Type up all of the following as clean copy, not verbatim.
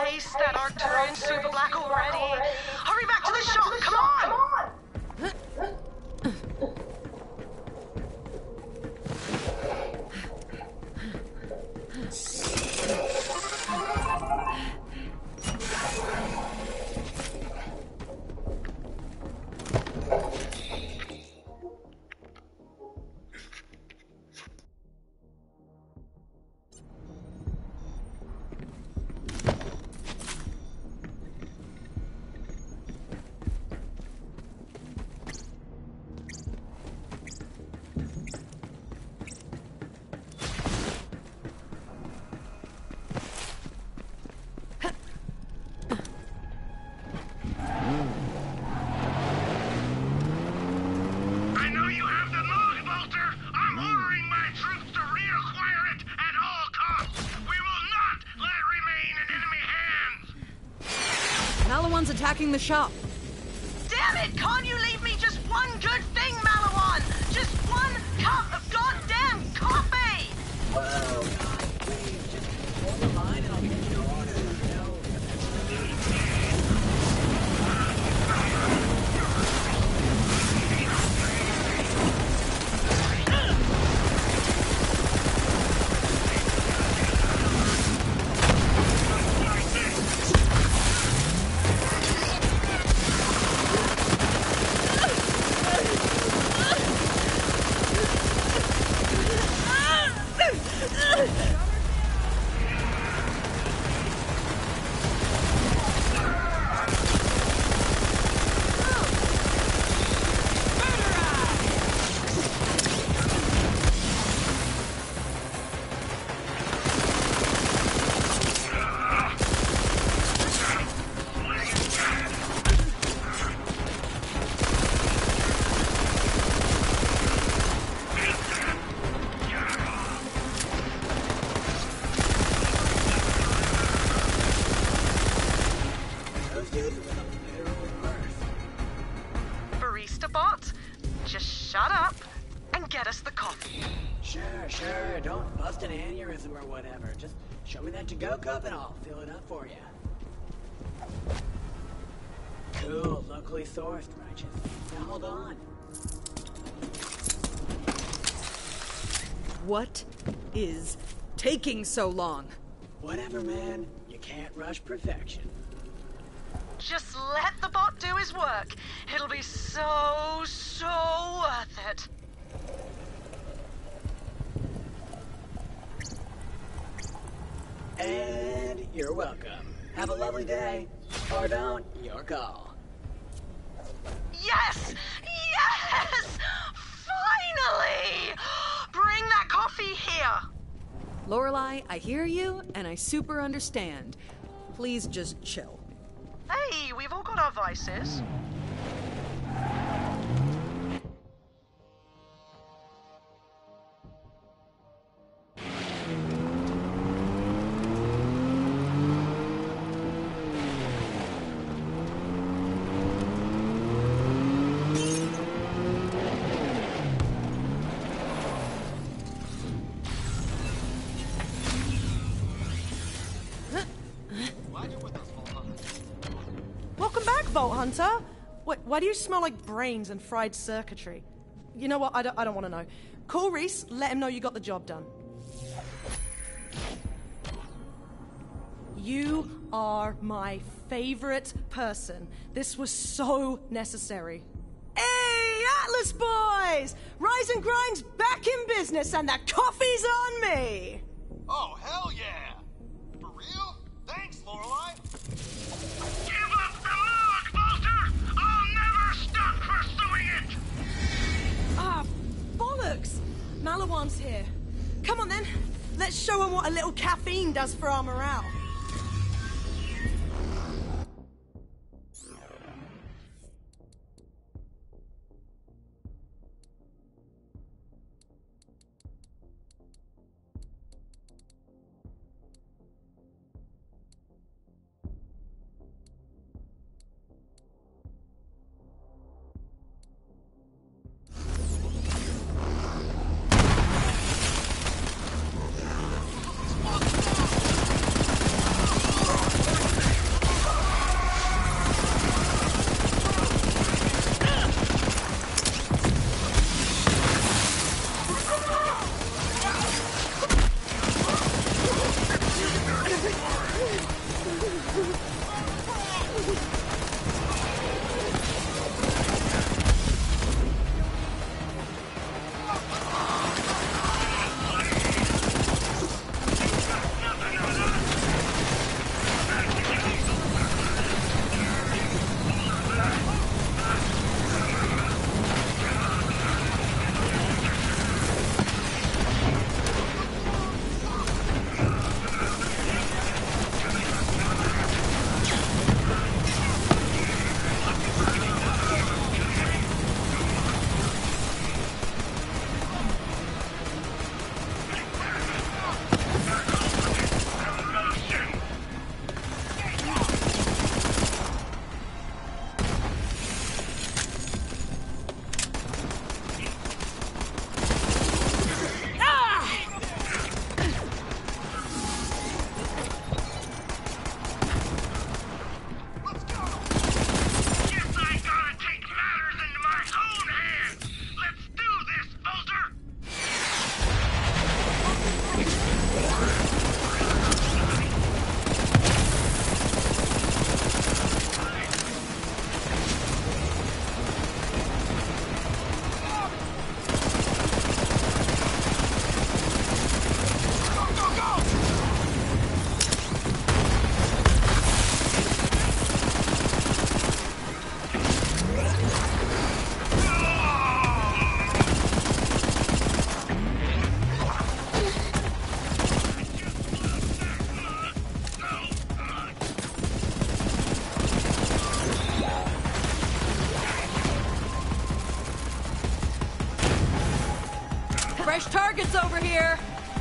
Christ, that Arcturian's super black already. Hurry back to the shop, come on! Malawan's attacking the shop. Damn it! Can't you leave me just one good thing, Malawan? Just one cup of goddamn coffee! Whoa, guys, please, just hold the line and I'll get your order. Barista bot, just shut up and get us the coffee. Sure, don't bust an aneurysm or whatever. Just show me that to-go cup and I'll fill it up for you. Cool, locally sourced, righteous. Now hold on. What is taking so long? Whatever, man. You can't rush perfection. Just let the bot do his work. It'll be so worth it. And you're welcome. Have a lovely day. Or don't, your call. Yes! Yes! Finally! Bring that coffee here! Lorelei, I hear you, and I super understand. Please just chill. Hey, we've all got our vices. Welcome back, Vault Hunter. Why do you smell like brains and fried circuitry? You know what? I don't want to know. Call Reese. Let him know you got the job done. You are my favorite person. This was so necessary. Hey, Atlas boys! Rise and Grind's back in business, and the coffee's on me. Oh, hell yeah! For real? Thanks, Lorelei. Give up the log, Bolter! I'll never stop pursuing it! Ah, bollocks! Malawan's here. Come on then, let's show him what a little caffeine does for our morale. targets over here!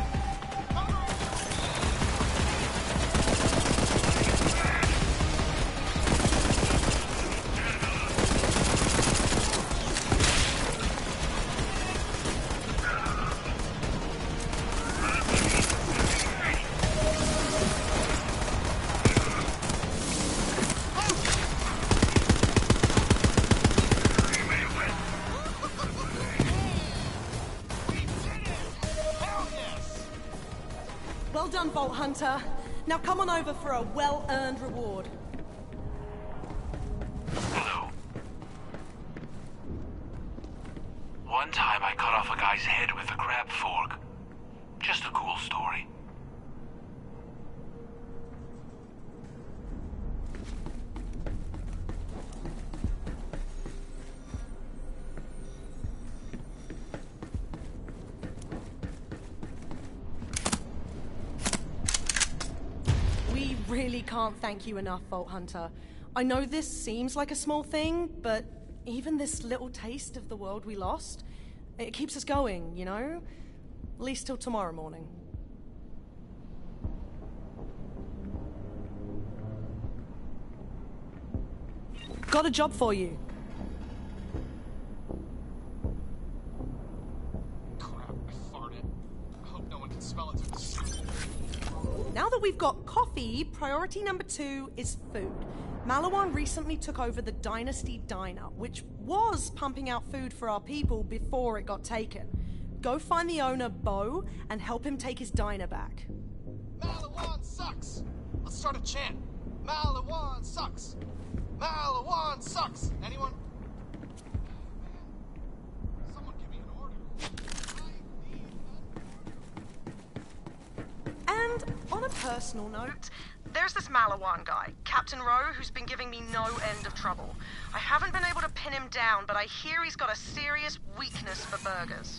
Well done, Vault Hunter. Now come on over for a well-earned reward. Hello. One time I cut off a guy's head with a crab fork. Just a cool story. We really can't thank you enough, Vault Hunter. I know this seems like a small thing, but even this little taste of the world we lost, it keeps us going, you know? At least till tomorrow morning. Got a job for you. Crap, I farted. I hope no one can smell it through the soup. Now that we've got coffee, priority number 2 is food. Malawan recently took over the Dynasty Diner, which was pumping out food for our people before it got taken. Go find the owner, Bo, and help him take his diner back. Malawan sucks! Let's start a chant. Malawan sucks! Malawan sucks! Anyone? Man, someone give me an order. And on a personal note, there's this Malawan guy, Captain Rowe, who's been giving me no end of trouble. I haven't been able to pin him down, but I hear he's got a serious weakness for burgers.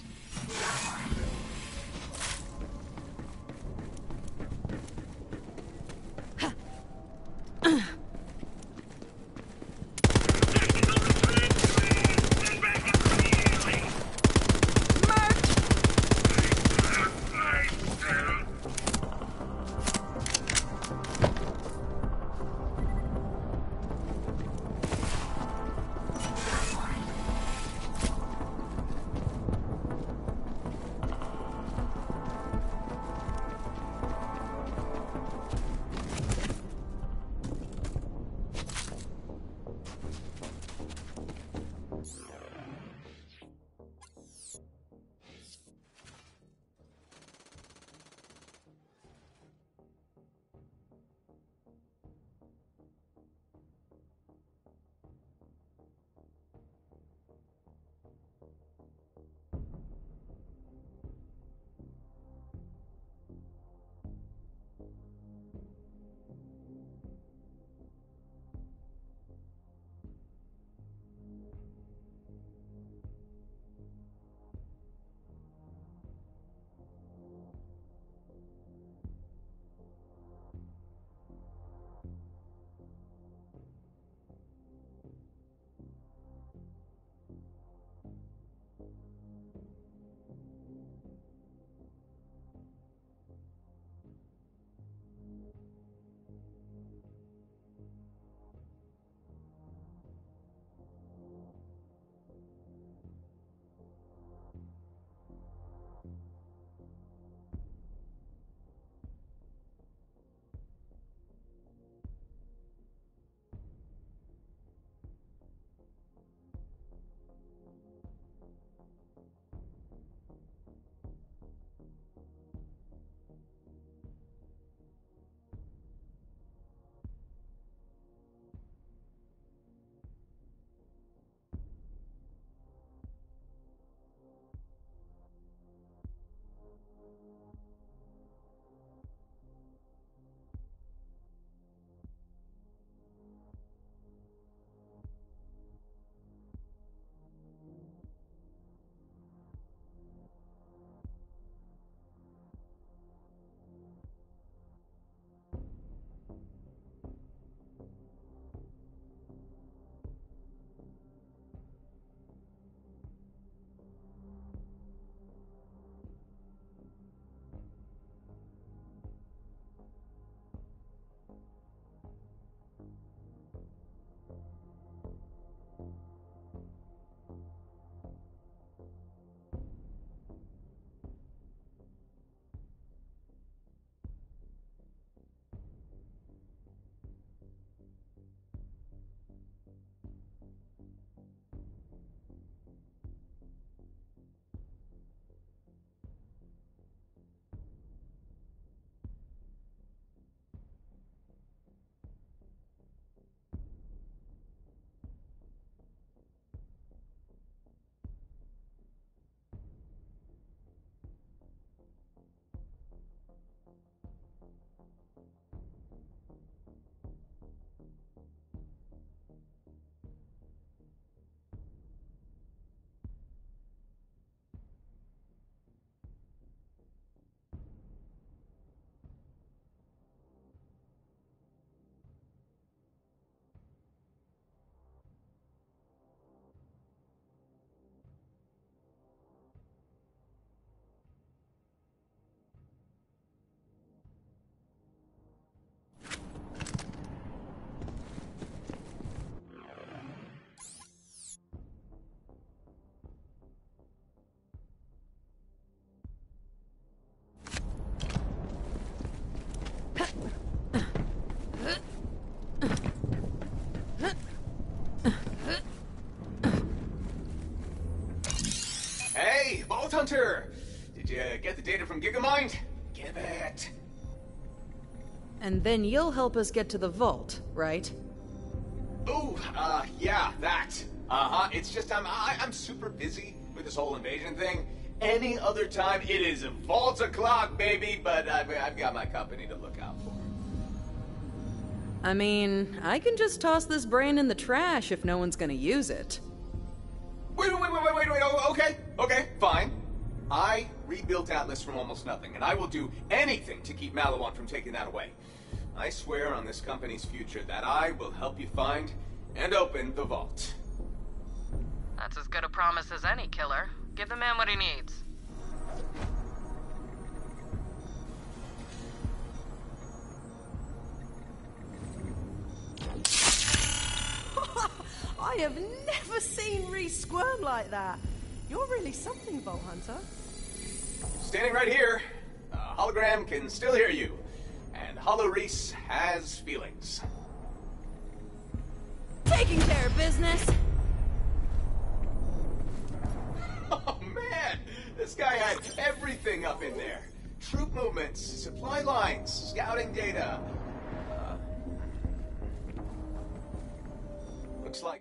connect. And then you'll help us get to the vault, right? Ooh, yeah, that. It's just I'm super busy with this whole invasion thing. Any other time, it is vault o'clock, baby, but I've got my company to look out for. I mean, I can just toss this brain in the trash if no one's gonna use it. Wait, oh, okay, fine. I rebuilt Atlas from almost nothing, and I will do anything to keep Maliwan from taking that away. I swear on this company's future that I will help you find and open the vault. That's as good a promise as any, Killer. Give the man what he needs. I have never seen Reese squirm like that. You're really something, Vault Hunter. Standing right here, a hologram can still hear you, and Hollow Reese has feelings. Taking care of business! Oh man, this guy had everything up in there. Troop movements, supply lines, scouting data. Looks like...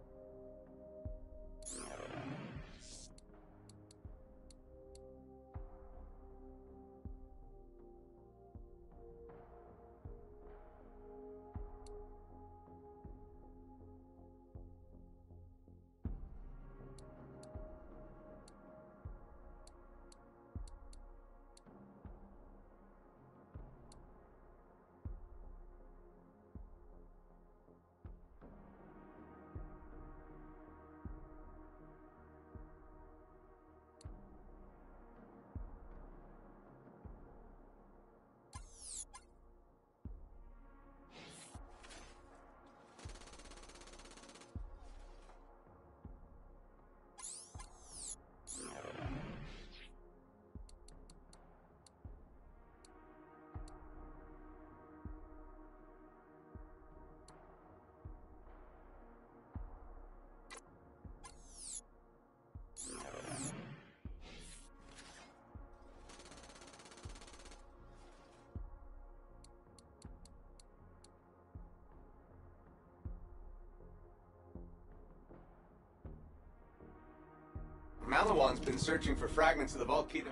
Maliwan's been searching for fragments of the vault key to...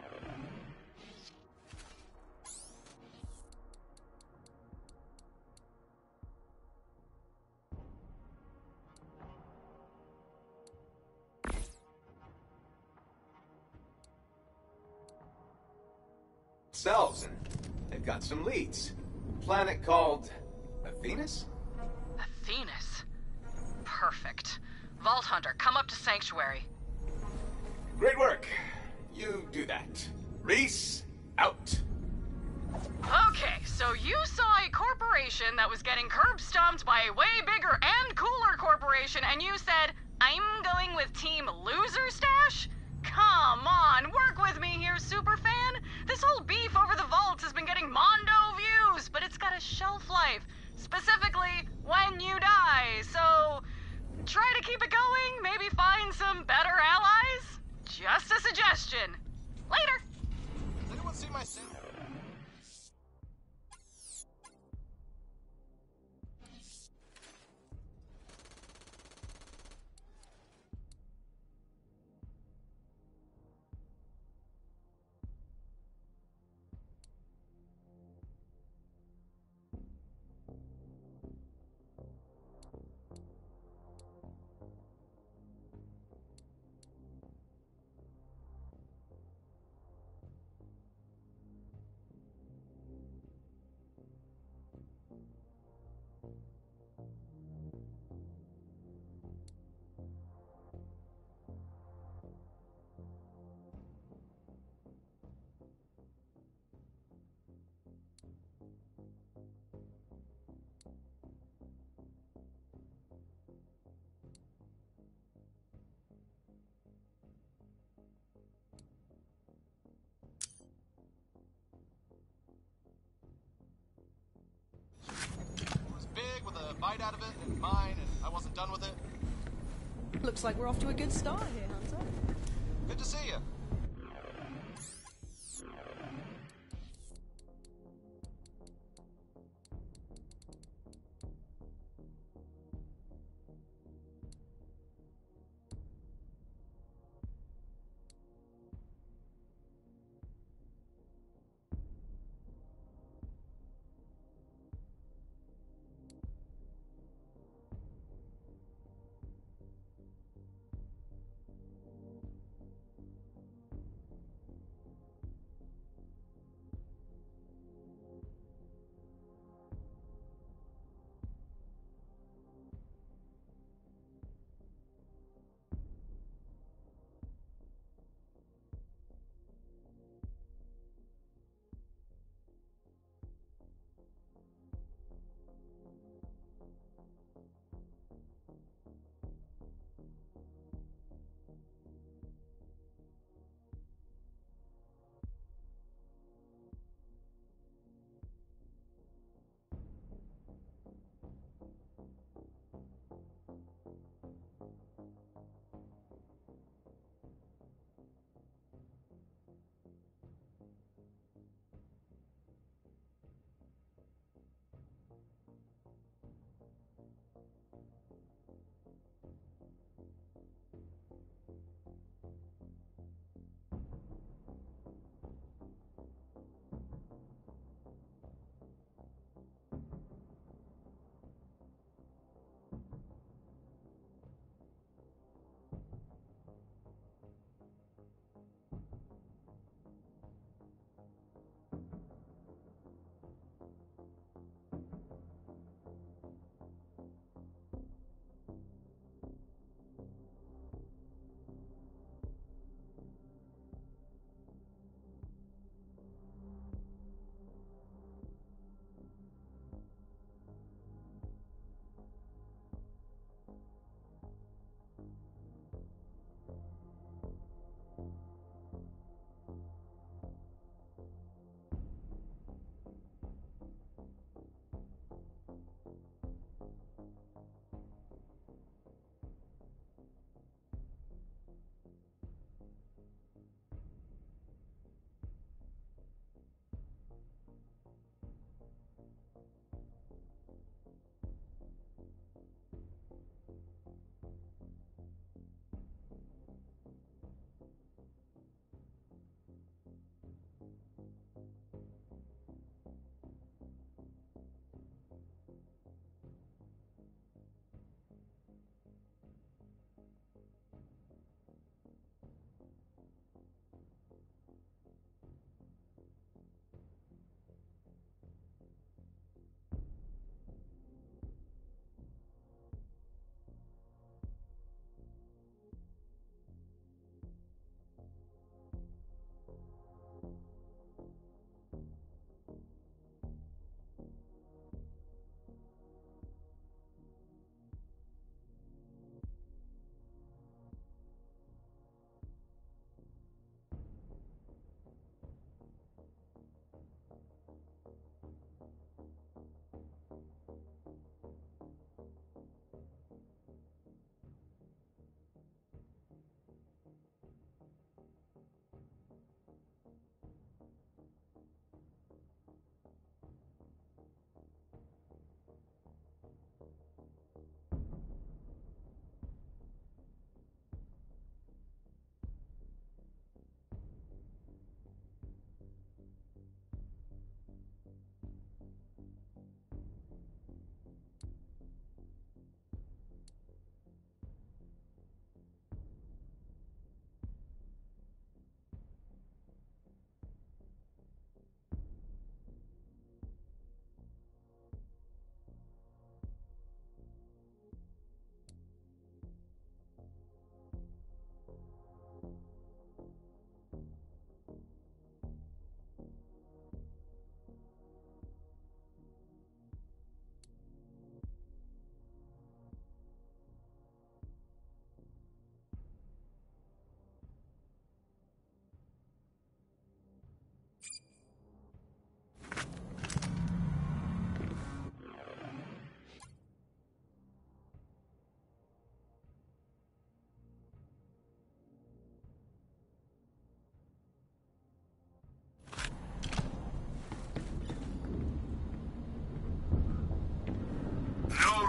Selves, and they've got some leads. A planet called... Athenas? Athenas? Perfect. Vault Hunter, come up to Sanctuary. Great work. You do that. Reese, out. Okay, so you saw a corporation that was getting curb stomped by a way bigger and cooler corporation, and you said, I'm going with Team Loser Stash? Come on, work with me here, superfan. This whole beef over the vaults has been getting mondo views, but it's got a shelf life. Specifically, when you die, so try to keep it going, maybe find some better allies? Just a suggestion. Later. Does anyone see my sim? With a bite out of it and mine, and I wasn't done with it. Looks like we're off to a good start here, Hunter. Good to see you.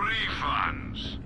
refunds.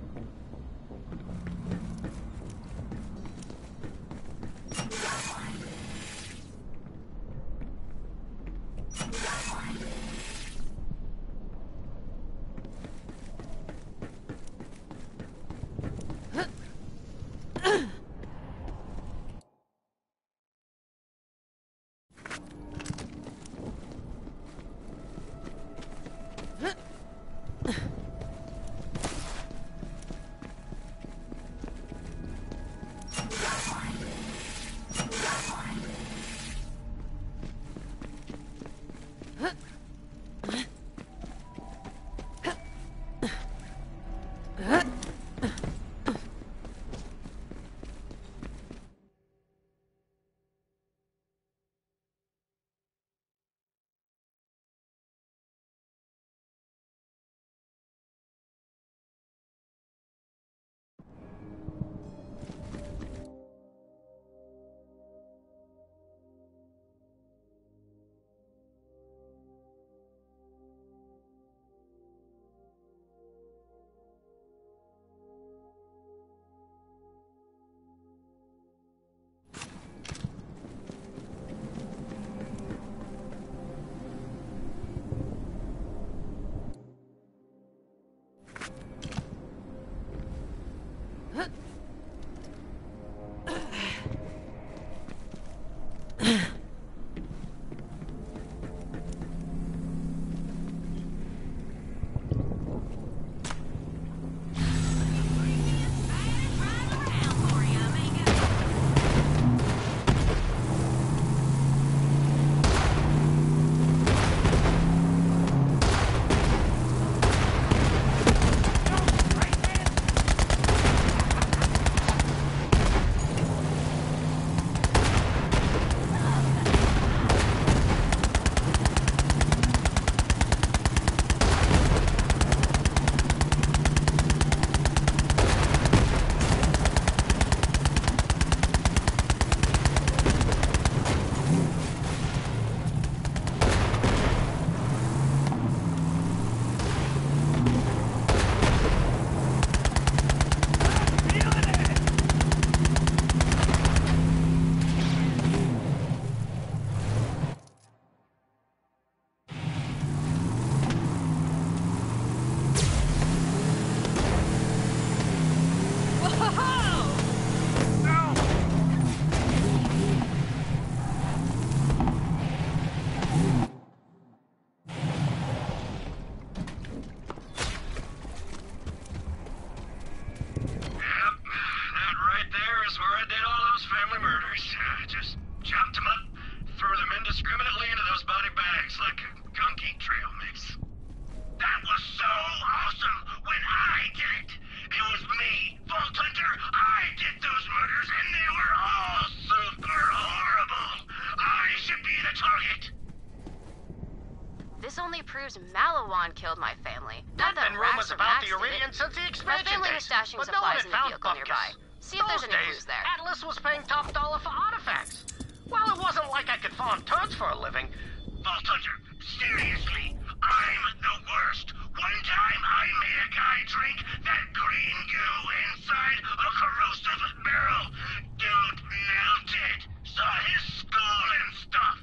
proves Maliwan killed my family. Not that There've been rumors Rax or about Max the Iridian did. since the My expansion family was days, stashing but no one supplies had in the found vehicle bunkers. nearby. See if there's Those any days, clues there. Atlas was paying top dollar for artifacts. Well, it wasn't like I could farm turds for a living. Vault Hunter, seriously, I'm the worst. One time I made a guy drink that green goo inside a corrosive barrel. Dude melted. Saw his skull and stuff.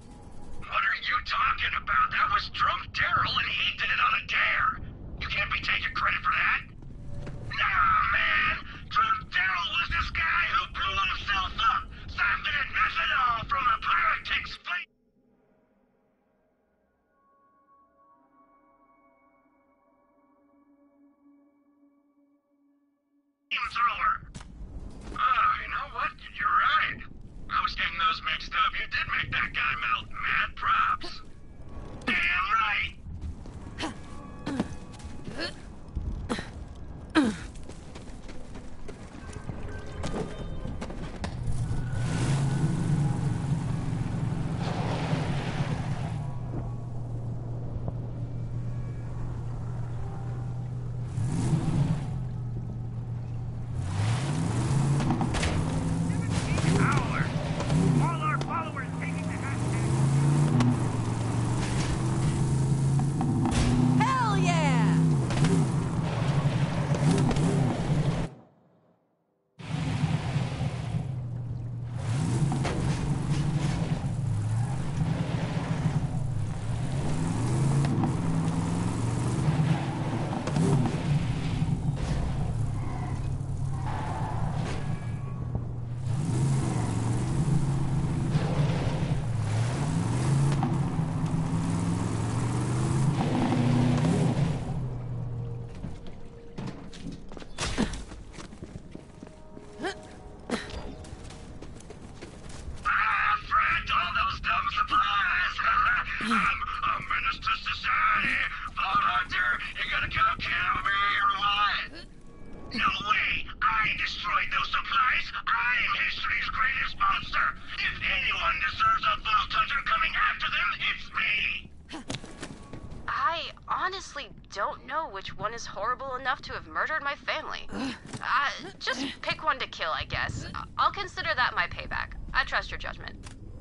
What are you talking about? That was drunk Daryl and he did it on a dare. You can't be taking credit for that. Nah, man. Drunk Daryl was this guy who blew himself up, siphoned methanol from a pyrotic's flame. Thrower. Oh, you know what? You're right. I was getting those mixed up. You did make that guy melt. Mad props. Damn right. All our followers taking the to society. Vault Hunter, you gonna come kill me or what? No way! I destroyed those supplies! I'm history's greatest monster! If anyone deserves a Vault Hunter coming after them, it's me! I honestly don't know which one is horrible enough to have murdered my family. Just pick one to kill, I guess. I'll consider that my payback. I trust your judgment.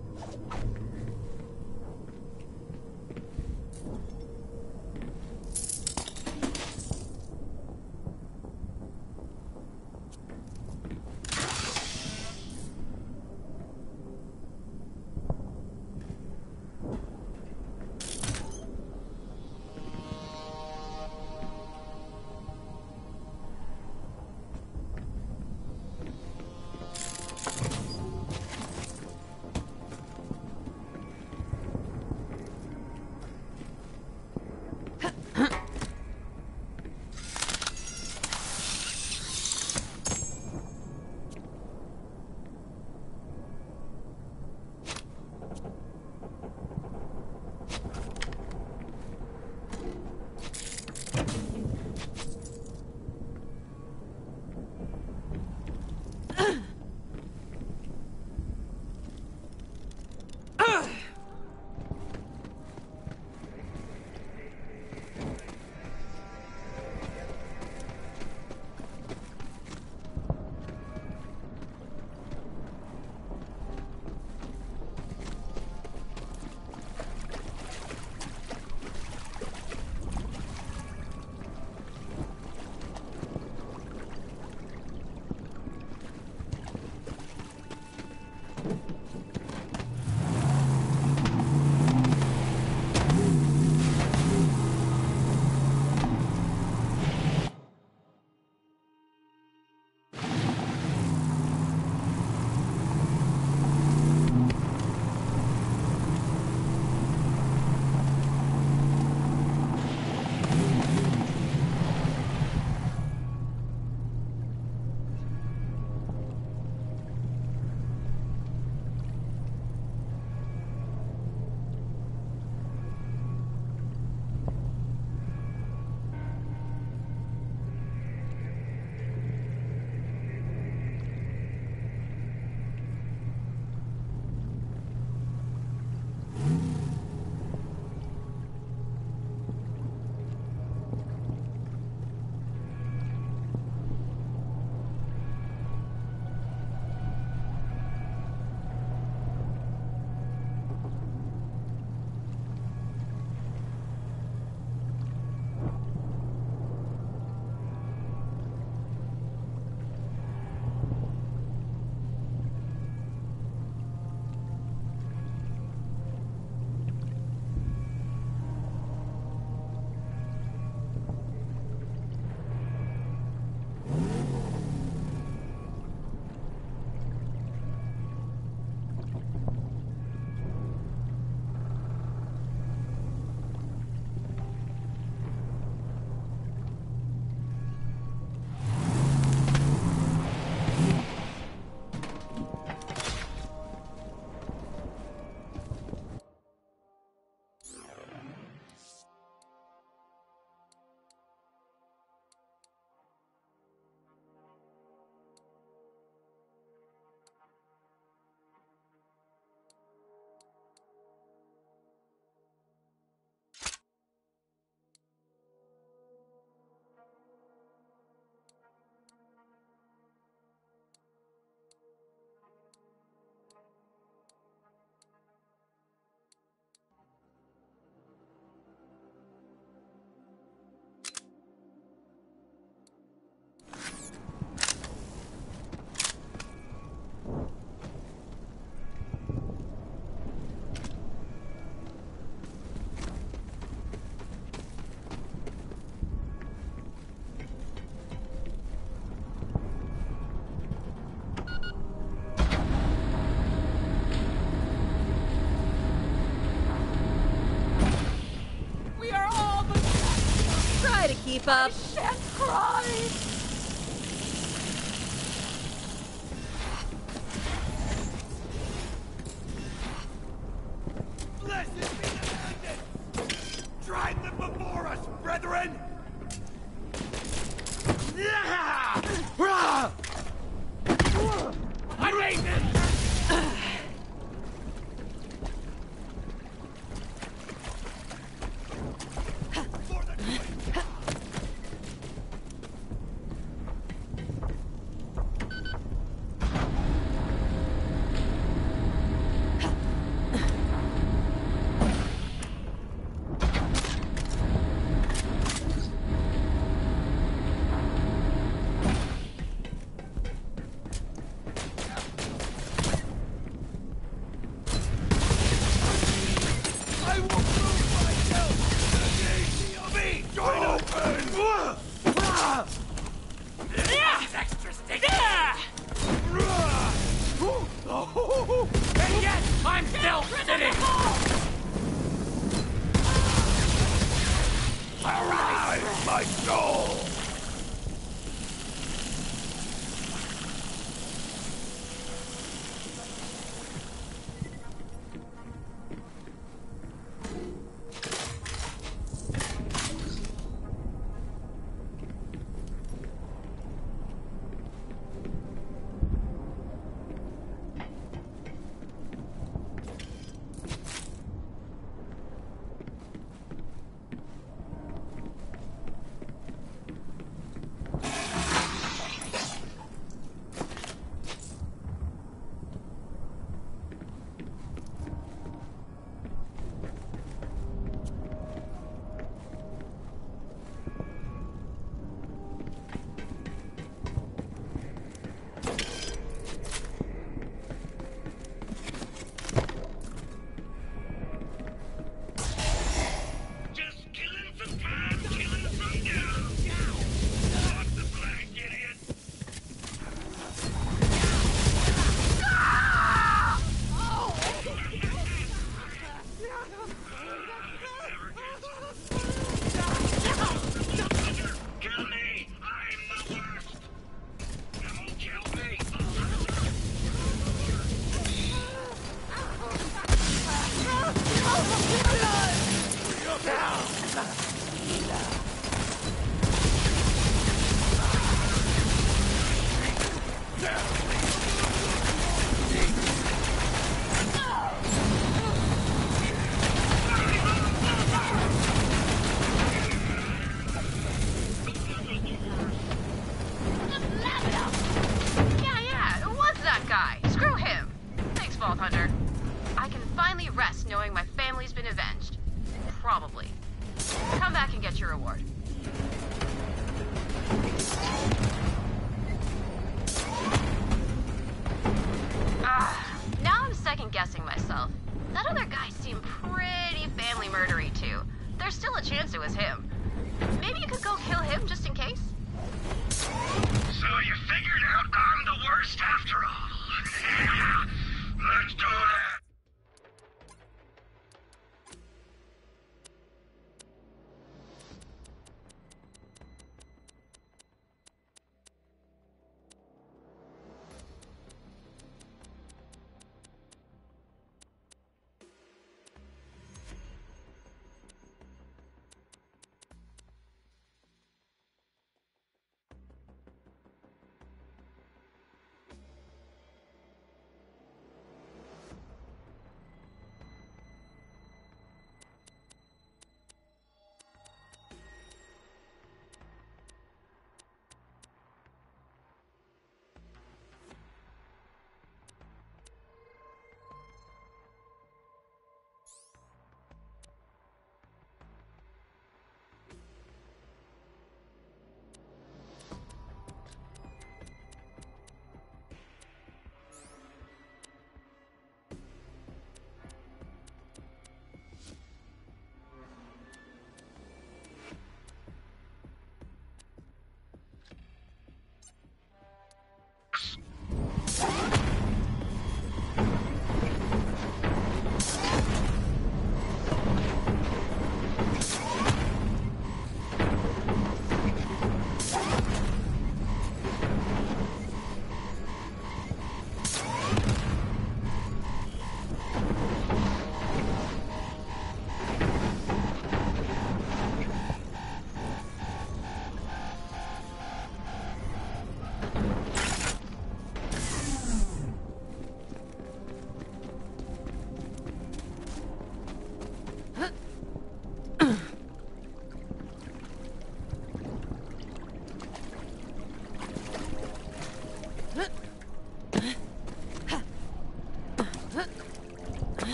Keep up. I can't cry. Blessed be the bandit! drive them before us, brethren! Yeah! I made this! And yet, I'm still sitting! Arise, my soul!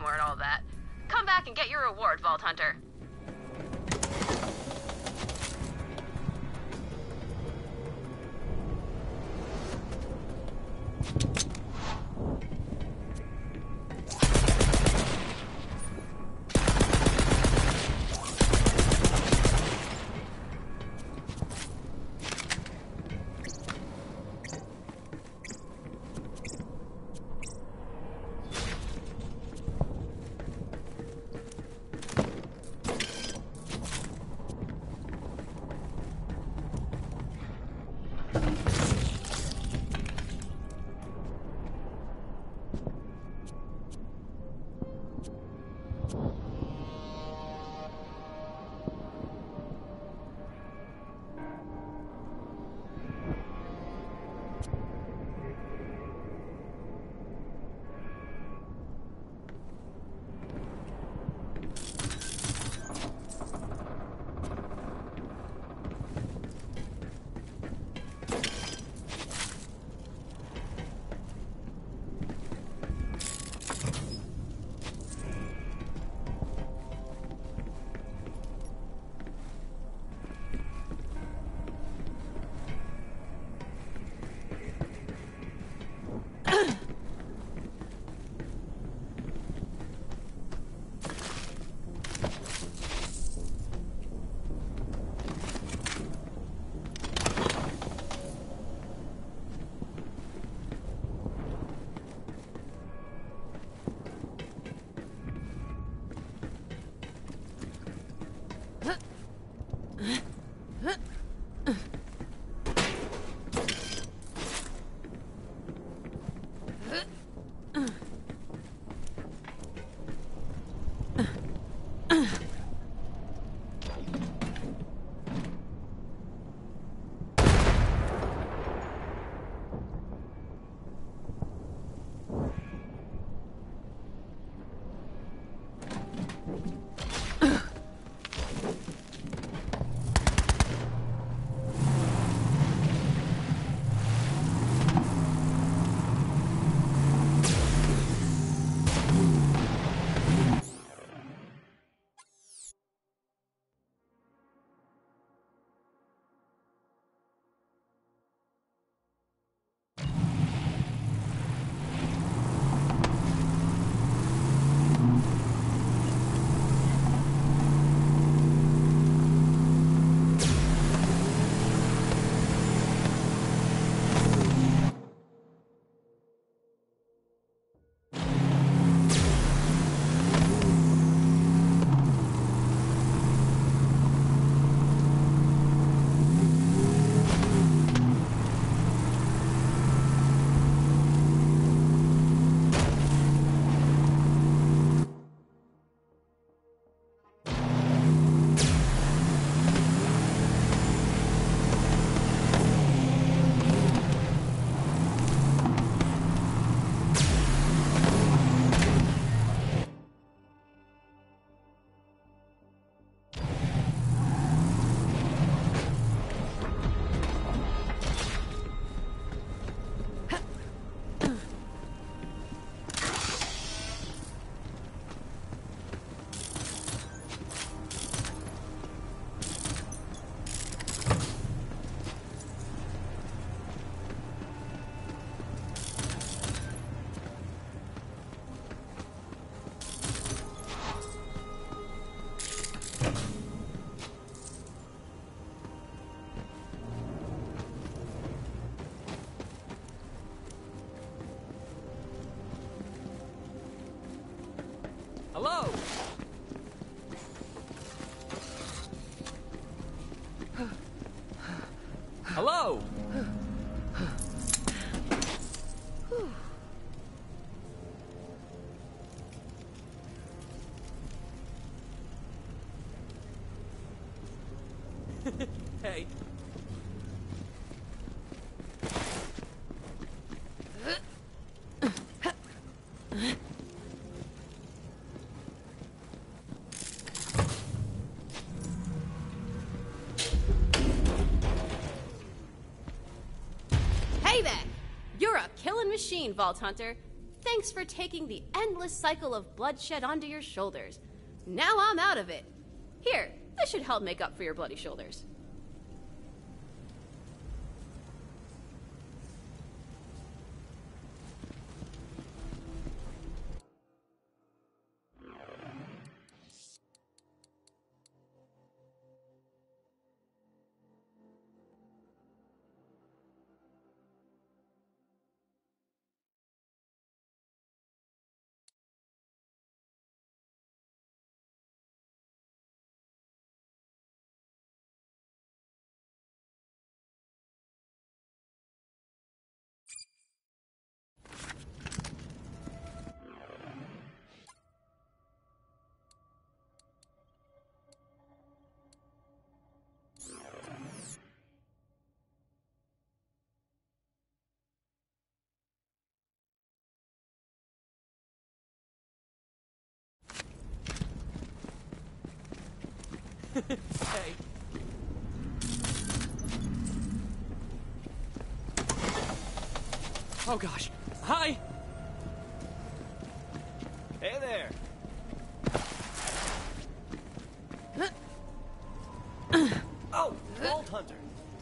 and all that. Come back and get your reward, Vault Hunter. Hello? Hello? Hey. Hey there! You're a killing machine, Vault Hunter. Thanks for taking the endless cycle of bloodshed onto your shoulders. Now I'm out of it. Here, this should help make up for your bloody shoulders. Hey. Oh gosh. Hi! Hey there! Oh, Vault Hunter!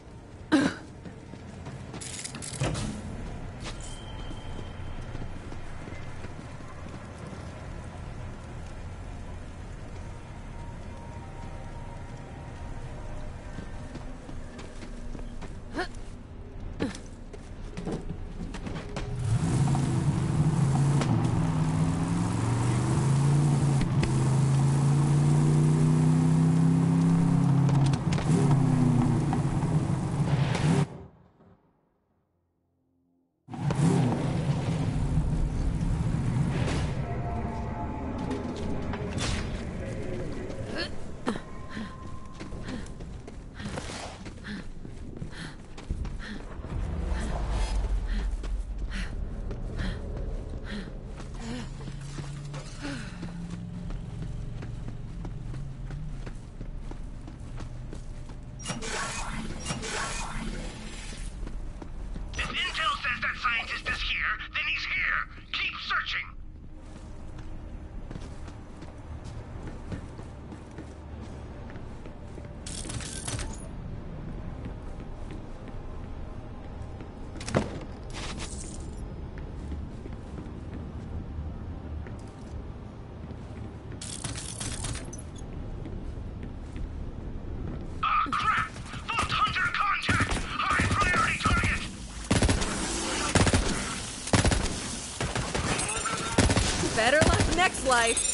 Better luck next life.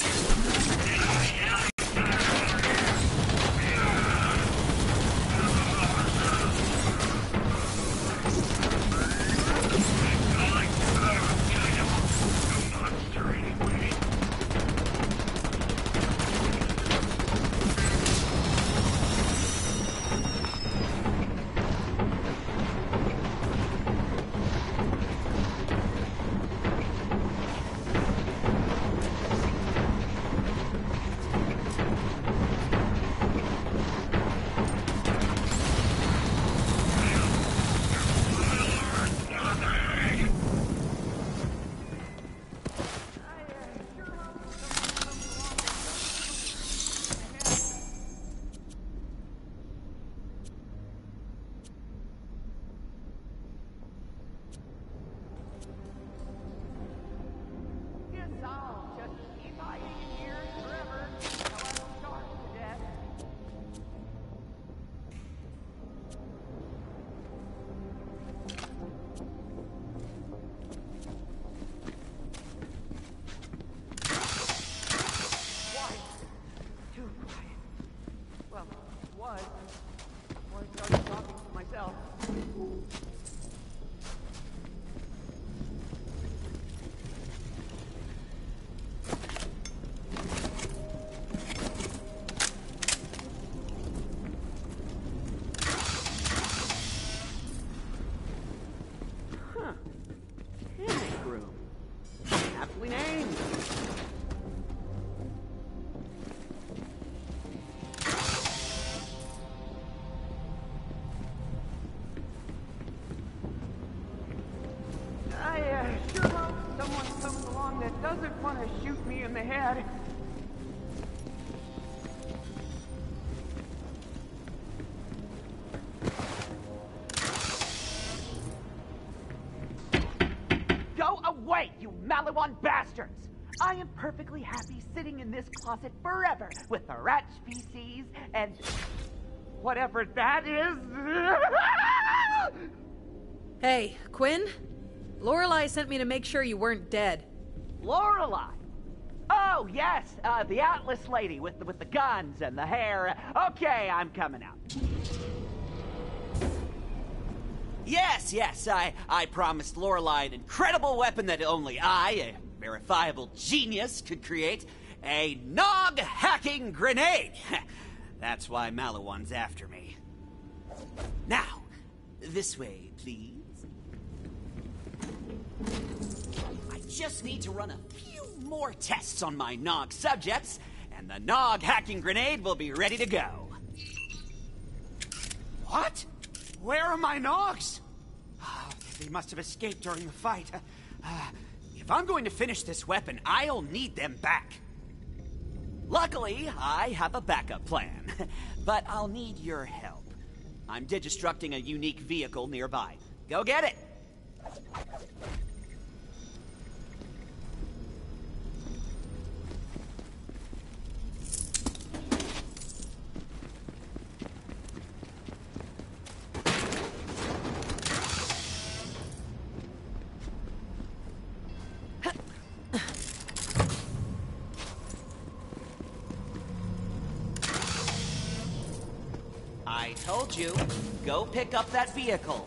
doesn't want to shoot me in the head. Go away, you Maliwan bastards! I am perfectly happy sitting in this closet forever with the rat species and whatever that is. Hey, Quinn? Lorelei sent me to make sure you weren't dead. Lorelei? Oh, yes, the Atlas lady with the guns and the hair. Okay, I'm coming out. Yes, I promised Lorelei an incredible weapon that only I, a verifiable genius, could create. A Nog-hacking grenade! That's why Maliwan's after me. Now, this way, please. I just need to run a few more tests on my Nog subjects, and the Nog-hacking grenade will be ready to go. What? Where are my Nogs? Oh, they must have escaped during the fight. If I'm going to finish this weapon, I'll need them back. Luckily, I have a backup plan, but I'll need your help. I'm digistructing a unique vehicle nearby. Go get it! I told you, go pick up that vehicle.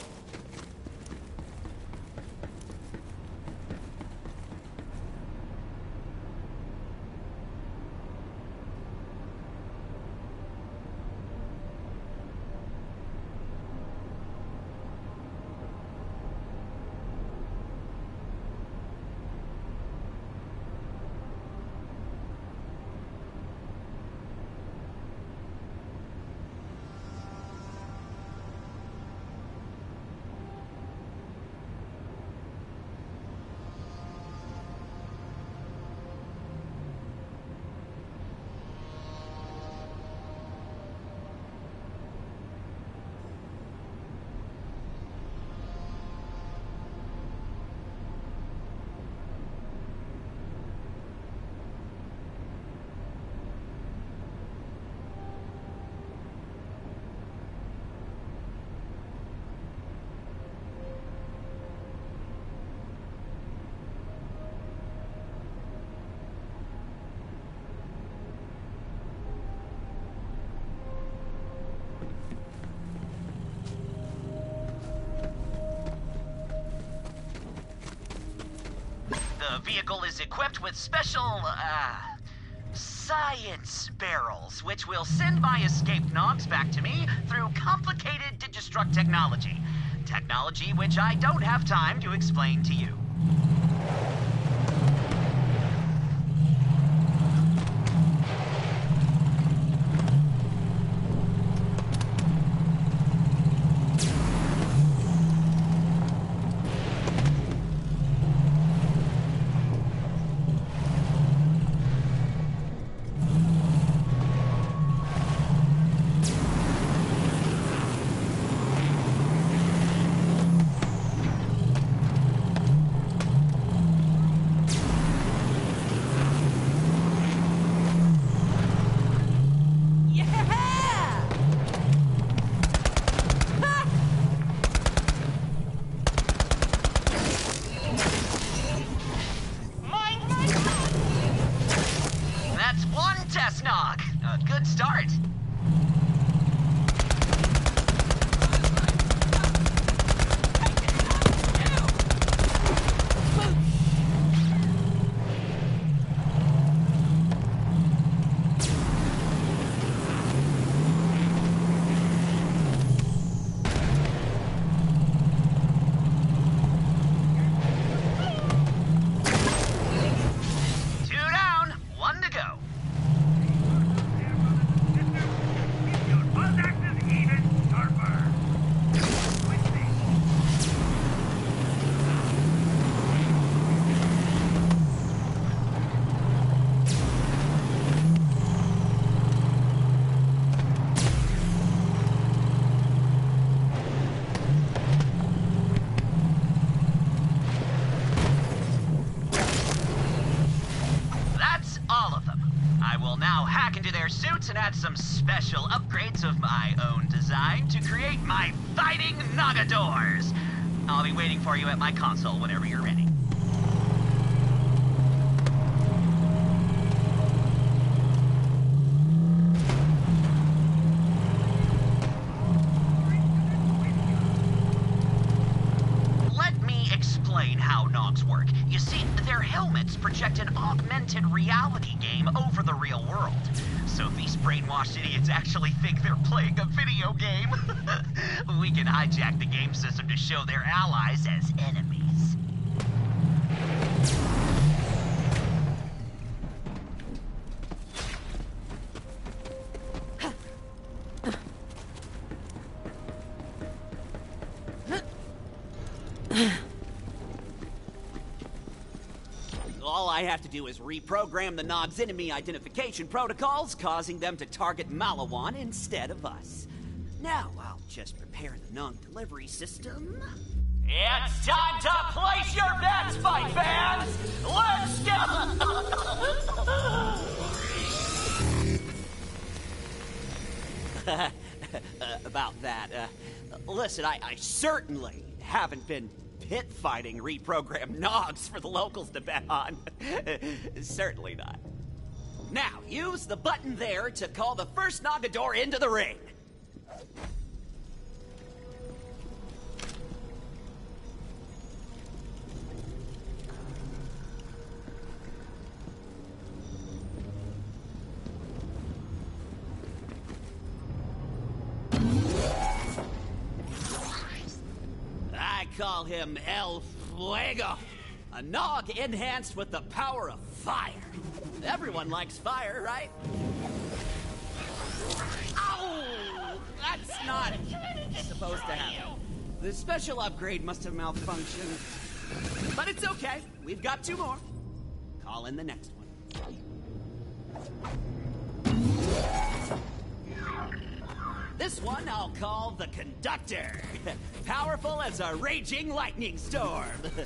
The vehicle is equipped with special, science barrels, which will send my escaped Nogs back to me through complicated Digistruct technology. Technology which I don't have time to explain to you. now hack into their suits and add some special upgrades of my own design to create my fighting Nagadors. I'll be waiting for you at my console whenever you're ready. Let me explain how Nogs work. You see, their helmets project an augmented reality game over the real world. So these brainwashed idiots actually think they're playing a video game. We can hijack the game system to show their allies as enemies. All I have to do is reprogram the Nogs' enemy identification protocols, causing them to target Maliwan instead of us. Now I'll just prepare the Nog delivery system. It's time to place your bets, fight fans! Let's go! About that, listen, I certainly haven't been pit fighting reprogrammed Nogs for the locals to bet on. Certainly not. Now, use the button there to call the first Nagador into the ring. I call him El Fuego, a Nog enhanced with the power of fire. Everyone likes fire, right? Ow! That's not supposed to happen. The special upgrade must have malfunctioned. But it's okay. We've got 2 more. Call in the next one. This one I'll call the Conductor. Powerful as a raging lightning storm.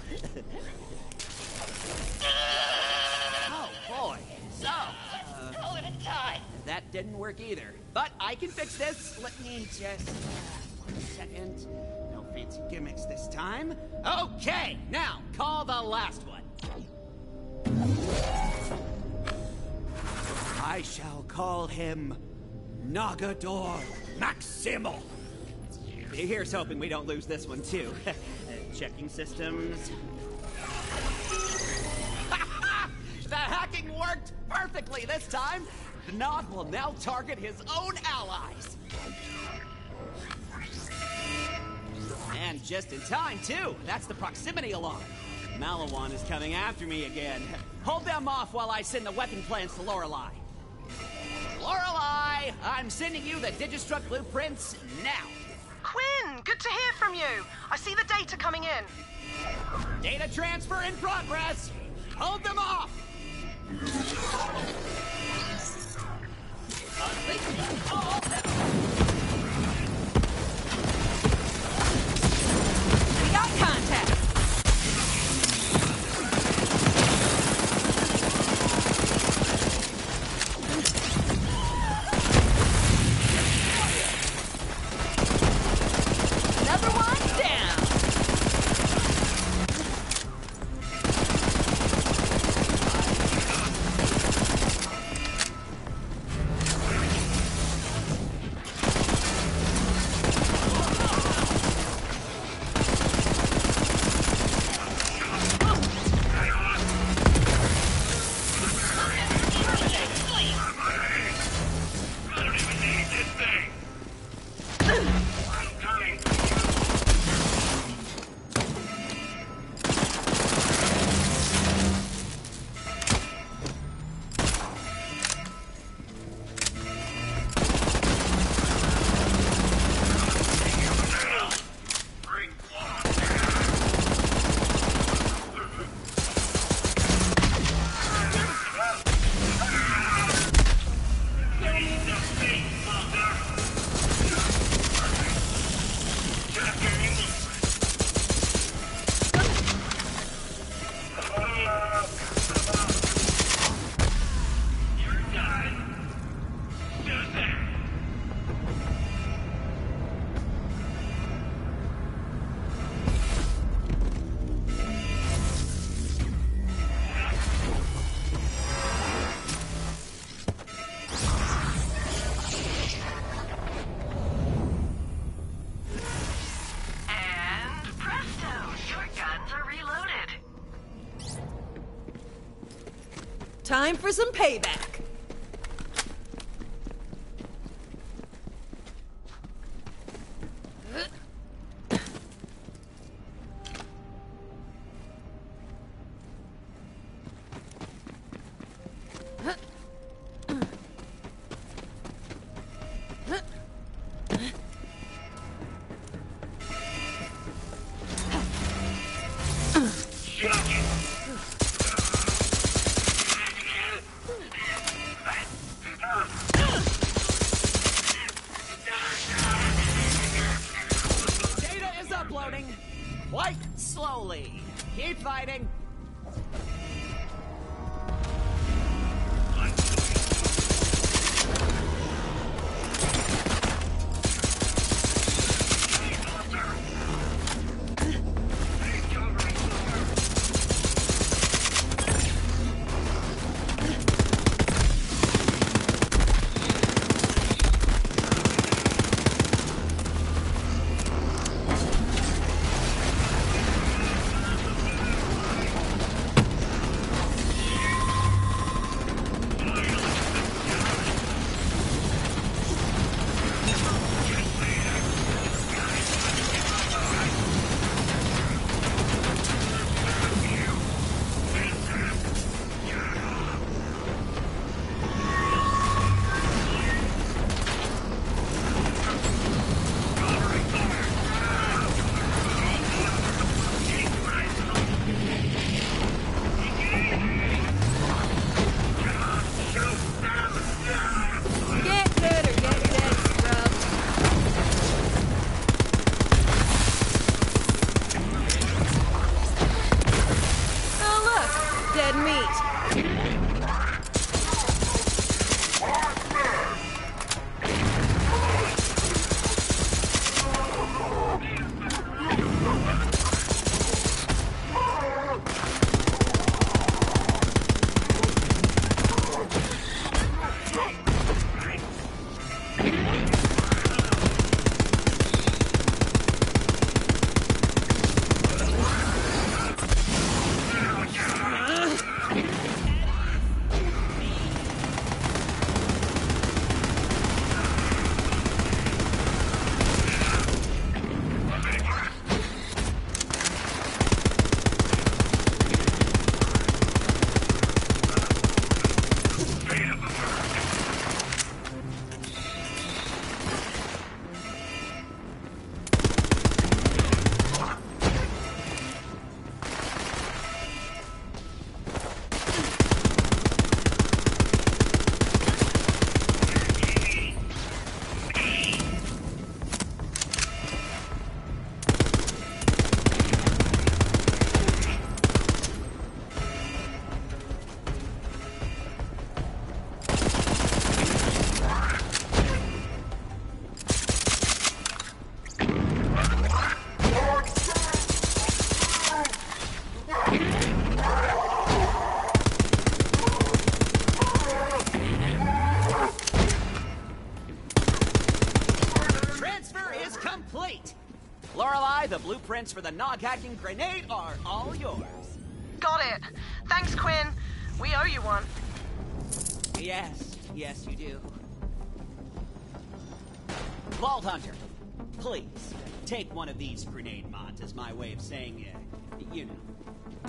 Oh boy. So, call it a tie. That didn't work either. But I can fix this. Let me just 1 second. No fancy gimmicks this time. Okay, now call the last one. I shall call him Nagador Maximal. Here's hoping we don't lose this one, too. Checking systems. The hacking worked perfectly this time. The Nog will now target his own allies. And just in time, too. That's the proximity alarm. Maliwan is coming after me again. Hold them off while I send the weapon plans to Lorelei. Lorelei, I'm sending you the Digistruct blueprints now. Quinn, good to hear from you. I see the data coming in. Data transfer in progress. Hold them off. We got contact. Time for some payback. Data is uploading. Quite slowly. Keep fighting. Lorelei, the blueprints for the Nog-hacking grenade are all yours. Got it. Thanks, Quinn. We owe you one. Yes, yes you do. Vault Hunter, please, take one of these grenade mods as my way of saying, you know.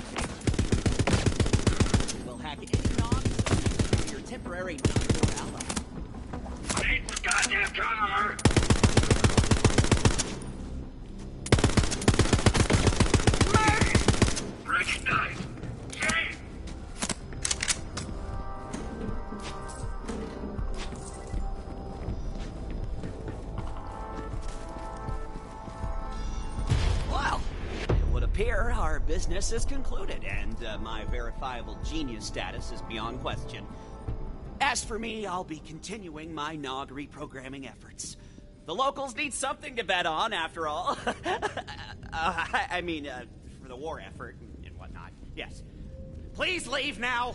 We'll hack any Nog for your temporary Nog ally. Ain't the goddamn car! Recognize! Save! Well, it would appear our business is concluded, and my verifiable genius status is beyond question. As for me, I'll be continuing my Nog reprogramming efforts. The locals need something to bet on, after all. I mean, for the war effort and whatnot. Yes. Please leave now!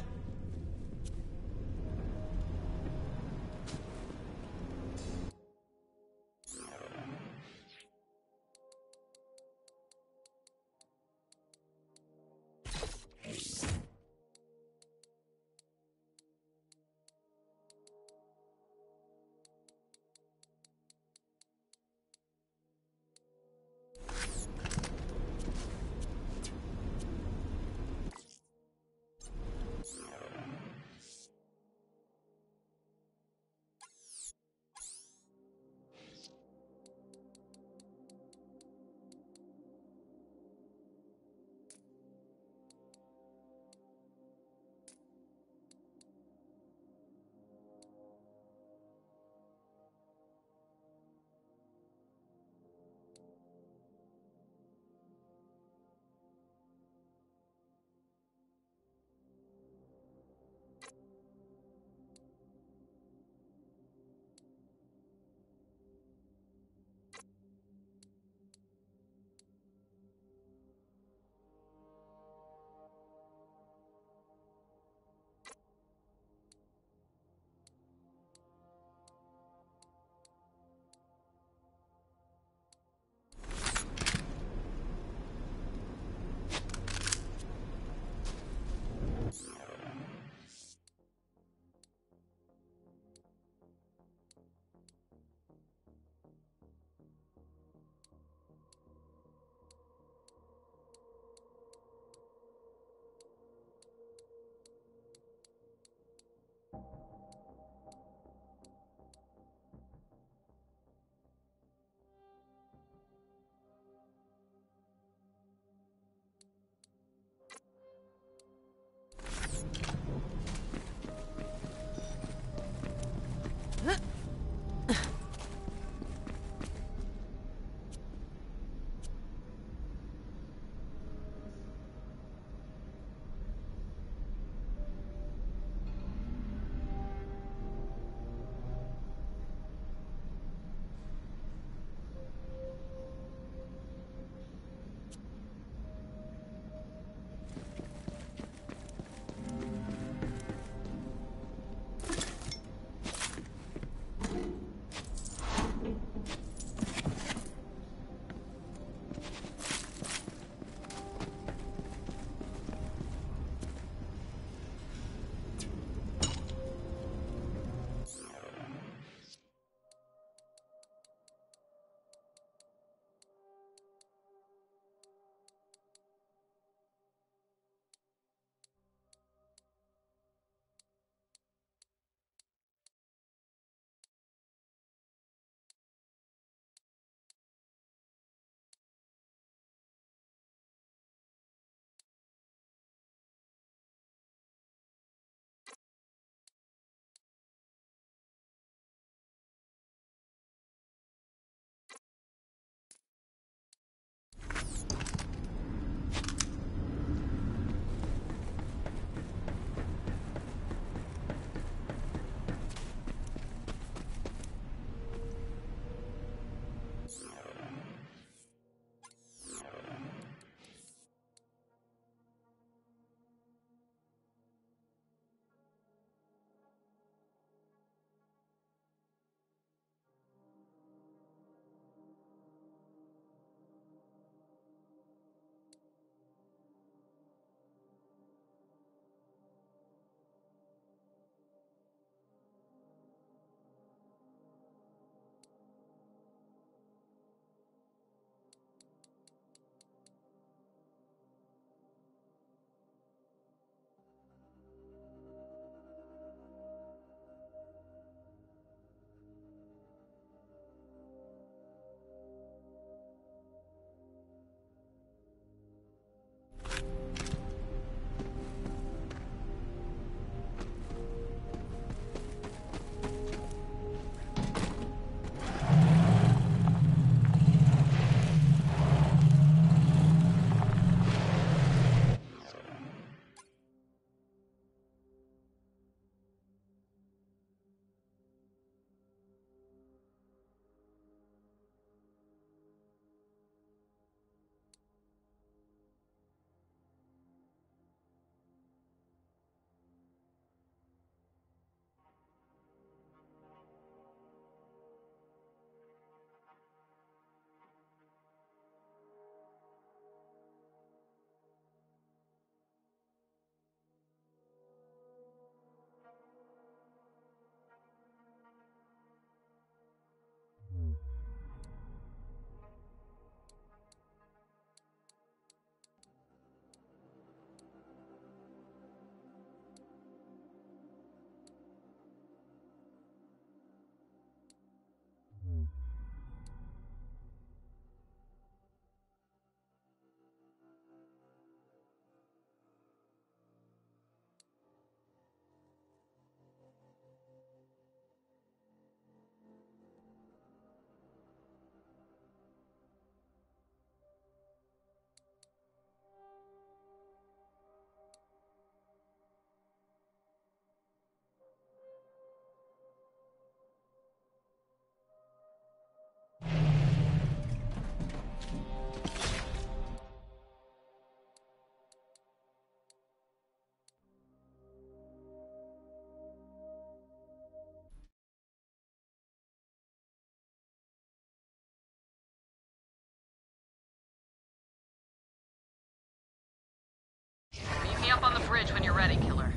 up on the bridge when you're ready, killer.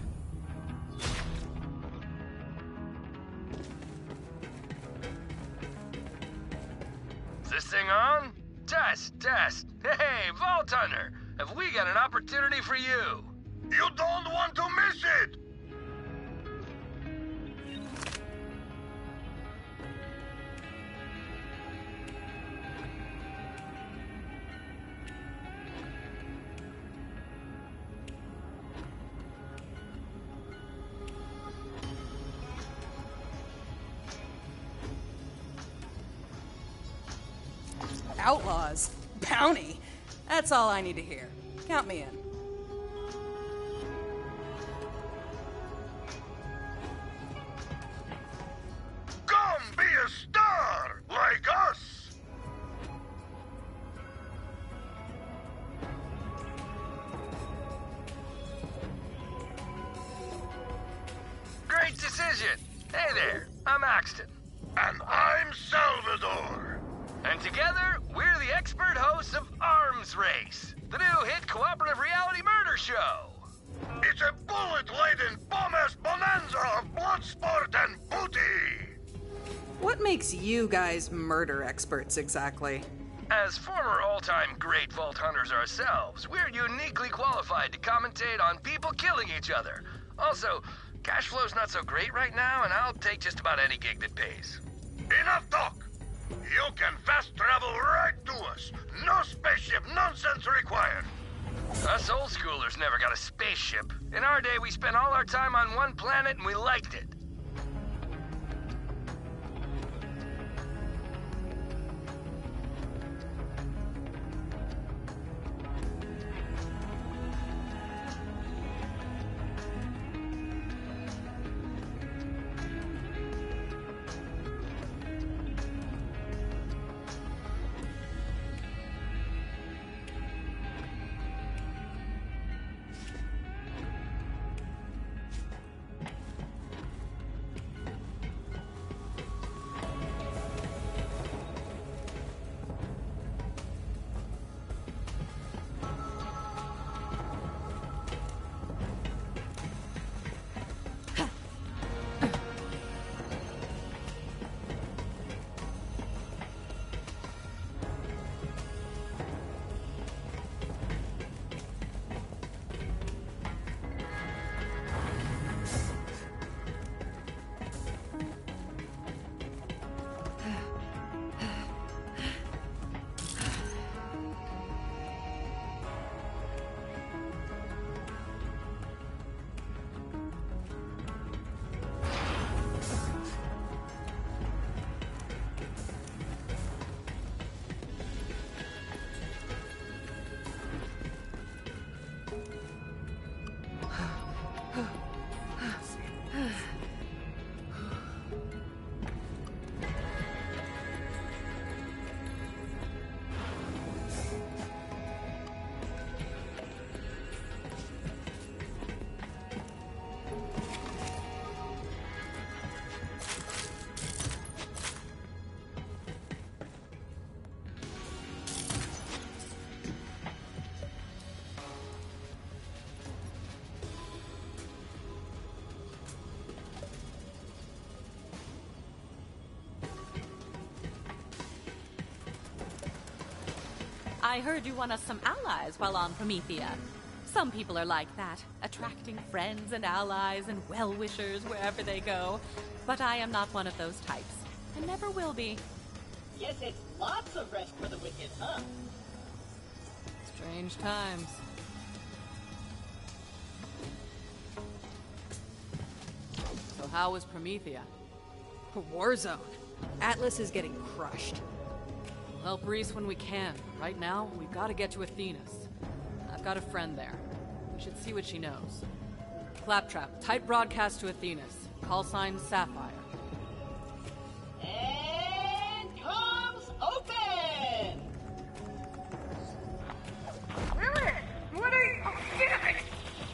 Is this thing on? Test. Hey, Vault Hunter, have we got an opportunity for you? You don't want to miss it! Outlaws? Bounty? That's all I need to hear. Count me in. Come be a star, like us! Great decision. Hey there, I'm Axton. And I'm Salvador. And together, we're the expert hosts of Arms Race, the new hit cooperative reality murder show. It's a bullet-laden bomb-ass bonanza of blood sport and booty! What makes you guys murder experts exactly? As former all-time great Vault Hunters ourselves, we're uniquely qualified to commentate on people killing each other. Also, cash flow's not so great right now, and I'll take just about any gig that pays. Enough talk! You can fast travel right to us. No spaceship nonsense required. Us old schoolers never got a spaceship. In our day, we spent all our time on one planet and we liked it. I heard you won us some allies while on Promethea. Some people are like that, attracting friends and allies and well-wishers wherever they go. But I am not one of those types, and never will be. Yes, it's lots of rest for the wicked, huh? Strange times. So how was Promethea? A war zone. Atlas is getting crushed. We'll help Reese when we can. Right now, we've got to get to Athenas. I've got a friend there. We should see what she knows. Claptrap, tight broadcast to Athenas. Call sign Sapphire. And comms open! Lilith! What are you... Oh, damn it!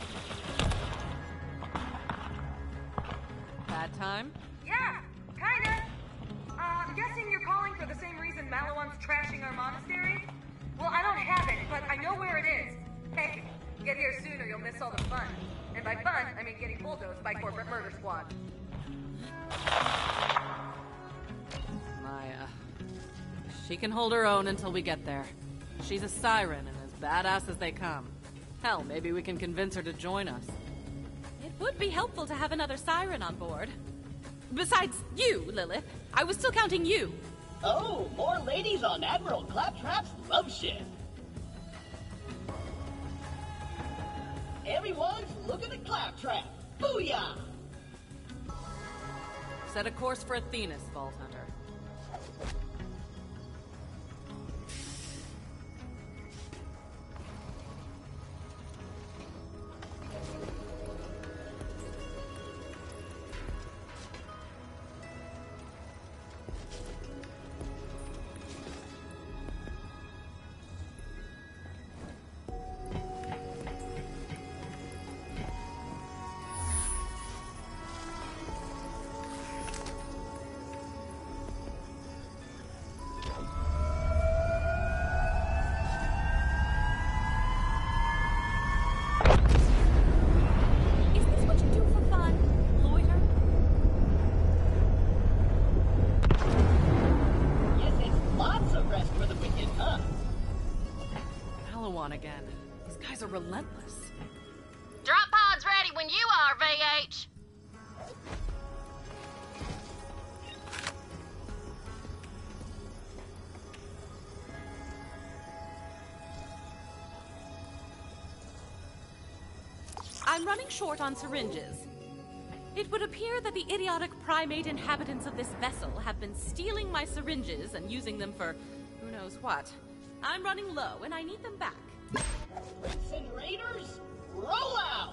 Bad time? Yeah, kinda. I'm guessing you're calling for the same reason Maliwan's trashing our monastery? Well, I don't have it, but I know where it is. Hey, get here soon or you'll you'll miss all the fun. And by fun, I mean getting bulldozed by corporate murder squad. Maya. She can hold her own until we get there. She's a siren and as badass as they come. Hell, maybe we can convince her to join us. It would be helpful to have another siren on board. Besides you, Lilith. I was still counting you. Oh, more ladies on Admiral Claptrap's love ship. Everyone's looking at Claptrap. Booyah! Set a course for Athenas, Vault Hunter. Again. These guys are relentless. Drop pod's ready when you are, VH. I'm running short on syringes. It would appear that the idiotic primate inhabitants of this vessel have been stealing my syringes and using them for who knows what. I'm running low and I need them back. Incinerators, roll out!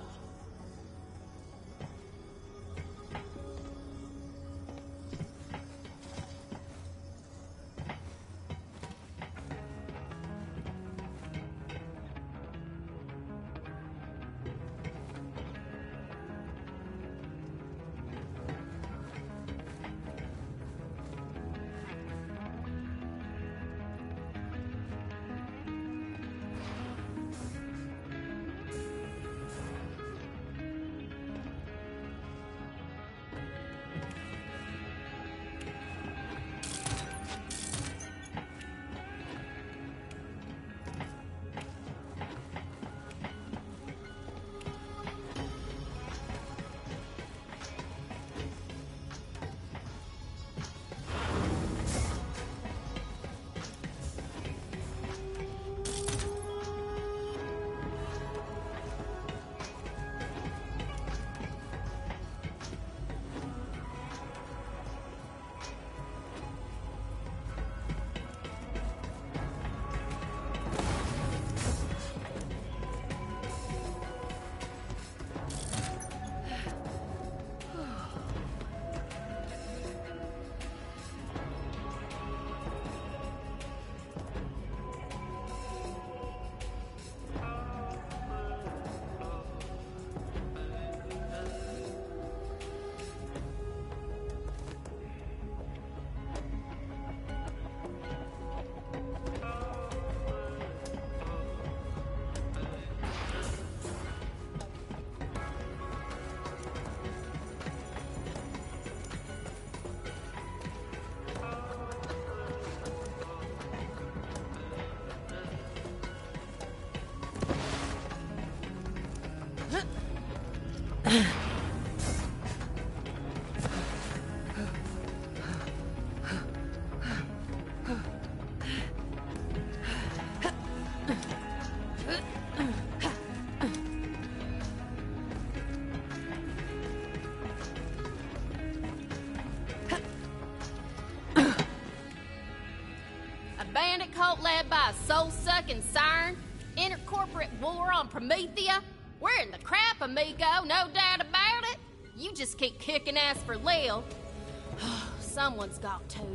Bandit cult led by a soul-sucking siren? Intercorporate war on Promethea? We're in the crap, amigo, no doubt about it. You just keep kicking ass for Lil. Someone's got to.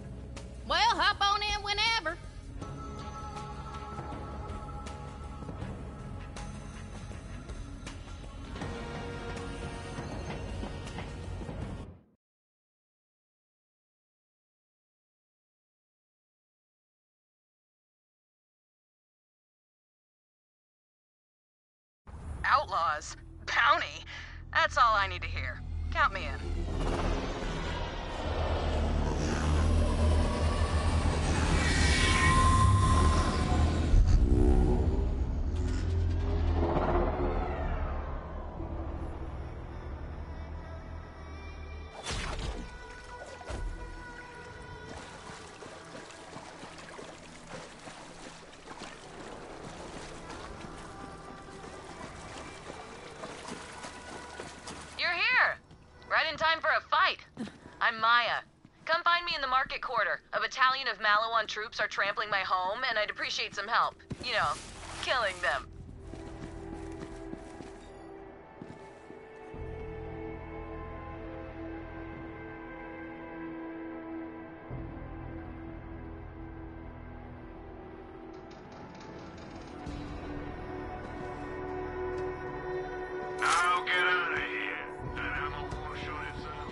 Well, hop on in whenever. Outlaws? Bounty? That's all I need to hear. Count me in. Time for a fight. I'm Maya. Come find me in the market quarter. A battalion of Maliwan troops are trampling my home, and I'd appreciate some help. You know, killing them. Now get out of here. That ammo won't shoot itself.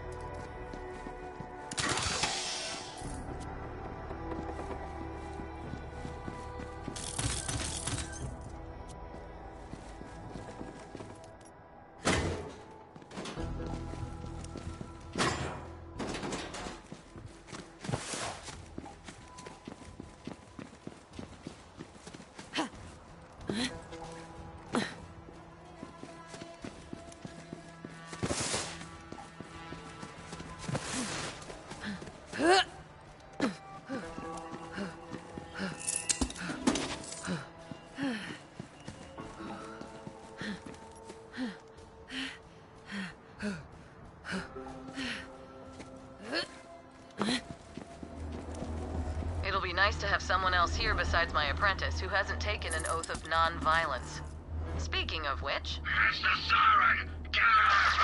It'll be nice to have someone else here besides my apprentice who hasn't taken an oath of non-violence. Speaking of which... Mr. Siren, get us!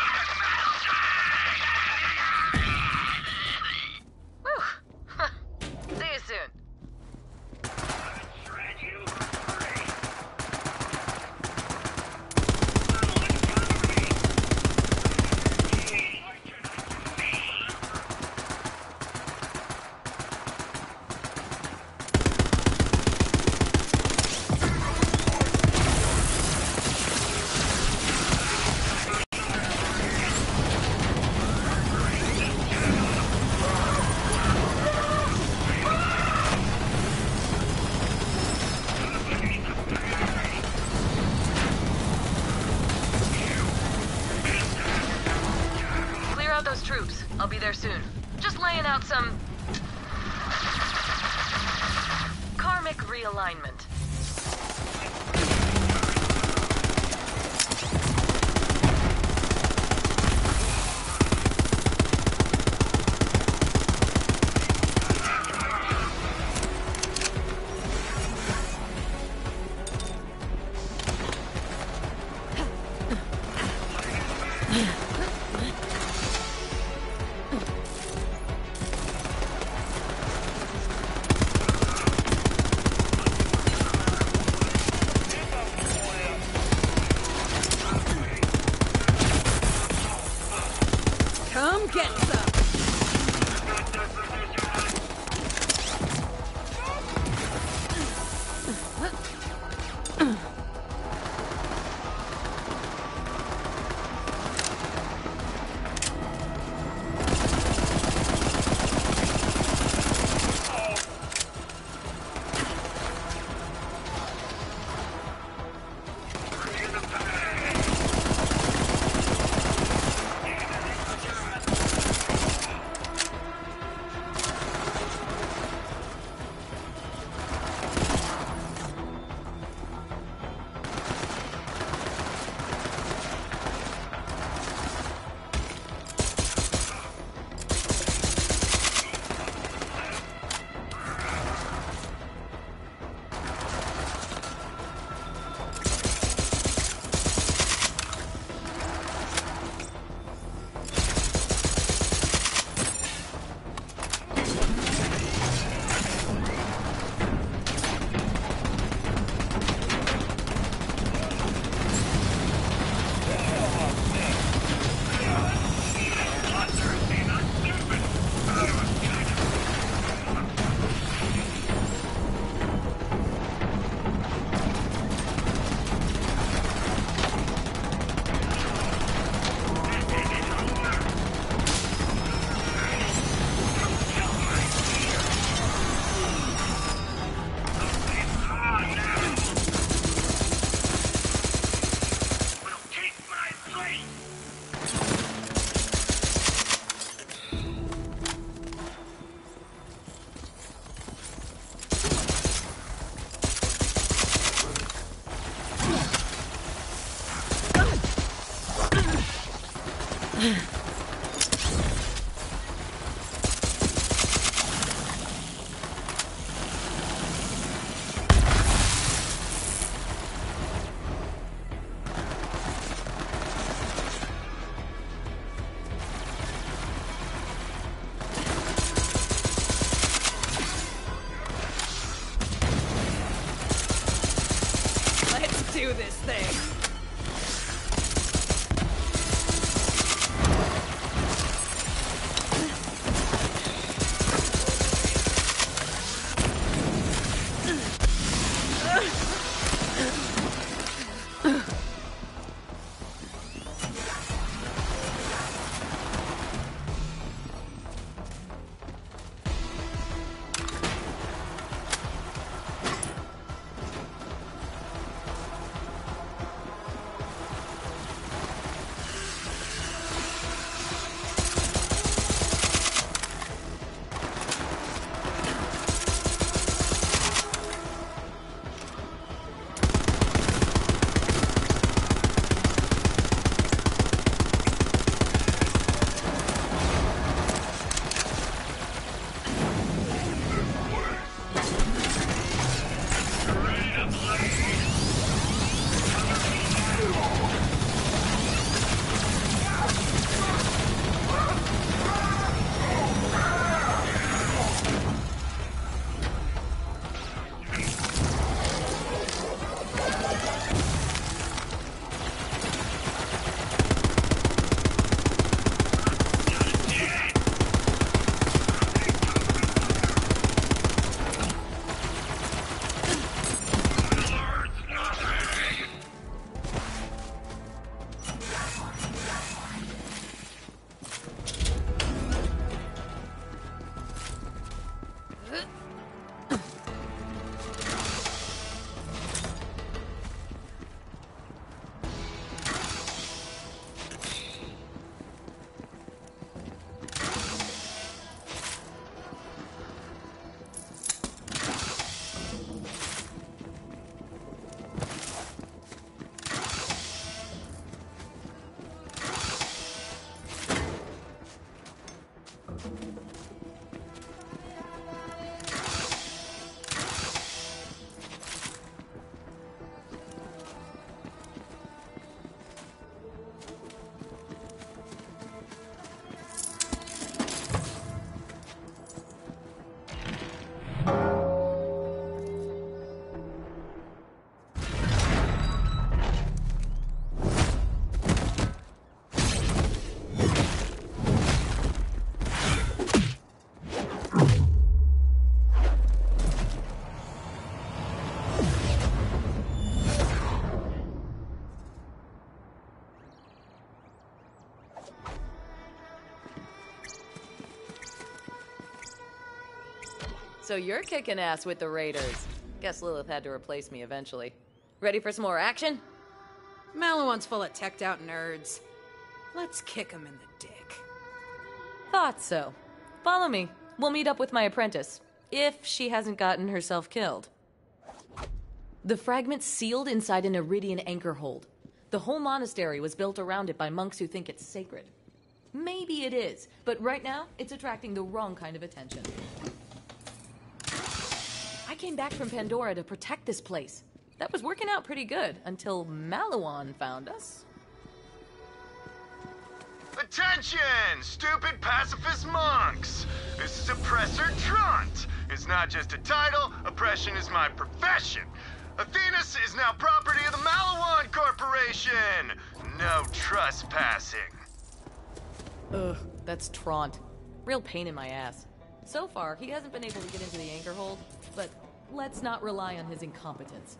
Whew. See you soon. Those troops. I'll be there soon. Just laying out some... karmic realignment. Let's do this thing. So you're kicking ass with the Raiders. Guess Lilith had to replace me eventually. Ready for some more action? Maliwan's full of teched out nerds. Let's kick him in the dick. Thought so. Follow me. We'll meet up with my apprentice. If she hasn't gotten herself killed. The fragment's sealed inside an Iridian anchor hold. The whole monastery was built around it by monks who think it's sacred. Maybe it is, but right now, it's attracting the wrong kind of attention. I came back from Pandora to protect this place. That was working out pretty good, until Maliwan found us. Attention, stupid pacifist monks! This is Oppressor Trant. It's not just a title, oppression is my profession. Athenas is now property of the Maliwan Corporation! No trespassing. Ugh, that's Trant. Real pain in my ass. So far, he hasn't been able to get into the anchor hold, but let's not rely on his incompetence.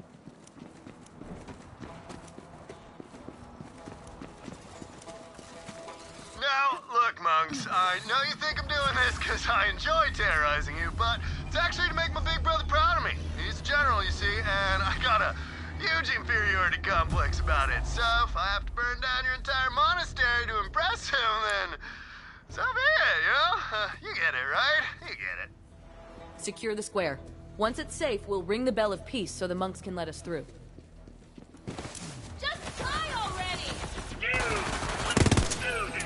Now, look, monks, I know you think I'm doing this because I enjoy terrorizing you, but it's actually to make my big brother proud of me. He's a general, you see, and I got a huge inferiority complex about it. So if I have to burn down your entire monastery to impress him, then so be it, you know? You get it, right? You get it. Secure the square. Once it's safe, we'll ring the bell of peace so the monks can let us through. Just die already! Dude, let's do this.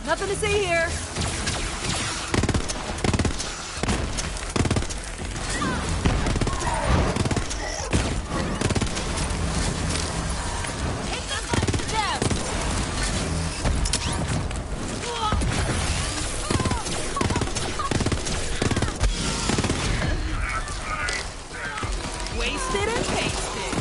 Nothing to see here. Wasted and pasted.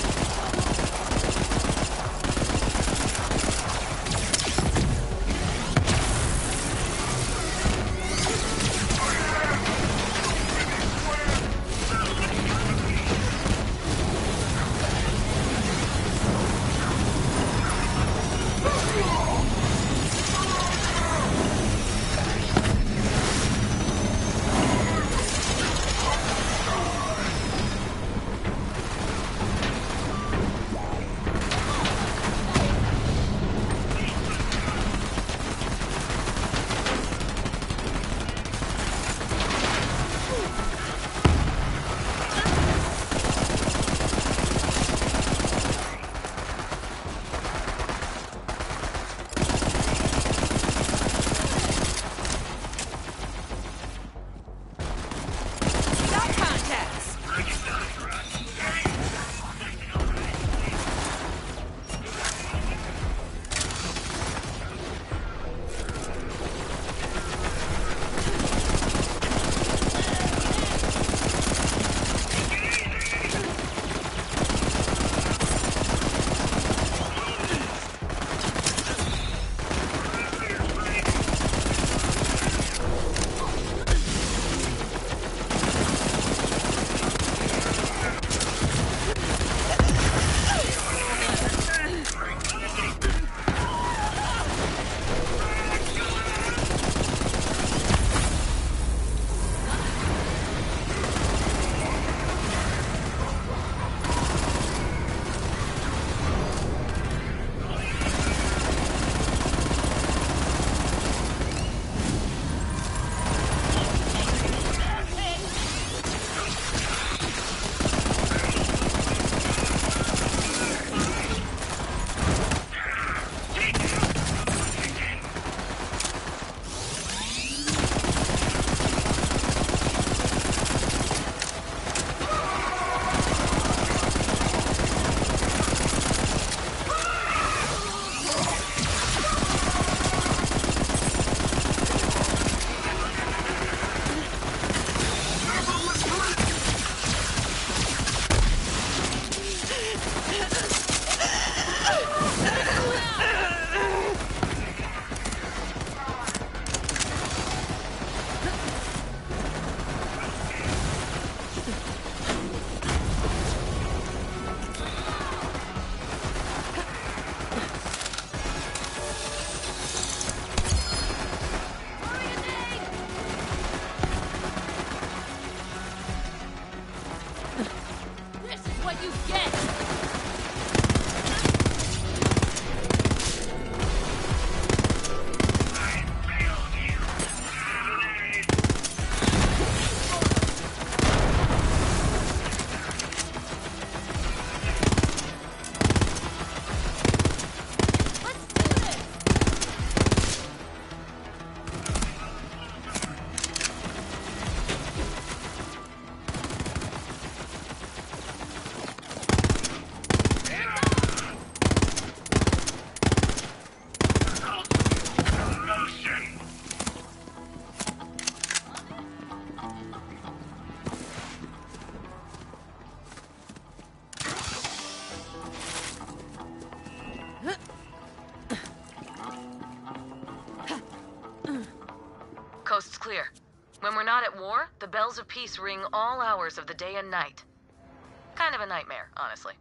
Coast's clear. When we're not at war, the bells of peace ring all hours of the day and night. Kind of a nightmare, honestly.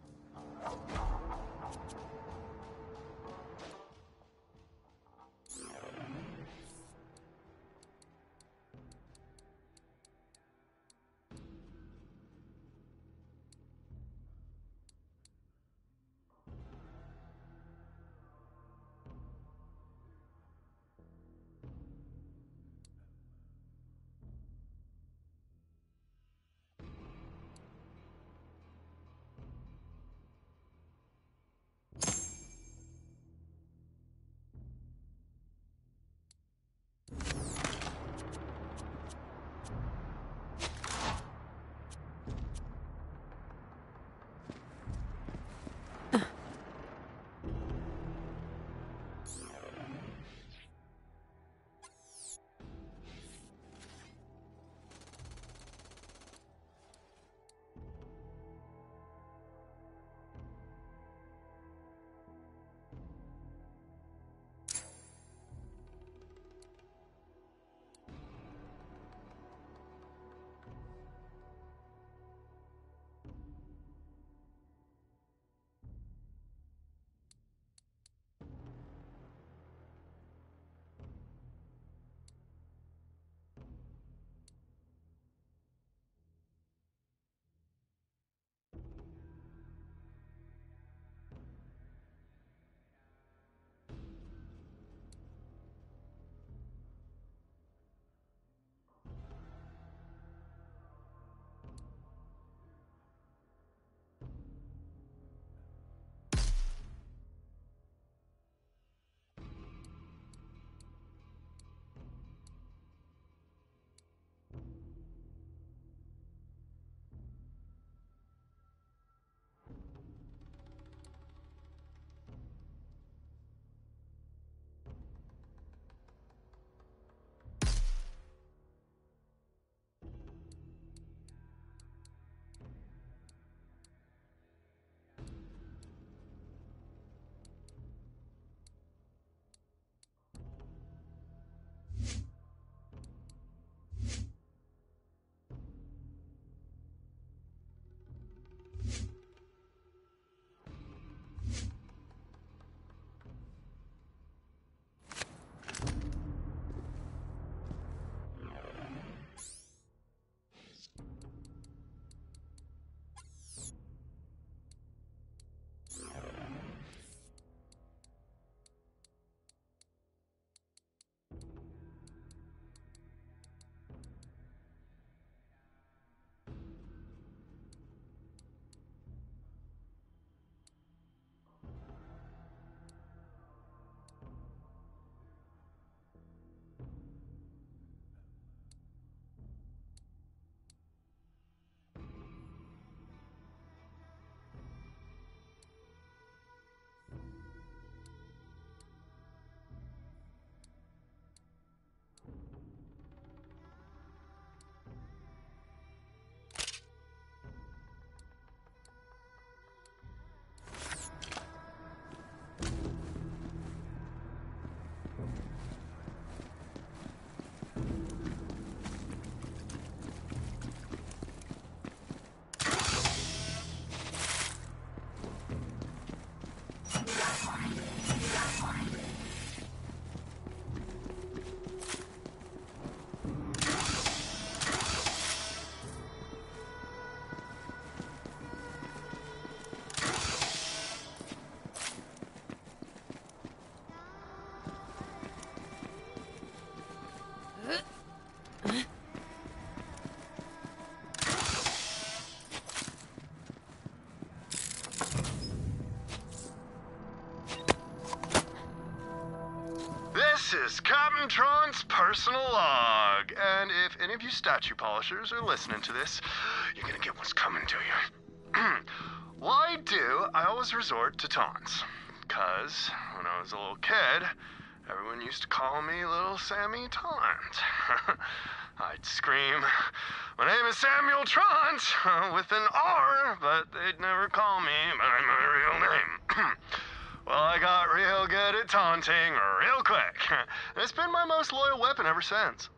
This is Captain Tron's personal log, and if any of you statue polishers are listening to this, you're gonna get what's coming to you. Why do I always resort to taunts? 'Cause when I was a little kid, everyone used to call me Little Sammy Taunt. I'd scream, "My name is Samuel Trant," with an R, but they'd never call me by my real name. Well, I got real good at taunting real quick. And it's been my most loyal weapon ever since.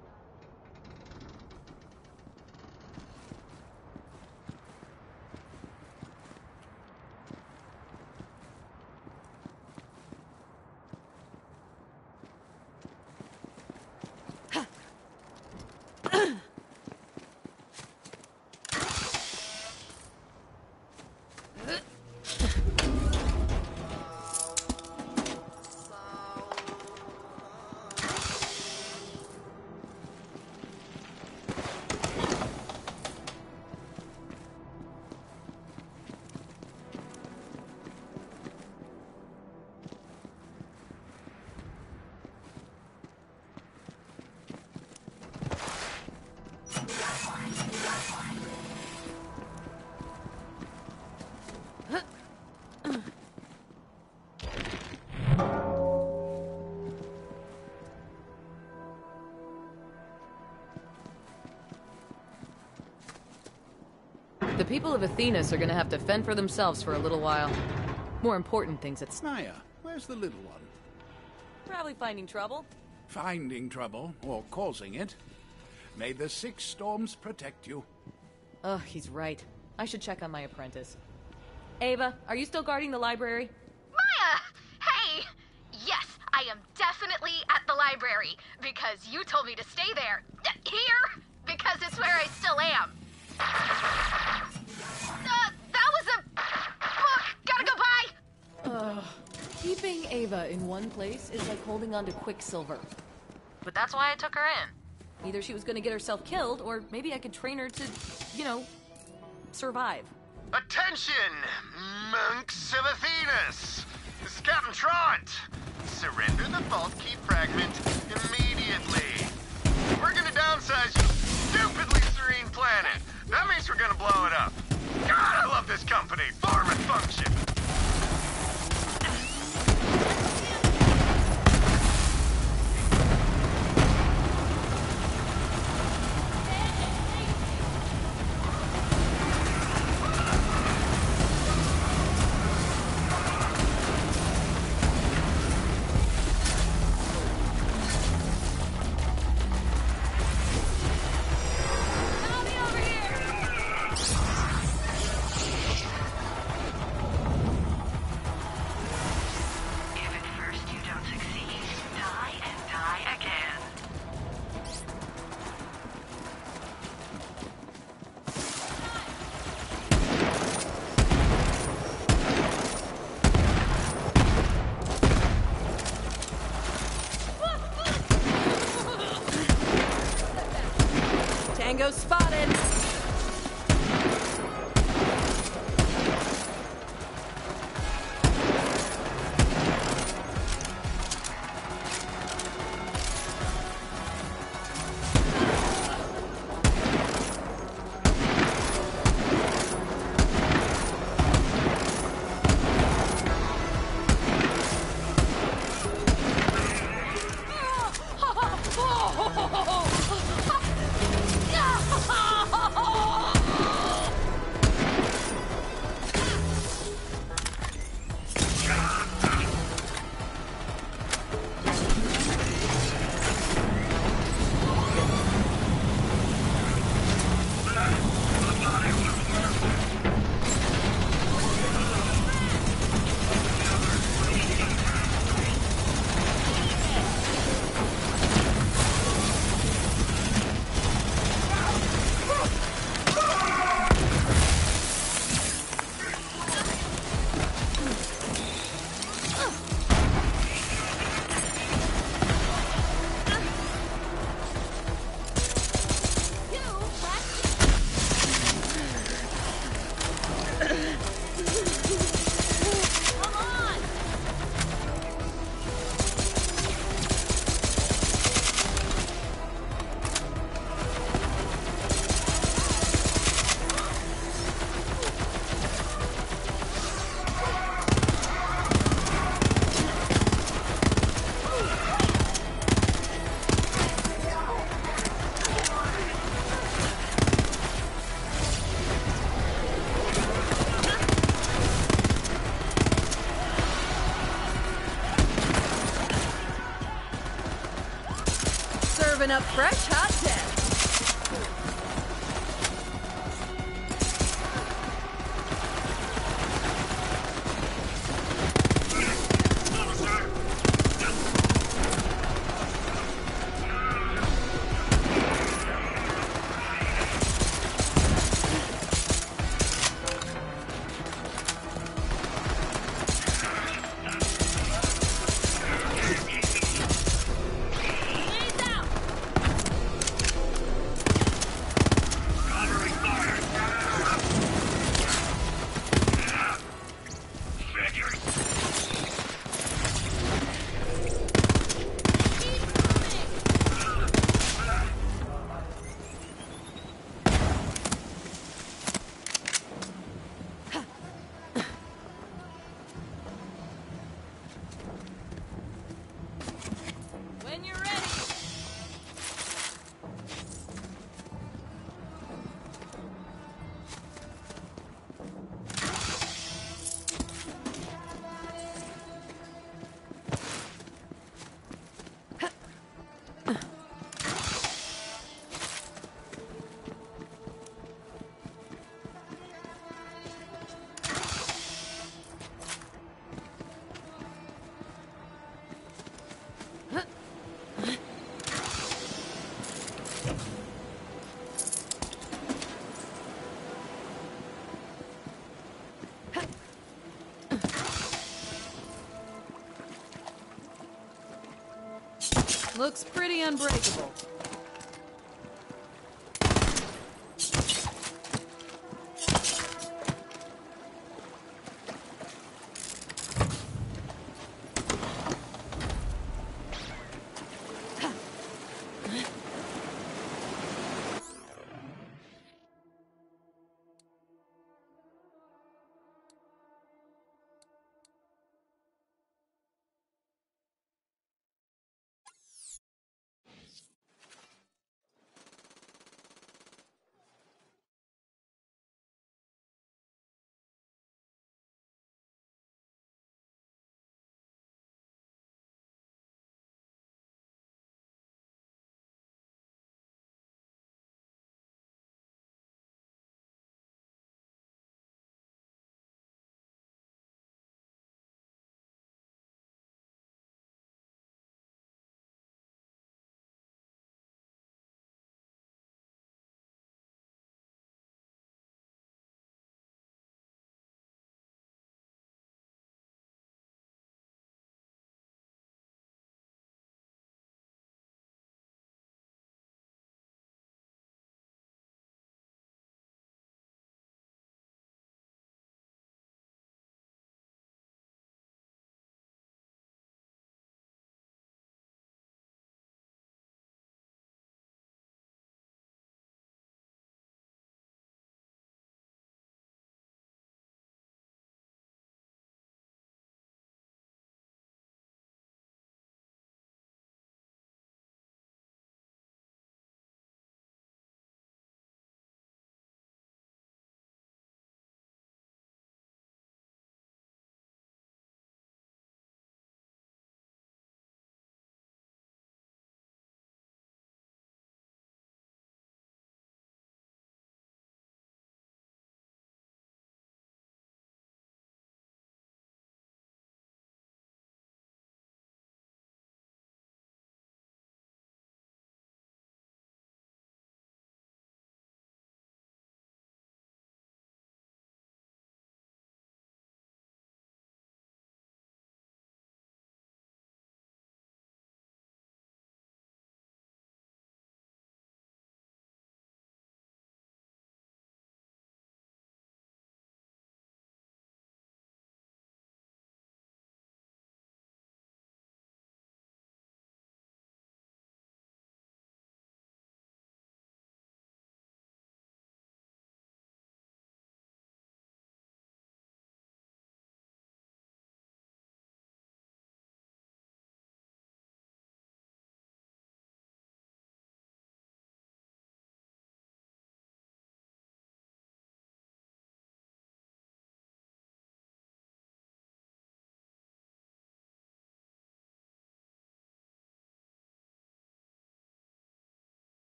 The people of Athenas are gonna have to fend for themselves for a little while. More important things at Naya, where's the little one? Probably finding trouble. Finding trouble, or causing it. May the 6 storms protect you. Ugh, he's right. I should check on my apprentice. Ava, are you still guarding the library? Maya! Hey! Yes, I am definitely at the library, because you told me to stay there. Here? Because it's where I still am. That was a book! Gotta go by! Keeping Ava in one place is like holding on to Quicksilver. But that's why I took her in. Either she was gonna get herself killed, or maybe I could train her to, you know, survive. Attention, monks of Athenas! This is Captain Trant. Surrender the vault key fragment immediately. We're gonna downsize your stupidly serene planet. That means we're gonna blow it up. God, I love this company. Form and function. Serving up fresh hot death. When you're ready. Looks pretty unbreakable.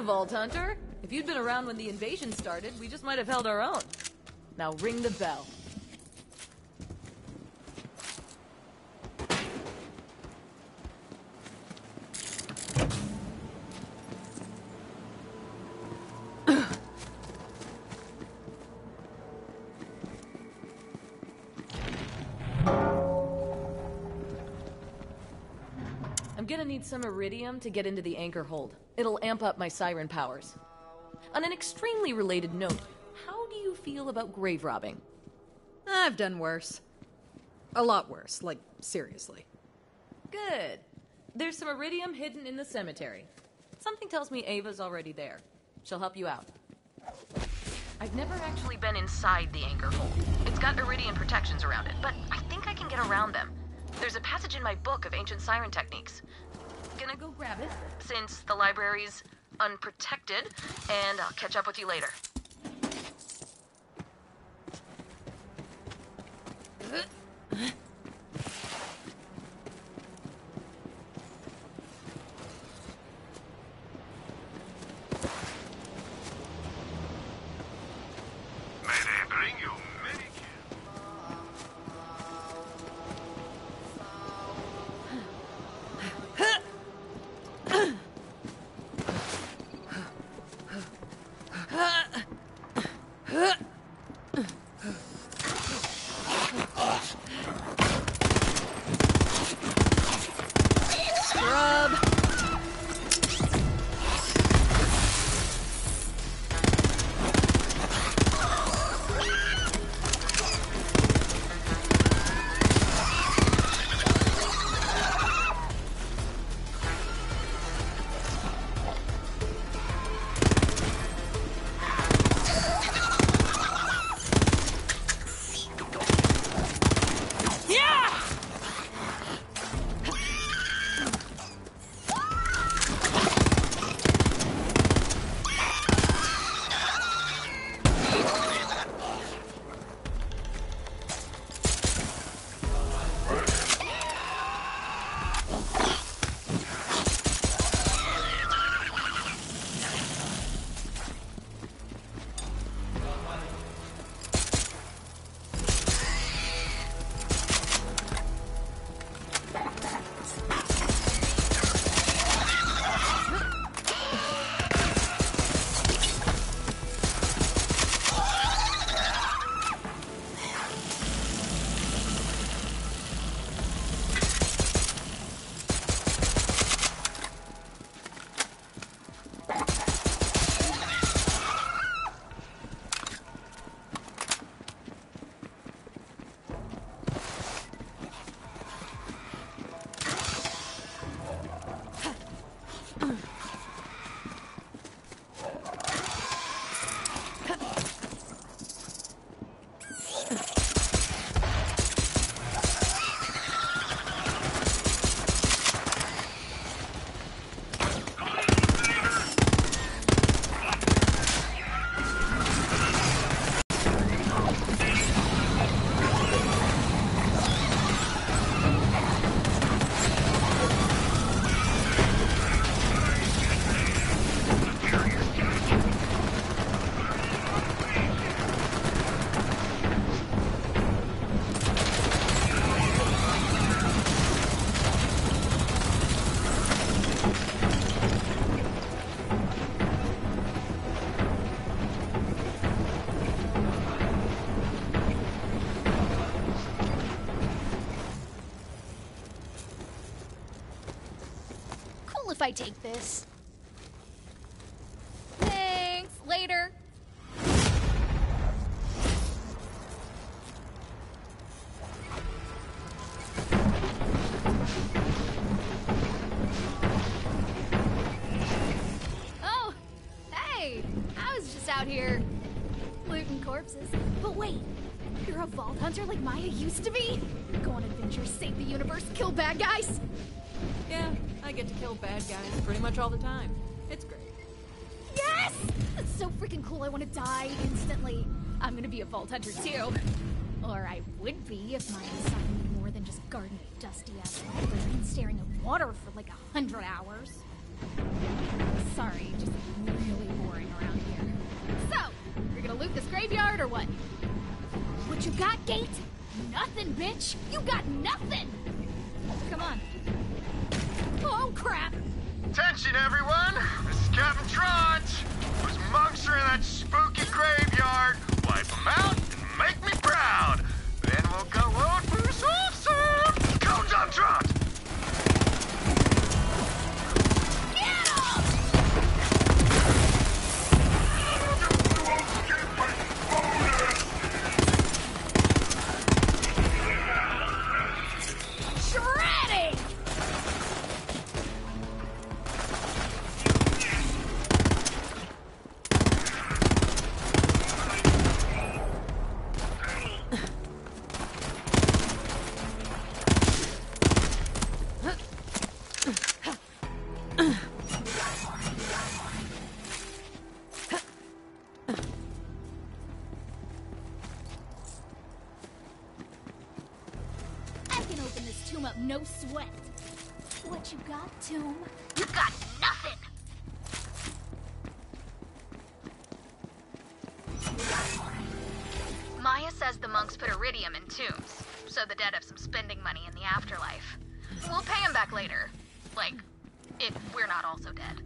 Vault Hunter. If you'd been around when the invasion started, we just might have held our own. Now ring the bell. I'm gonna need some iridium to get into the anchor hold. It'll amp up my siren powers. On an extremely related note, how do you feel about grave robbing? I've done worse. A lot worse, like, seriously. Good. There's some iridium hidden in the cemetery. Something tells me Ava's already there. She'll help you out. I've never actually been inside the anchor hold. It's got iridium protections around it, but I think I can get around them. There's a passage in my book of ancient siren techniques. Gonna go grab it, since the library's unprotected, and I'll catch up with you later. May they bring you many If I take this. Thanks. Later. Oh, hey. I was just out here looting corpses. But wait, you're a vault hunter like Maya used to be? Go on adventures, save the universe, kill bad guys? Yeah, I get to kill bad guys pretty much all the time. It's great. Yes! That's so freaking cool, I want to die instantly. I'm gonna be a vault hunter too. Or I would be if mine assigned me more than just guarding a dusty-ass library and staring at water for like 100 hours. Sorry, just you got, Gate? Nothing, bitch! You got nothing! Come on. Oh, crap! Attention, everyone! This is Captain Trant. Those monks are in that spooky graveyard. Wipe them out and make me proud. Then we'll go out for some Go, John Trant! Get him! Shredding! I can open this tomb up, no sweat. What you got, tomb? You got nothing! Maya says the monks put iridium in tombs, so the dead have some spending money in the afterlife. We'll pay them back later. Like, if we're not also dead.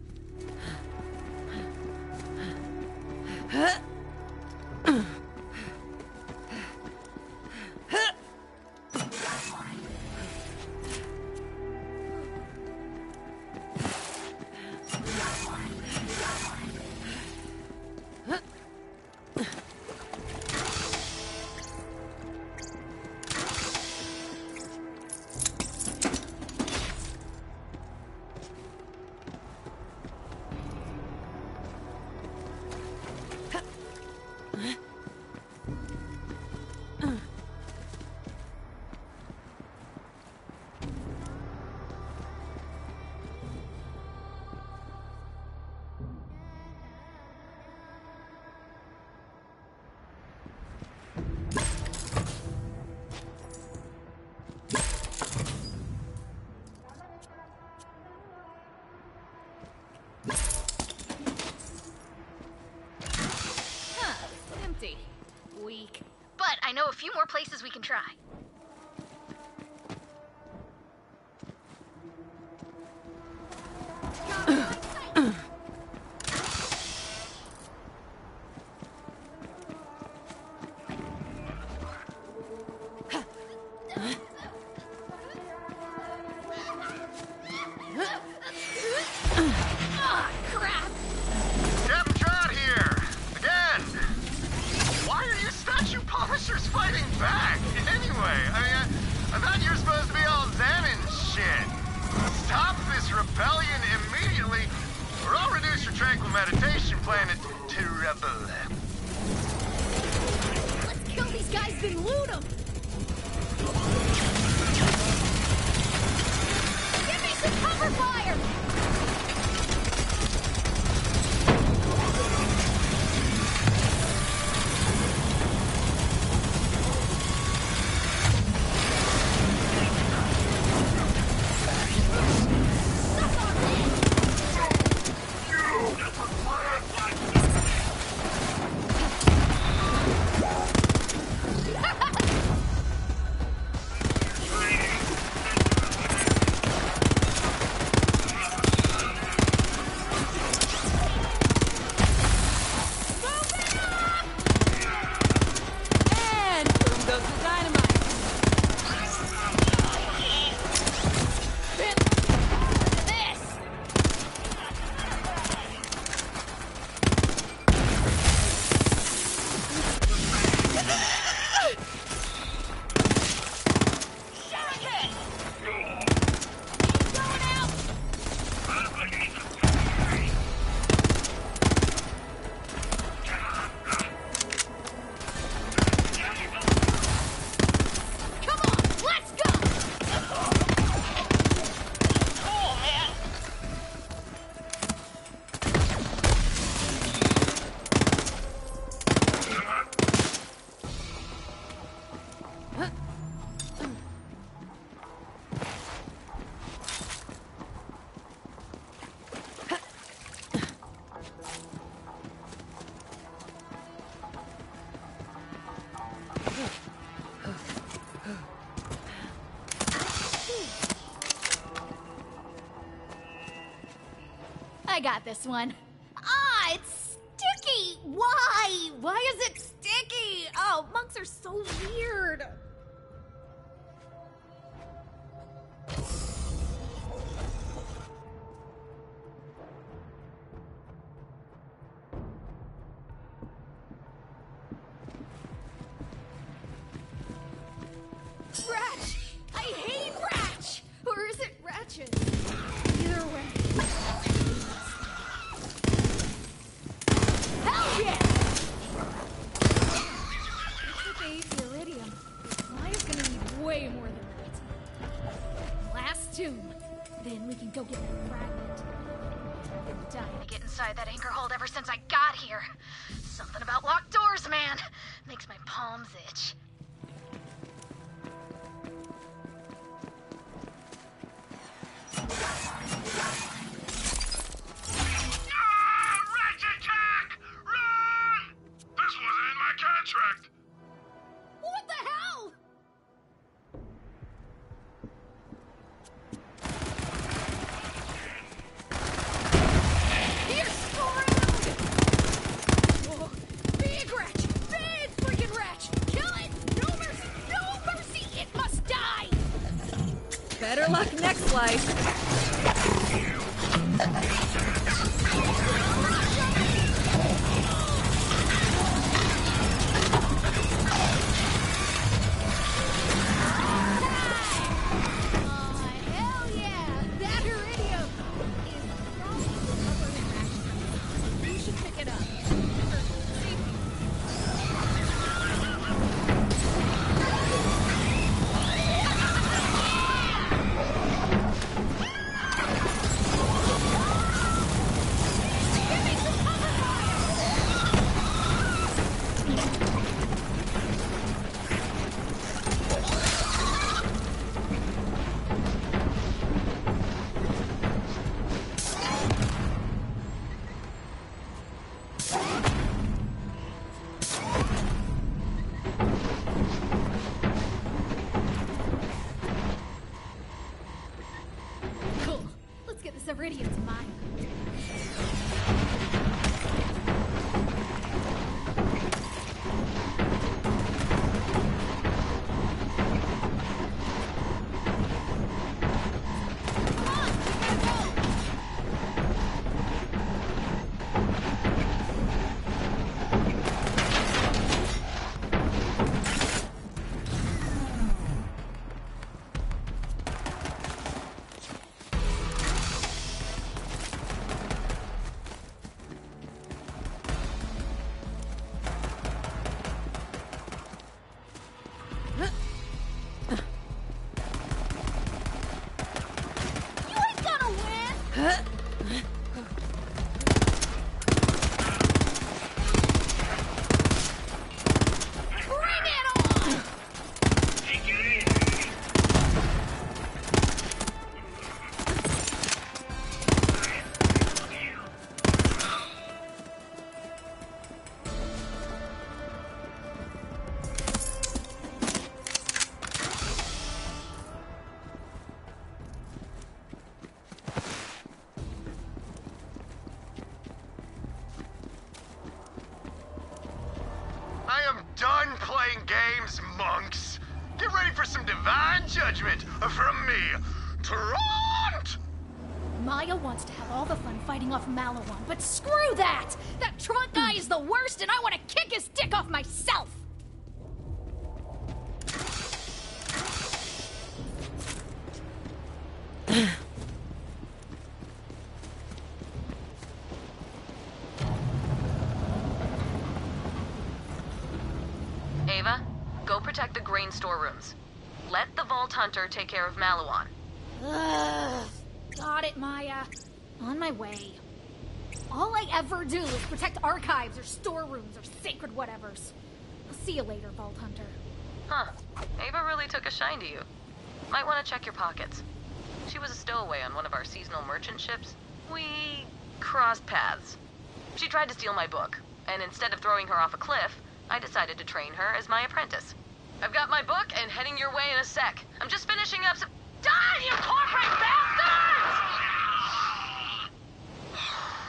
Empty. Weak. But I know a few more places we can try. Ah, crap! Captain Trot here! Again! Why are you statue polishers fighting back? Anyway, I thought you were supposed to be all zen and shit. Stop this rebellion immediately, or I'll reduce your tranquil meditation plan to rebel. Let's kill these guys, then loot them! Give me some cover fire! got this one. Ah, it's sticky! Why? Why is it sticky? Oh, monks are so weird. Ratch! I hate Ratch! Or is it Ratchet? Either way. Hell yeah! Looks like they ate the iridium. Maya's gonna need way more than that. Last tomb. Then we can go get that fragment. To get inside that anchor hold ever since I got here. Something about locked doors, man. Makes my palms itch. Ratchet attack! Run! This wasn't in my contract. What the hell? You're screwed! Whoa. Big Ratch! Big freaking Ratch! Kill it! No mercy! No mercy! It must die! Better luck next life. Hell yeah! That iridium is probably recovering Ratch. We should pick it up. For safety. Cool. Let's get this iridium to mine. You ain't gonna win! Bring it on! Take it easy. I am done playing games, monks. Get ready for some divine judgment from me, Trant! Maya wants to have all the fun fighting off Malawan, but screw that! That trunk guy is the worst, and I want to kick his dick off myself! Ava, go protect the grain storerooms. Let the Vault Hunter take care of Malawan. Ugh. Got it, Maya. On my way. All I ever do is protect archives or storerooms or sacred whatevers. I'll see you later, Vault Hunter. Huh. Ava really took a shine to you. Might want to check your pockets. She was a stowaway on one of our seasonal merchant ships. We crossed paths. She tried to steal my book, and instead of throwing her off a cliff, I decided to train her as my apprentice. I've got my book and heading your way in a sec. I'm just finishing up some... Die, you corporate bastards!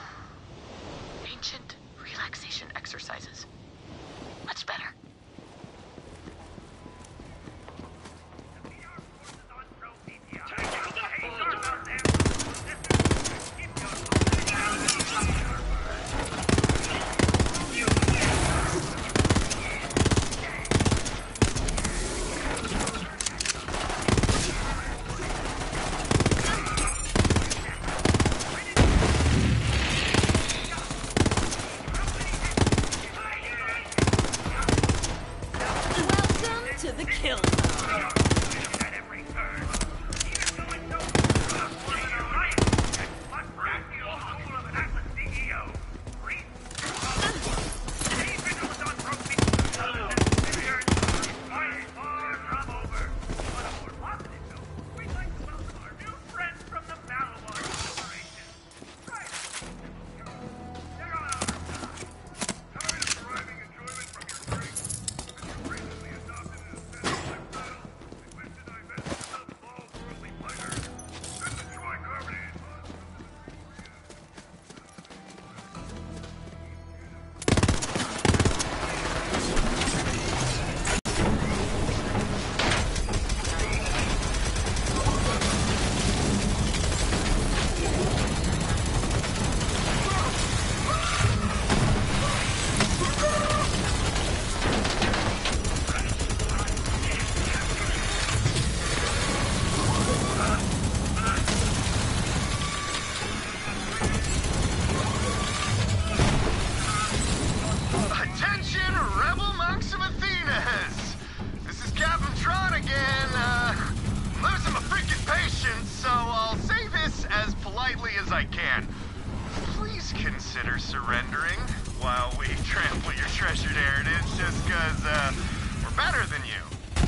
consider surrendering while we trample your treasured heritage just because, we're better than you?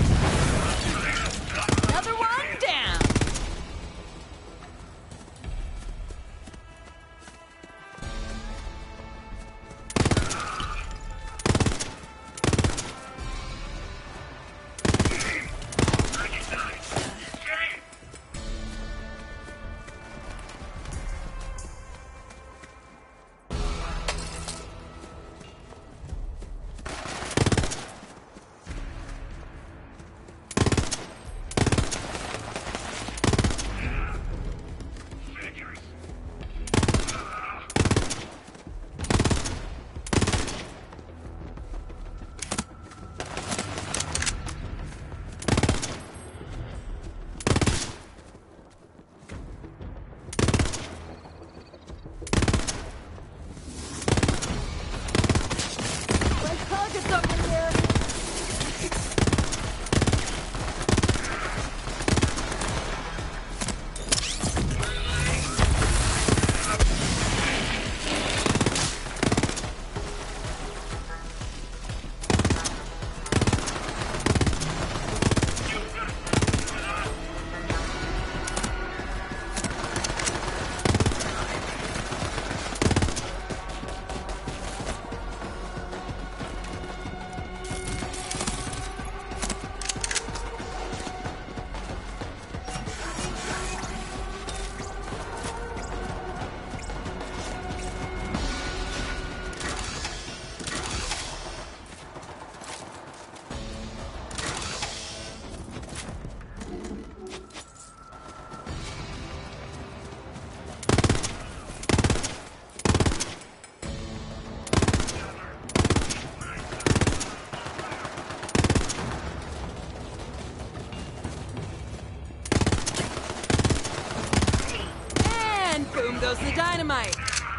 Another one down. Boom goes the dynamite.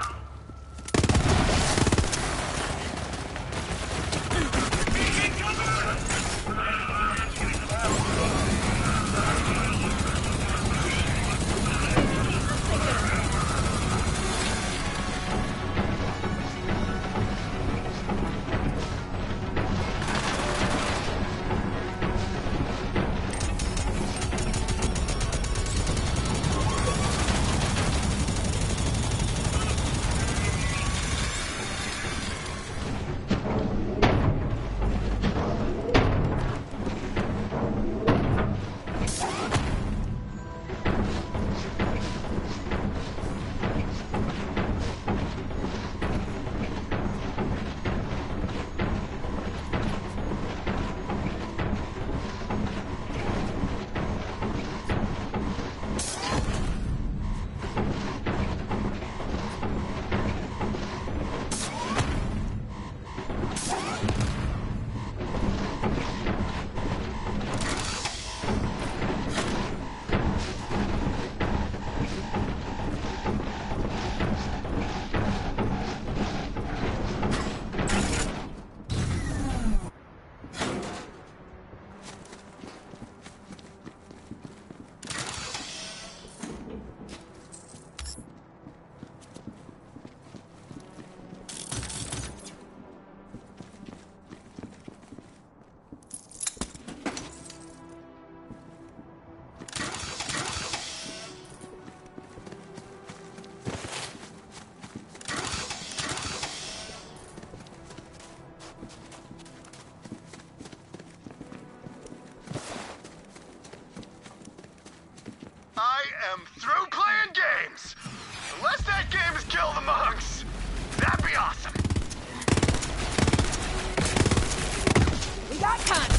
I am through playing games! Unless that game is Kill the Monks! That'd be awesome! We got contact!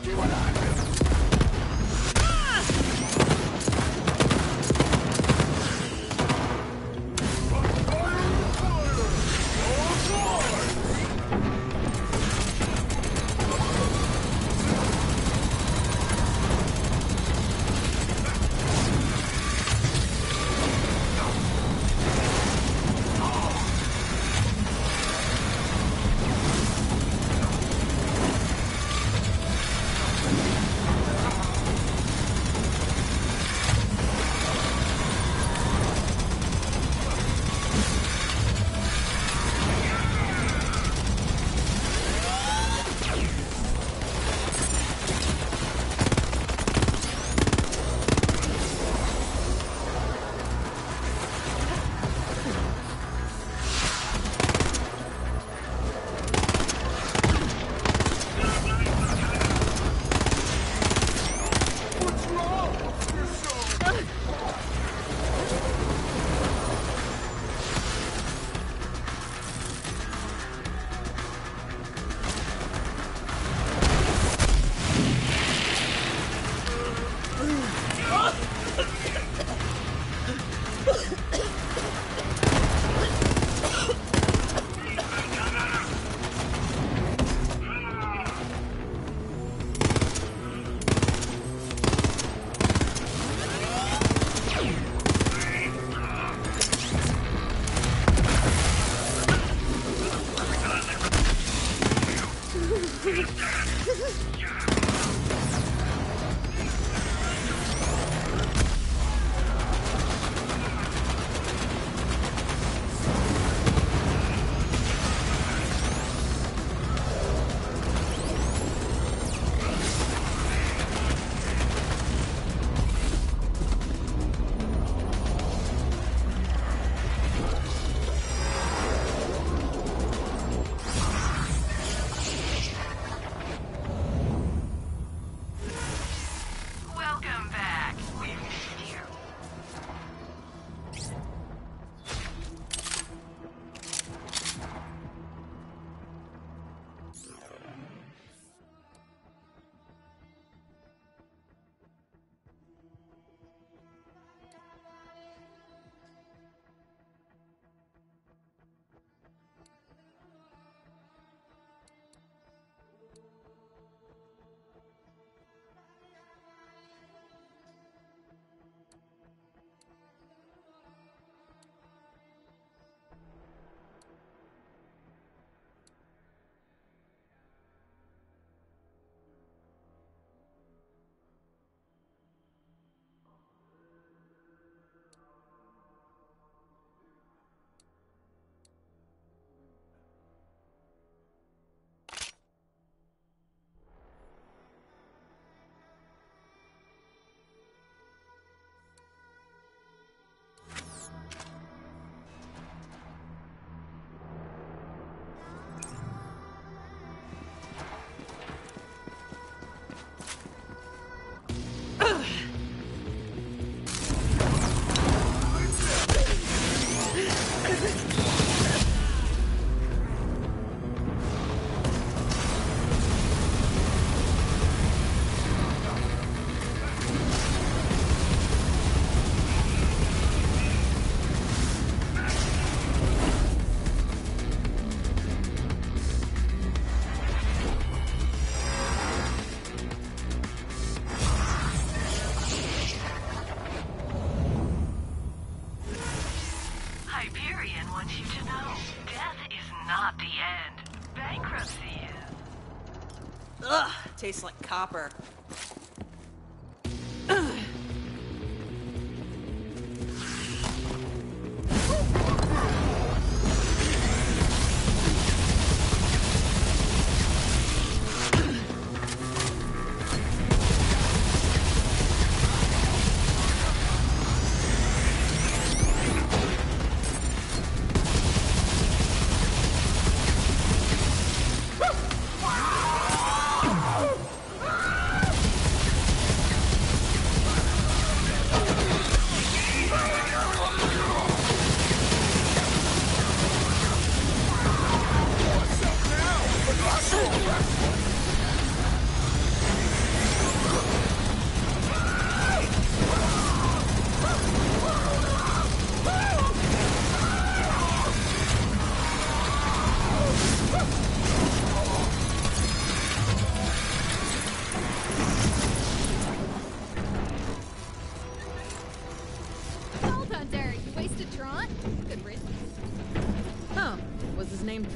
Tastes like copper.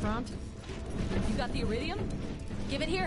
front. You got the iridium? Give it here.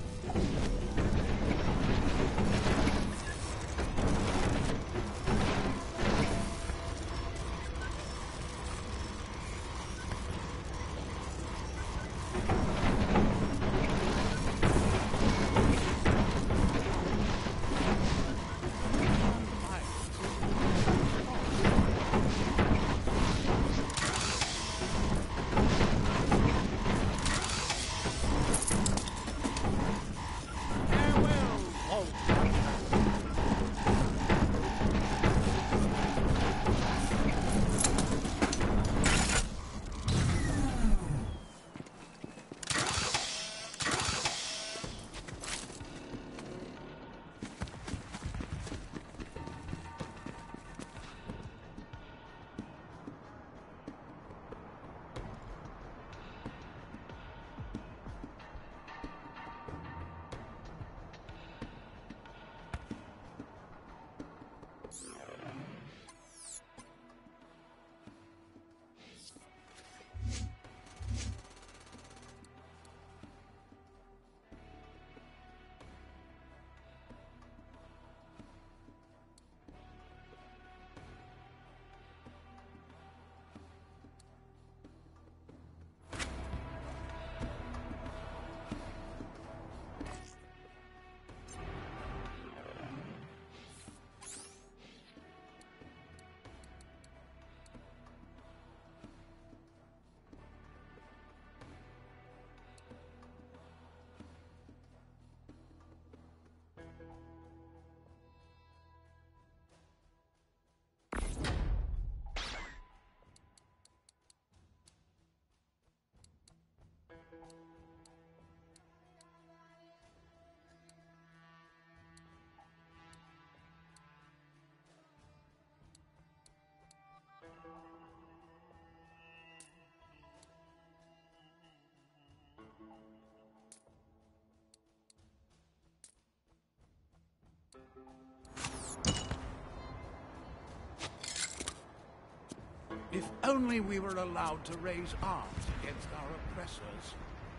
If only we were allowed to raise arms against our oppressors.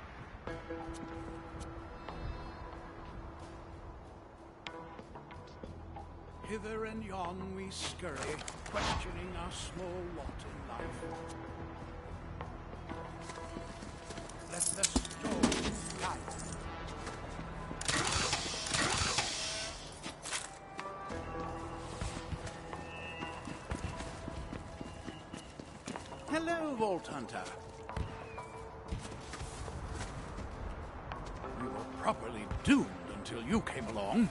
Hither and yon we scurry, questioning our small lot in life. Let the storm guide. Hello, Vault Hunter. We were properly doomed until you came along.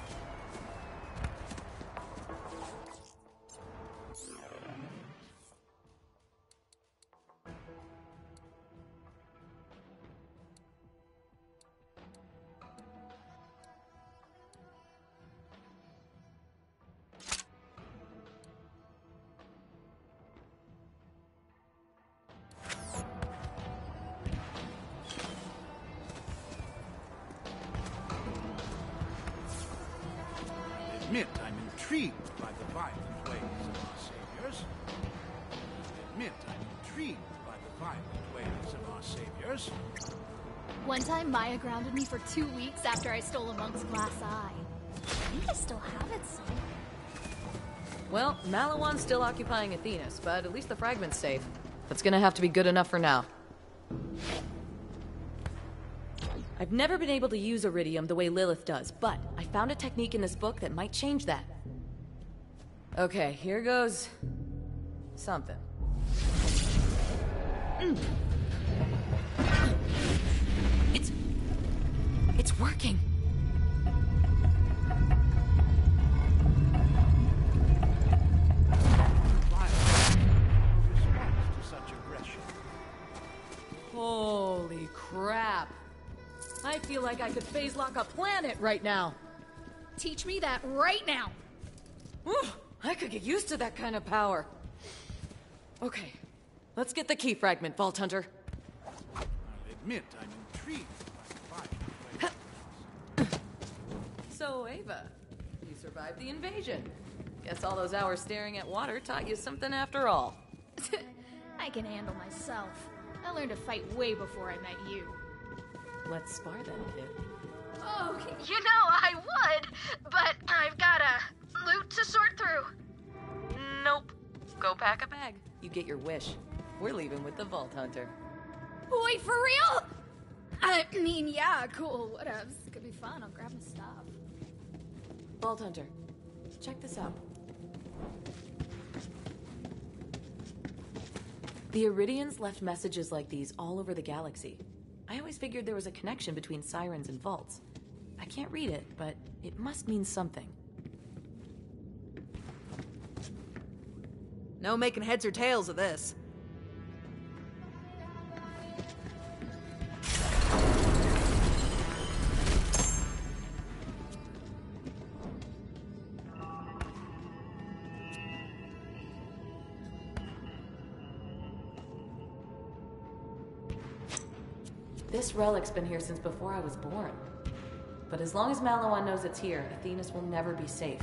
Admit I'm intrigued by the violent ways of our saviors. Admit I'm intrigued by the violent ways of our saviors. One time, Maya grounded me for 2 weeks after I stole a monk's glass eye. I think I still have it somewhere. Well, Maliwan's still occupying Athenas, but at least the fragment's safe. That's gonna have to be good enough for now. I've never been able to use Iridium the way Lilith does, but I found a technique in this book that might change that. Okay, here goes... something. It's working. Holy crap. I feel like I could phase lock a planet right now. Teach me that right now. Whew, I could get used to that kind of power. Okay, let's get the key fragment, Vault Hunter. I'll admit I'm intrigued by the violent. So, Ava, you survived the invasion. Guess all those hours staring at water taught you something after all. I can handle myself. I learned to fight way before I met you. Let's spar then, kid. Oh, okay. You know, I would, but I've got a loot to sort through. Nope. Go pack a bag. You get your wish. We're leaving with the Vault Hunter. Wait, for real? I mean, yeah, cool, whatevs. Could be fun, I'll grab my stuff. Vault Hunter, check this out. The Iridians left messages like these all over the galaxy. I always figured there was a connection between sirens and vaults. I can't read it, but it must mean something. No making heads or tails of this. This relic's been here since before I was born. But as long as Maliwan knows it's here, Athenas will never be safe.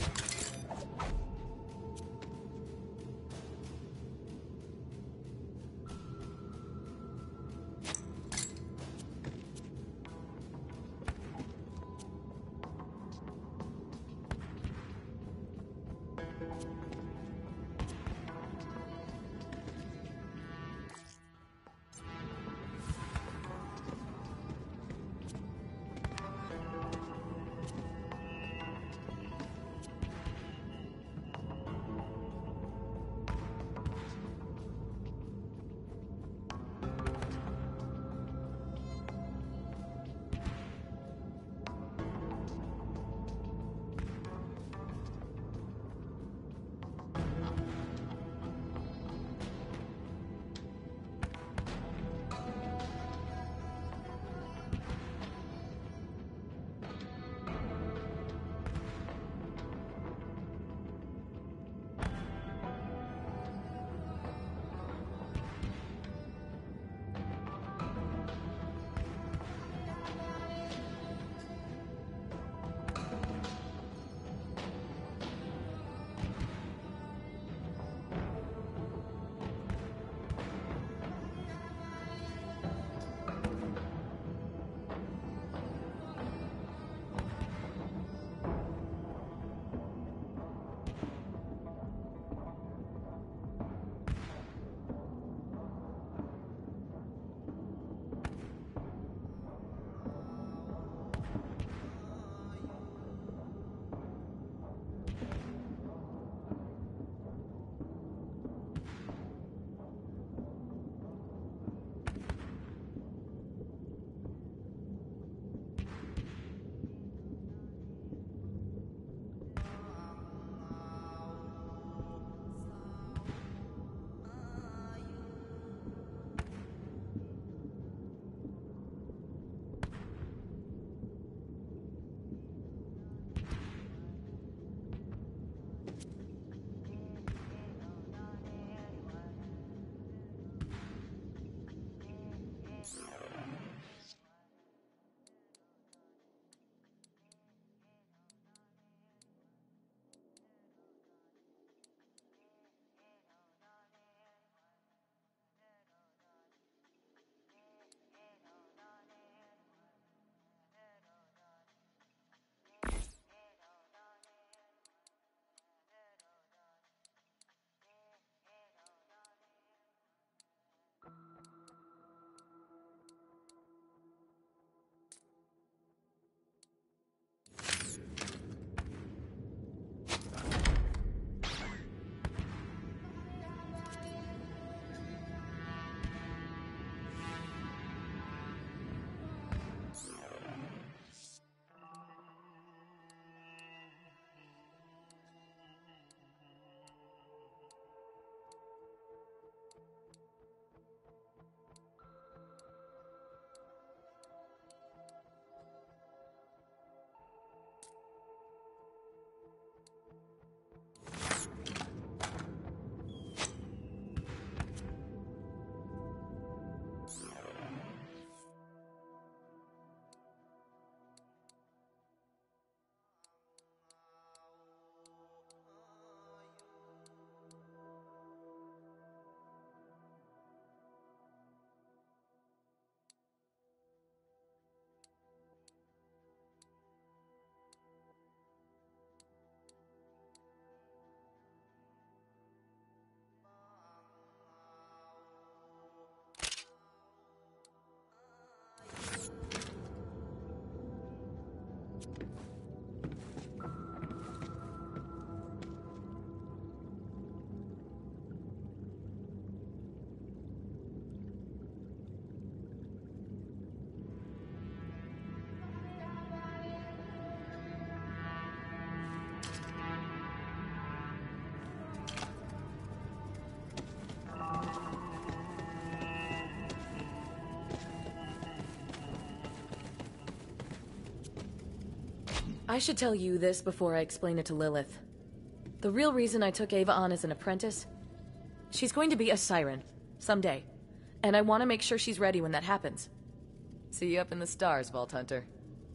I should tell you this before I explain it to Lilith. The real reason I took Ava on as an apprentice, she's going to be a siren, someday. And I want to make sure she's ready when that happens. See you up in the stars, Vault Hunter.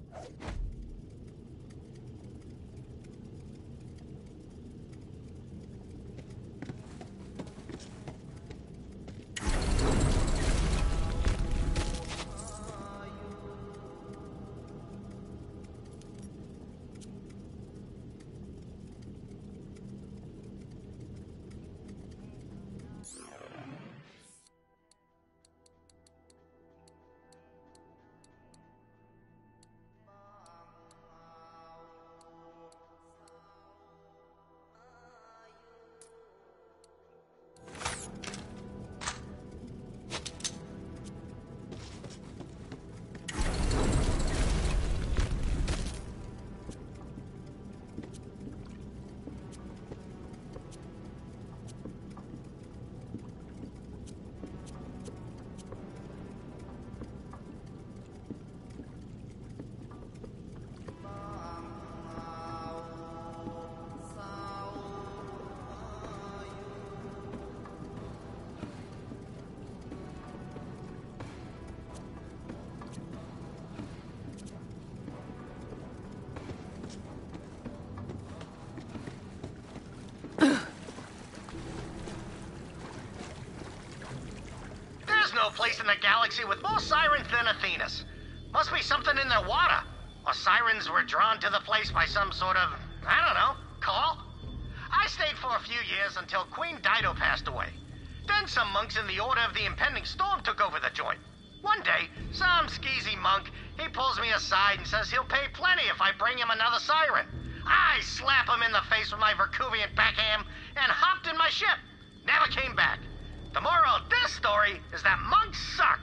No place in the galaxy with more sirens than Athena's. Must be something in their water. Or sirens were drawn to the place by some sort of, I don't know, call? I stayed for a few years until Queen Dido passed away. Then some monks in the Order of the Impending Storm took over the joint. One day, some skeezy monk, he pulls me aside and says he'll pay plenty if I bring him another siren. I slap him in the face with my Verkuvian backhand and hopped in my ship. Never came back. The moral of this story is that monks suck.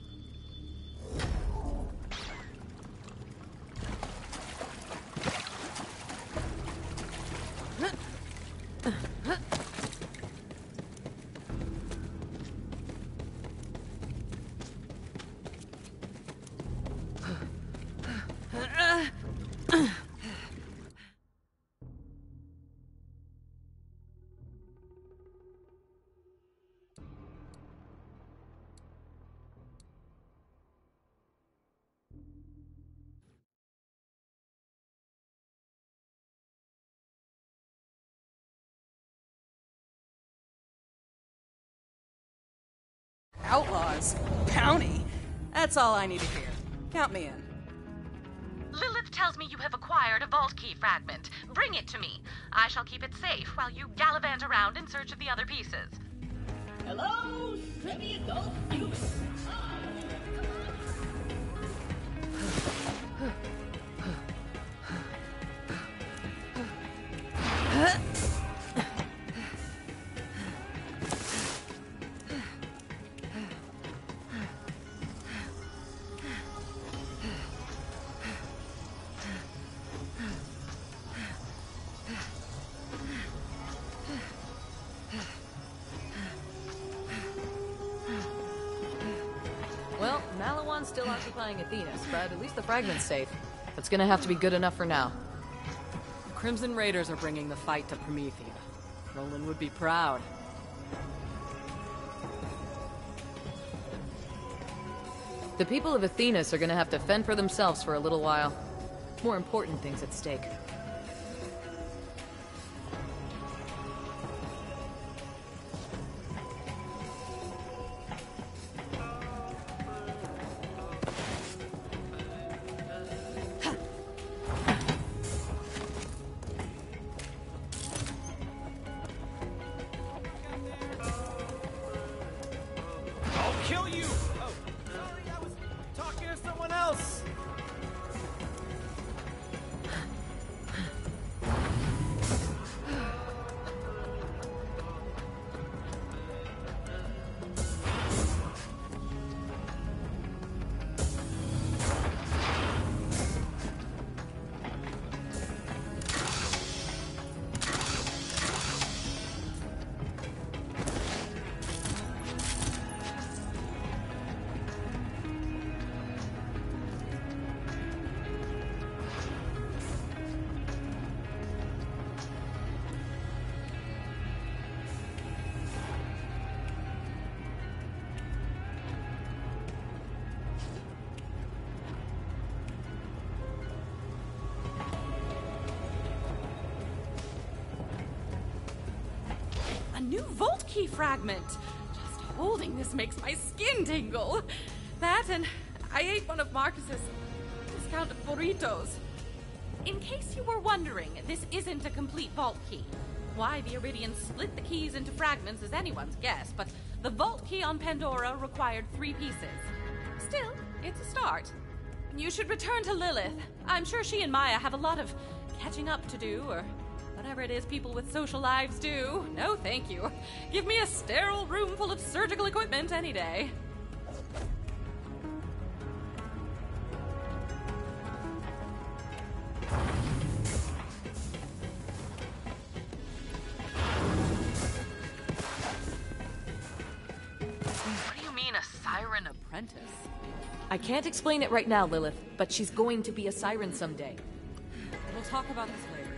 Outlaws? Bounty? That's all I need to hear. Count me in. Lilith tells me you have acquired a vault key fragment. Bring it to me. I shall keep it safe while you gallivant around in search of the other pieces. Hello, semi-adult youth. Well, Malawan's still occupying Athenas, but at least the fragment's safe. That's gonna have to be good enough for now. The Crimson Raiders are bringing the fight to Promethea. Roland would be proud. The people of Athenas are gonna have to fend for themselves for a little while. More important things at stake. new Vault Key fragment. Just holding this makes my skin tingle. That and I ate one of Marcus's discounted burritos. In case you were wondering, this isn't a complete Vault Key. Why the Iridians split the keys into fragments is anyone's guess, but the Vault Key on Pandora required 3 pieces. Still, it's a start. You should return to Lilith. I'm sure she and Maya have a lot of catching up to do, or whatever it is people with social lives do. No, thank you. Give me a sterile room full of surgical equipment any day. What do you mean, a siren apprentice? I can't explain it right now, Lilith, but she's going to be a siren someday. We'll talk about this later.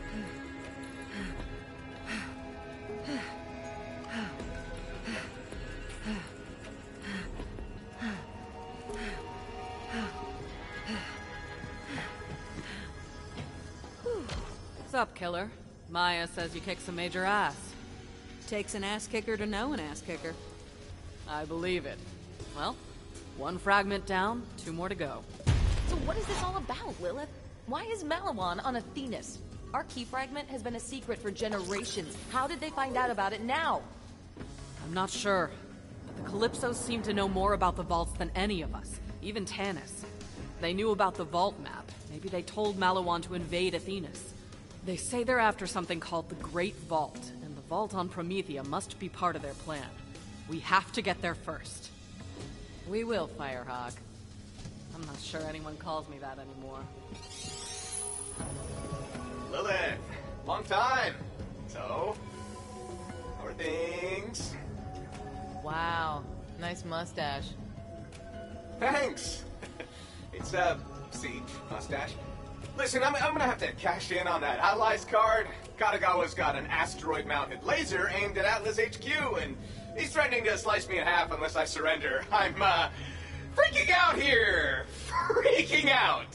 What's up, killer? Maya says you kicked some major ass. Takes an ass kicker to know an ass kicker. I believe it. Well, 1 fragment down, 2 more to go. So what is this all about, Lilith? Why is Malawan on Athenas? Our key fragment has been a secret for generations. How did they find out about it now? I'm not sure. But the Calypsos seem to know more about the vaults than any of us, even Tanis. They knew about the vault map. Maybe they told Malawan to invade Athenas. They say they're after something called the Great Vault, and the vault on Promethea must be part of their plan. We have to get there first. We will, Firehawk. I'm not sure anyone calls me that anymore. Lilith, long time. So, how are things? Wow, nice mustache. Thanks. It's Siege mustache. Listen, I'm gonna have to cash in on that Allies card. Katagawa's got an asteroid-mounted laser aimed at Atlas HQ, and he's threatening to slice me in half unless I surrender. I'm, freaking out here! Freaking out!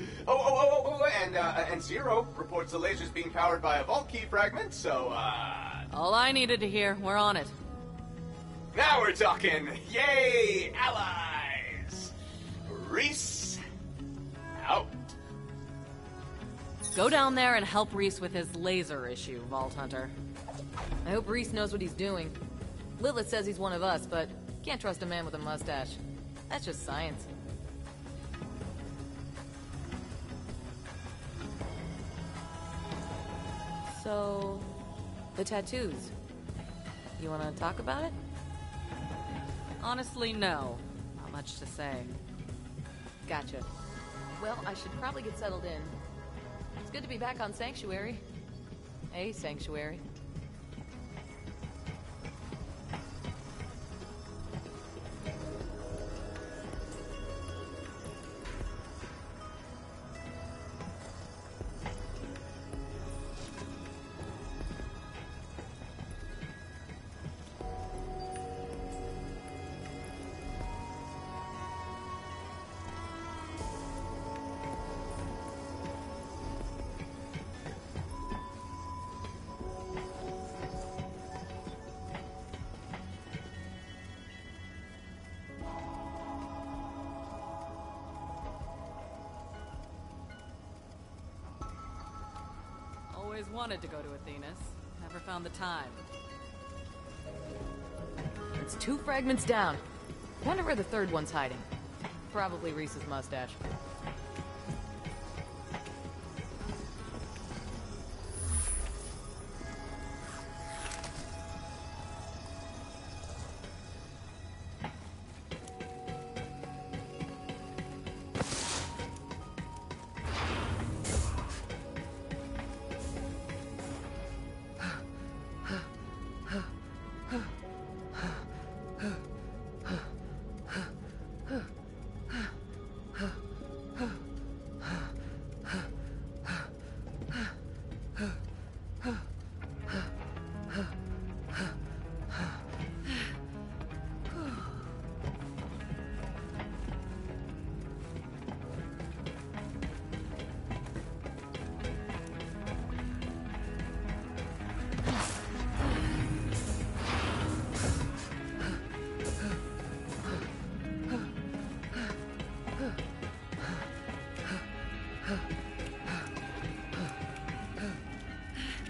And Zero reports the laser's being powered by a Vault Key fragment, so, All I needed to hear, we're on it. Now we're talking! Yay! Allies! Reese, out. Go down there and help Reese with his laser issue, Vault Hunter. I hope Reese knows what he's doing. Lilith says he's one of us, but can't trust a man with a mustache. That's just science. So, the tattoos. You want to talk about it? Honestly, no. Not much to say. Gotcha. Well, I should probably get settled in. It's good to be back on Sanctuary. A Sanctuary. Always wanted to go to Athenas. Never found the time. It's 2 fragments down. Wonder where the third one's hiding. Probably Reese's mustache.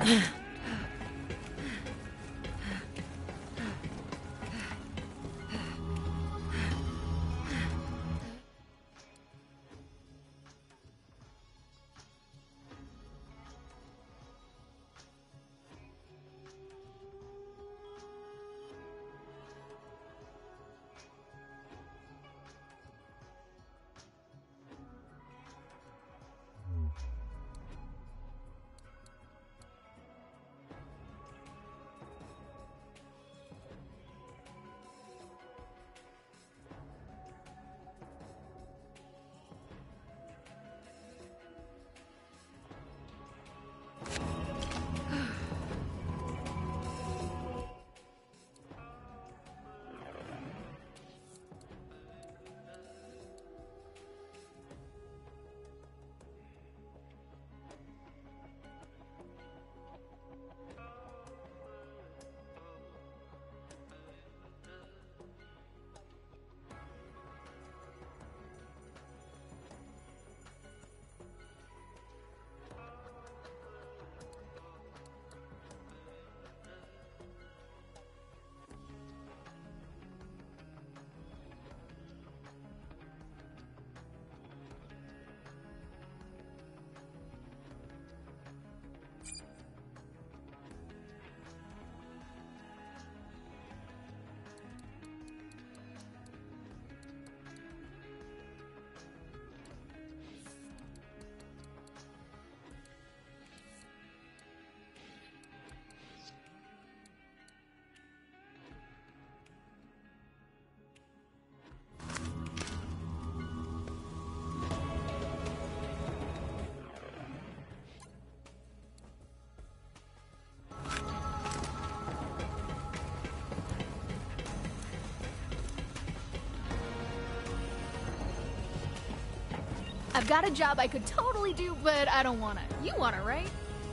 I've got a job I could totally do, but I don't wanna. You wanna, right?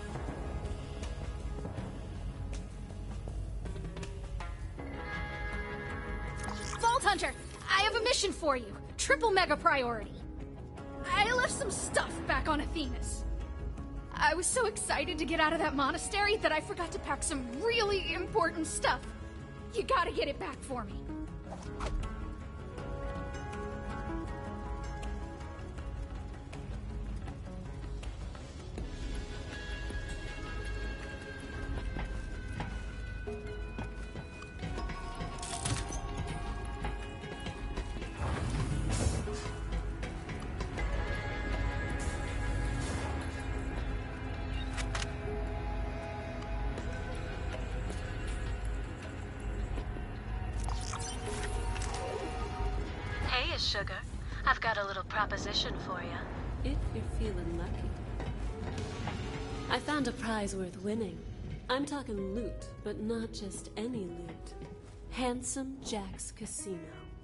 Vault Hunter, I have a mission for you. Triple mega priority. I left some stuff back on Athenas. I was so excited to get out of that monastery that I forgot to pack some really important stuff. You gotta get it back for me. Sugar, I've got a little proposition for you. If you're feeling lucky. I found a prize worth winning. I'm talking loot, but not just any loot. Handsome Jack's Casino.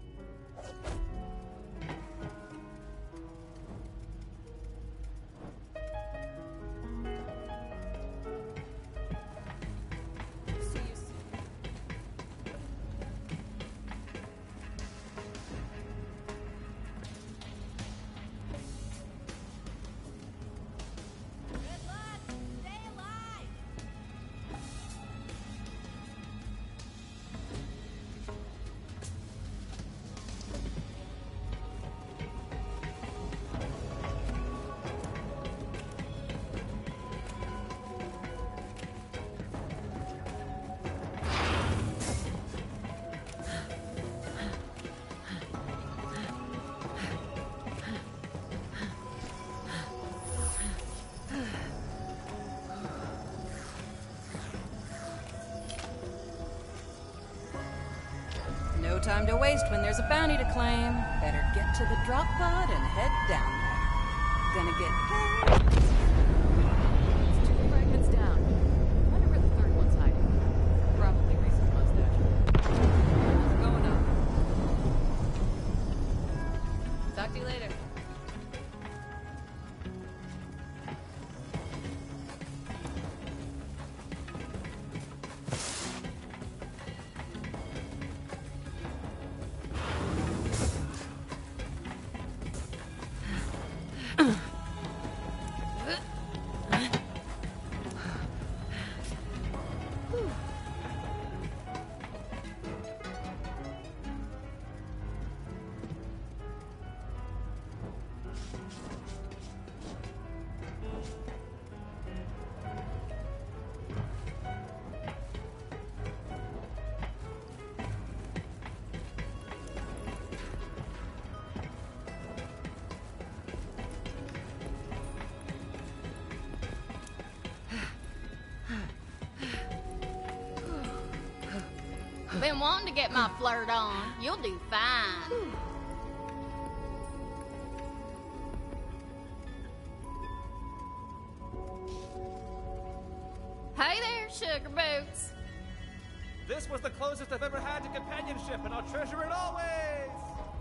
No time to waste when there's a bounty to claim. Better get to the drop pod and head down there. Gonna get paid. It's 2 fragments down. Wonder where the third one's hiding. Probably Reese's mustache. What's going on? Talk to you later. Been wanting to get my flirt on. You'll do fine. Hey there, sugar boots. This was the closest I've ever had to companionship, and I'll treasure it always!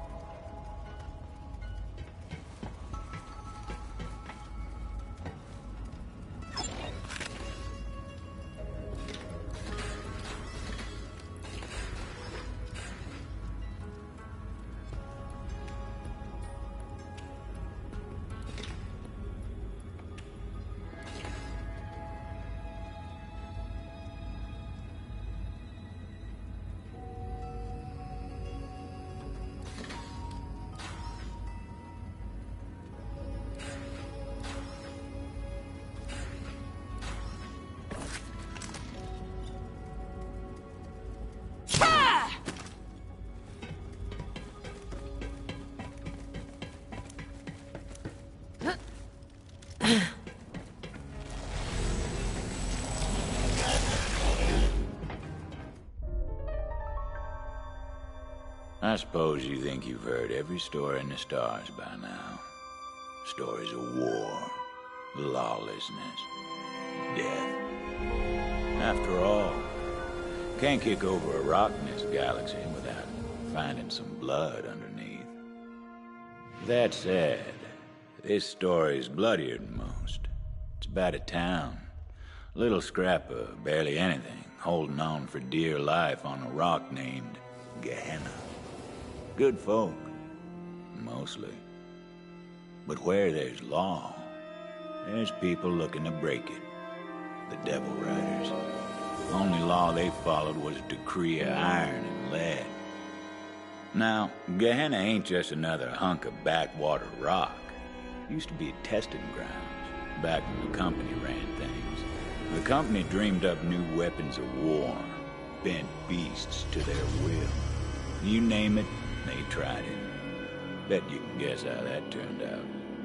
I suppose you think you've heard every story in the stars by now. Stories of war, lawlessness, death. After all, can't kick over a rock in this galaxy without finding some blood underneath. That said, this story's bloodier than most. It's about a town, a little scrap of barely anything, holding on for dear life on a rock named Gehenna. Good folk, mostly. But where there's law, there's people looking to break it. The Devil Riders. Only law they followed was a decree of iron and lead. Now, Gehenna ain't just another hunk of backwater rock. It used to be a testing grounds, back when the company ran things. The company dreamed up new weapons of war, bent beasts to their will. You name it, they tried it. Bet you can guess how that turned out.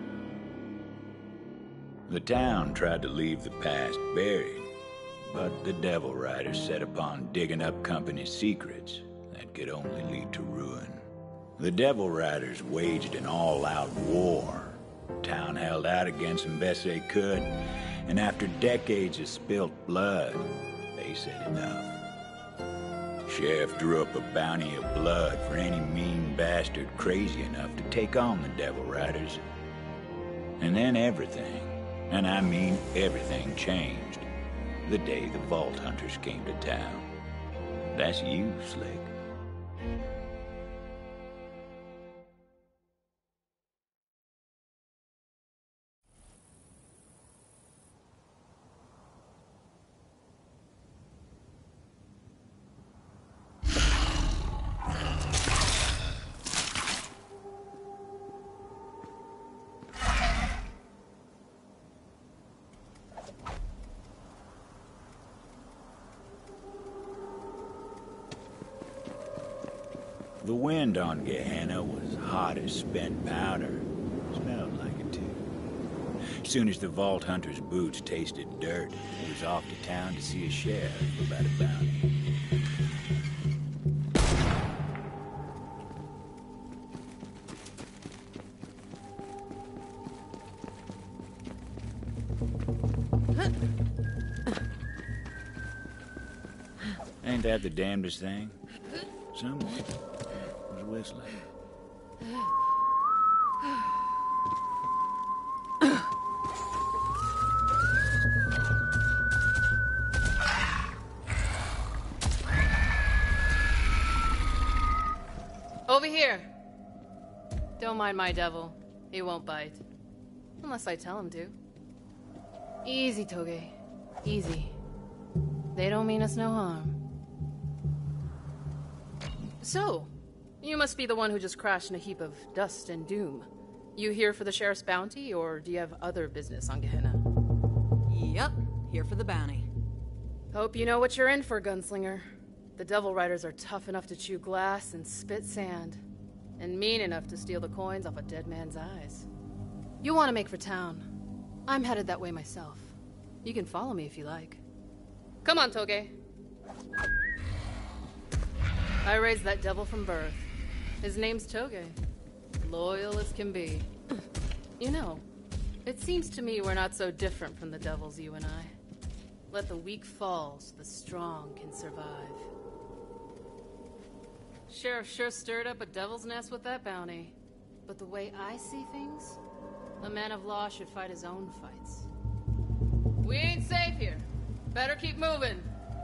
The town tried to leave the past buried, but the Devil Riders set upon digging up company secrets that could only lead to ruin. The Devil Riders waged an all-out war. The town held out against them best they could, and after decades of spilt blood, they said enough. Sheriff drew up a bounty of blood for any mean bastard crazy enough to take on the Devil Riders. And then everything, and I mean everything, changed the day the Vault Hunters came to town. That's you, Slick. The wind on Gehenna was hot as spent powder. Smelled like it, too. As soon as the Vault Hunter's boots tasted dirt, he was off to town to see a sheriff about a bounty. Ain't that the damnedest thing? Someone was whistling. Over here. Don't mind my devil. He won't bite. Unless I tell him to. Easy, Toge. Easy. They don't mean us no harm. So, you must be the one who just crashed in a heap of dust and doom. You here for the sheriff's bounty, or do you have other business on Gehenna? Yep, here for the bounty. Hope you know what you're in for, Gunslinger. The Devil Riders are tough enough to chew glass and spit sand, and mean enough to steal the coins off a dead man's eyes. You want to make for town. I'm headed that way myself. You can follow me if you like. Come on, Toge. I raised that devil from birth. His name's Toge. Loyal as can be. You know, it seems to me we're not so different from the devils, you and I. Let the weak fall so the strong can survive. Sheriff sure stirred up a devil's nest with that bounty. But the way I see things, a man of law should fight his own fights. We ain't safe here. Better keep moving.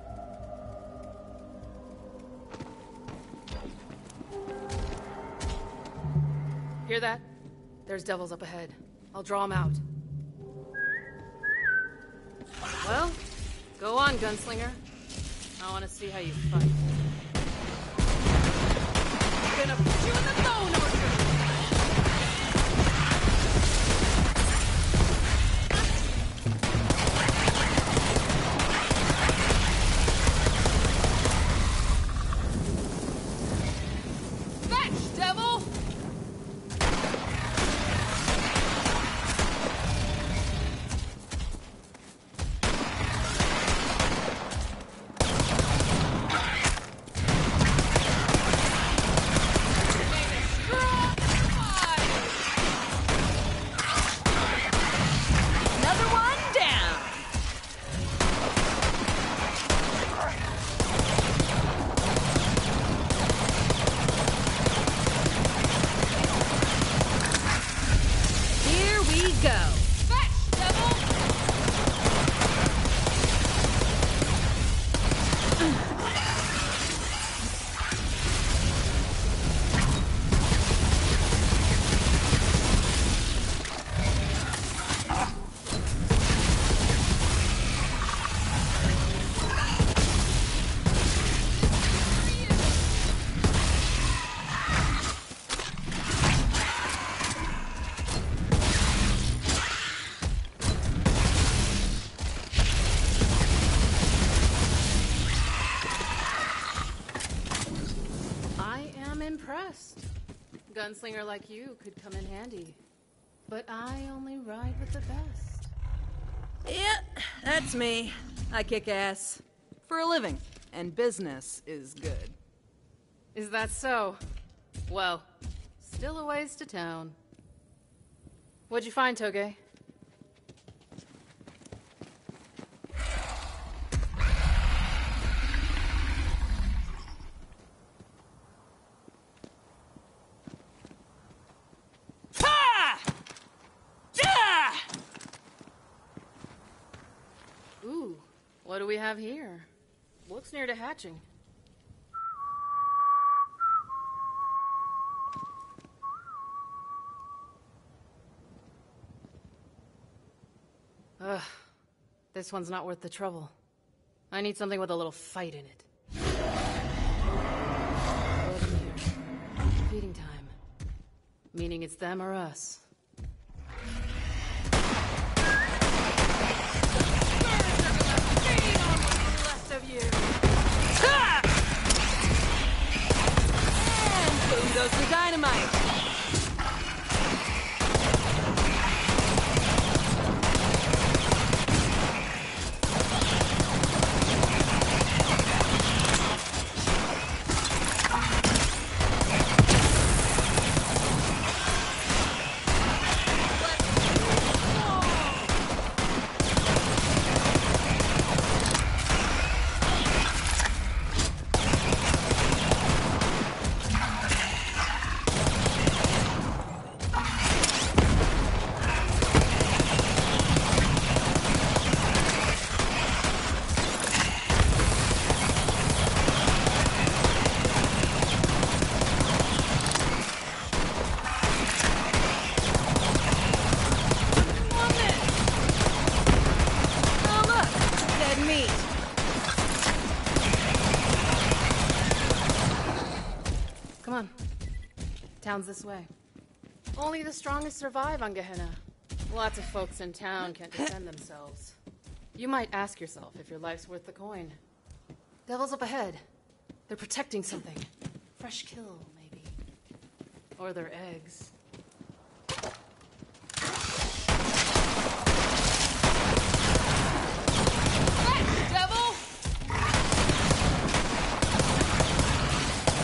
Hear that? There's devils up ahead. I'll draw them out. Well, go on, gunslinger. I want to see how you fight. I'm gonna put you in the bone orchard! Fetch, devil! Gunslinger like you could come in handy. But I only ride with the best. Yeah, that's me. I kick ass. For a living. And business is good. Is that so? Well, still a ways to town. What'd you find, Toge? Ooh, what do we have here? Looks near to hatching. Ugh, this one's not worth the trouble. I need something with a little fight in it. Feeding time. Meaning it's them or us. Of you. Ha! And boom goes the dynamite. Town's this way. Only the strongest survive on Gehenna. Lots of folks in town can't defend themselves. You might ask yourself if your life's worth the coin. Devil's up ahead. They're protecting something. Fresh kill, maybe. Or their eggs. Hey, devil!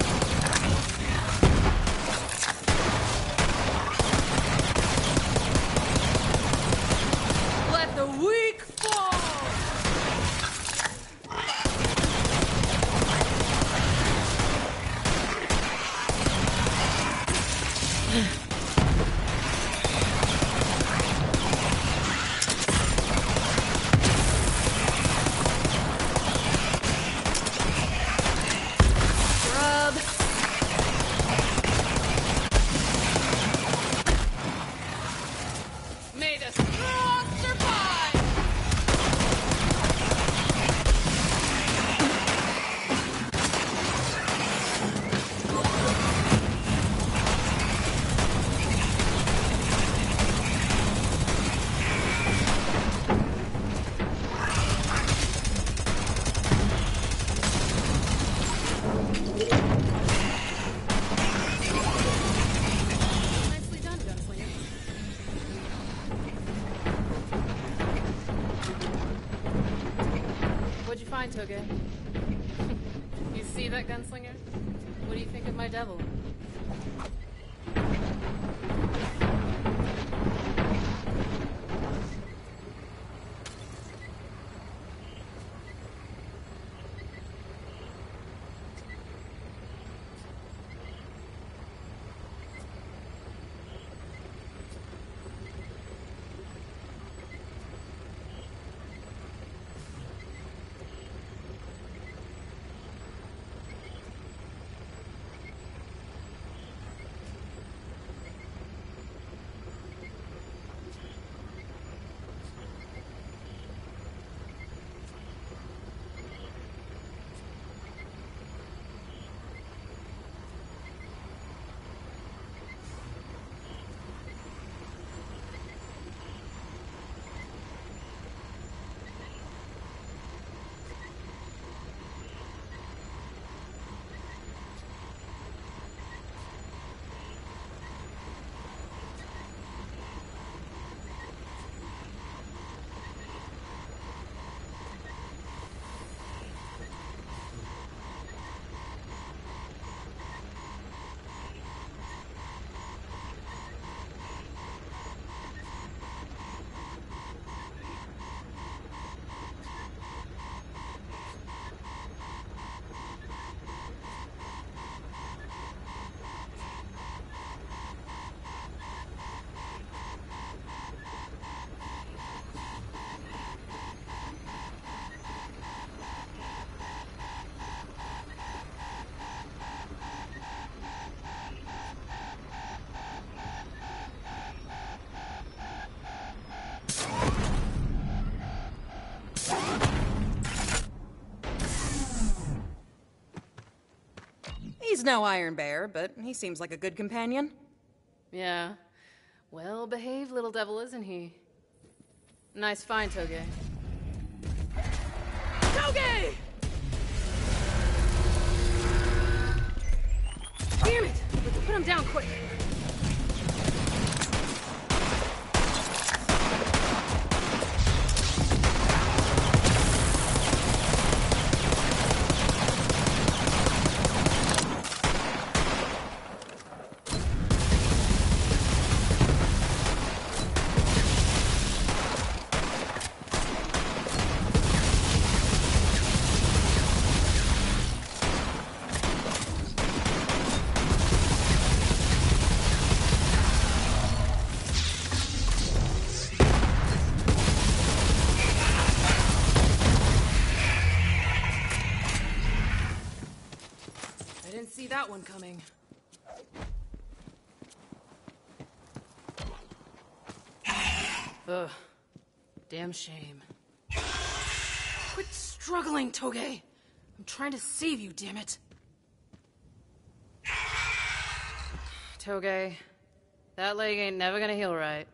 fine, Toge. You see that, gunslinger? What do you think of my devil? He's no Iron Bear, but he seems like a good companion. Yeah. Well-behaved little devil, isn't he? Nice find, Toge. Toge! Damn it! Let's put him down quick. See that one coming. Ugh. Damn shame. Quit struggling, Toge! I'm trying to save you, damn it. Toge, that leg ain't never gonna heal right.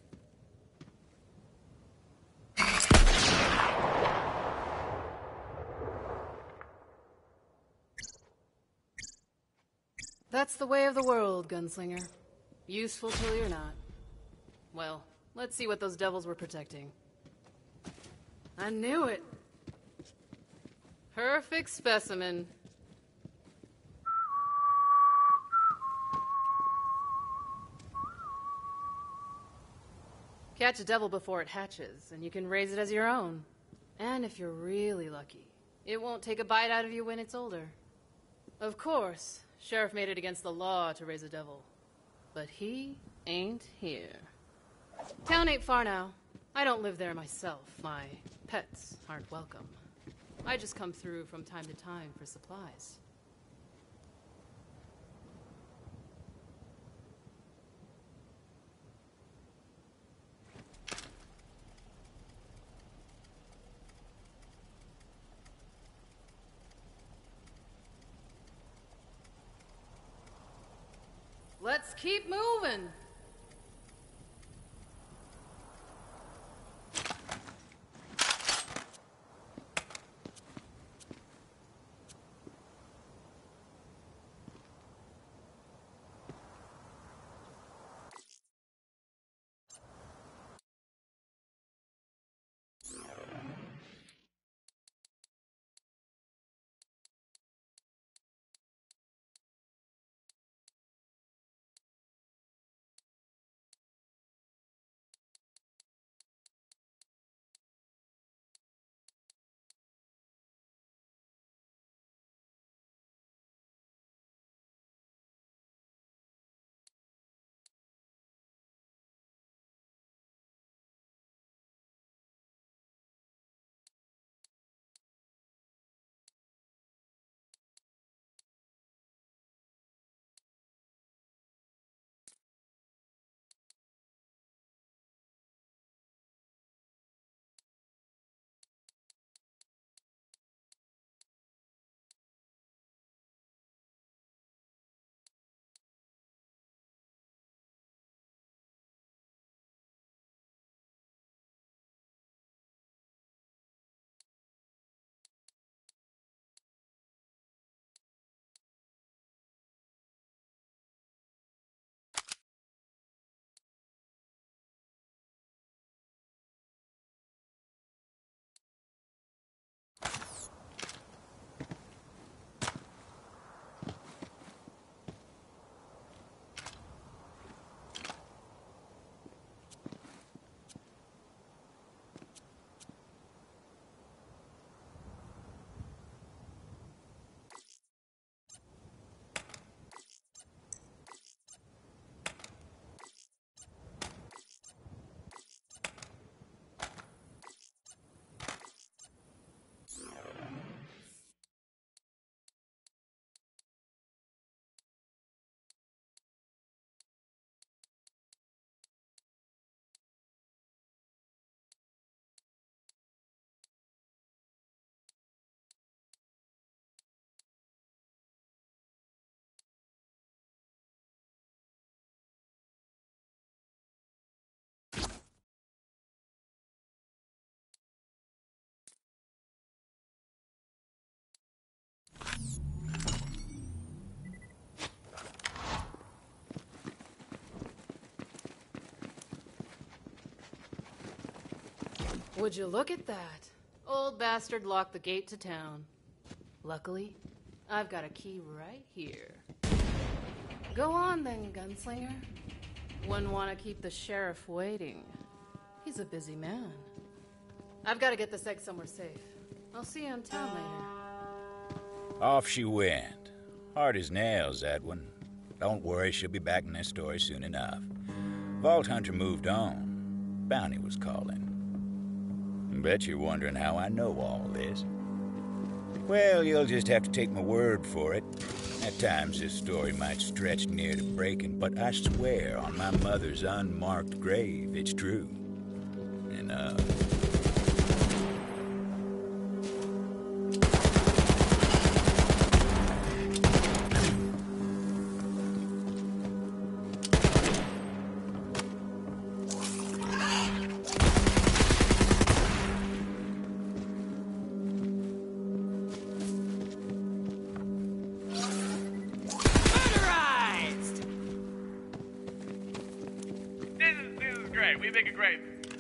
That's the way of the world, Gunslinger. Useful till you're not. Well, let's see what those devils were protecting. I knew it! Perfect specimen. Catch a devil before it hatches, and you can raise it as your own. And if you're really lucky, it won't take a bite out of you when it's older. Of course, Sheriff made it against the law to raise a devil. But he ain't here. Town ain't far now. I don't live there myself. My pets aren't welcome. I just come through from time to time for supplies. Let's keep moving. Would you look at that? Old bastard locked the gate to town. Luckily, I've got a key right here. Go on then, gunslinger. Wouldn't want to keep the sheriff waiting. He's a busy man. I've got to get this egg somewhere safe. I'll see you in town later. Off she went. Hard as nails, that one. Don't worry, she'll be back in this story soon enough. Vault Hunter moved on. Bounty was calling. Bet you're wondering how I know all this. Well, you'll just have to take my word for it. At times this story might stretch near to breaking, but I swear on my mother's unmarked grave, it's true. Enough. We make it great.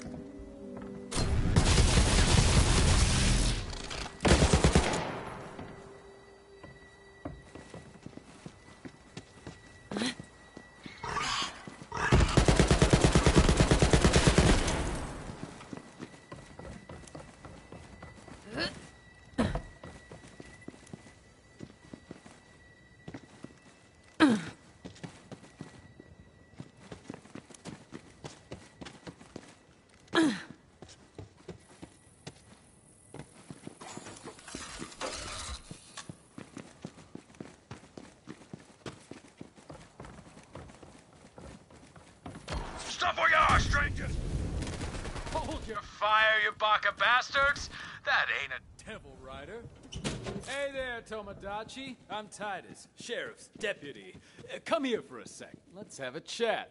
Stop where you are, strangers! Hold your fire, you baka bastards! That ain't a Devil Rider. Hey there, Tomodachi. I'm Titus, Sheriff's deputy. Come here for a sec. Let's have a chat.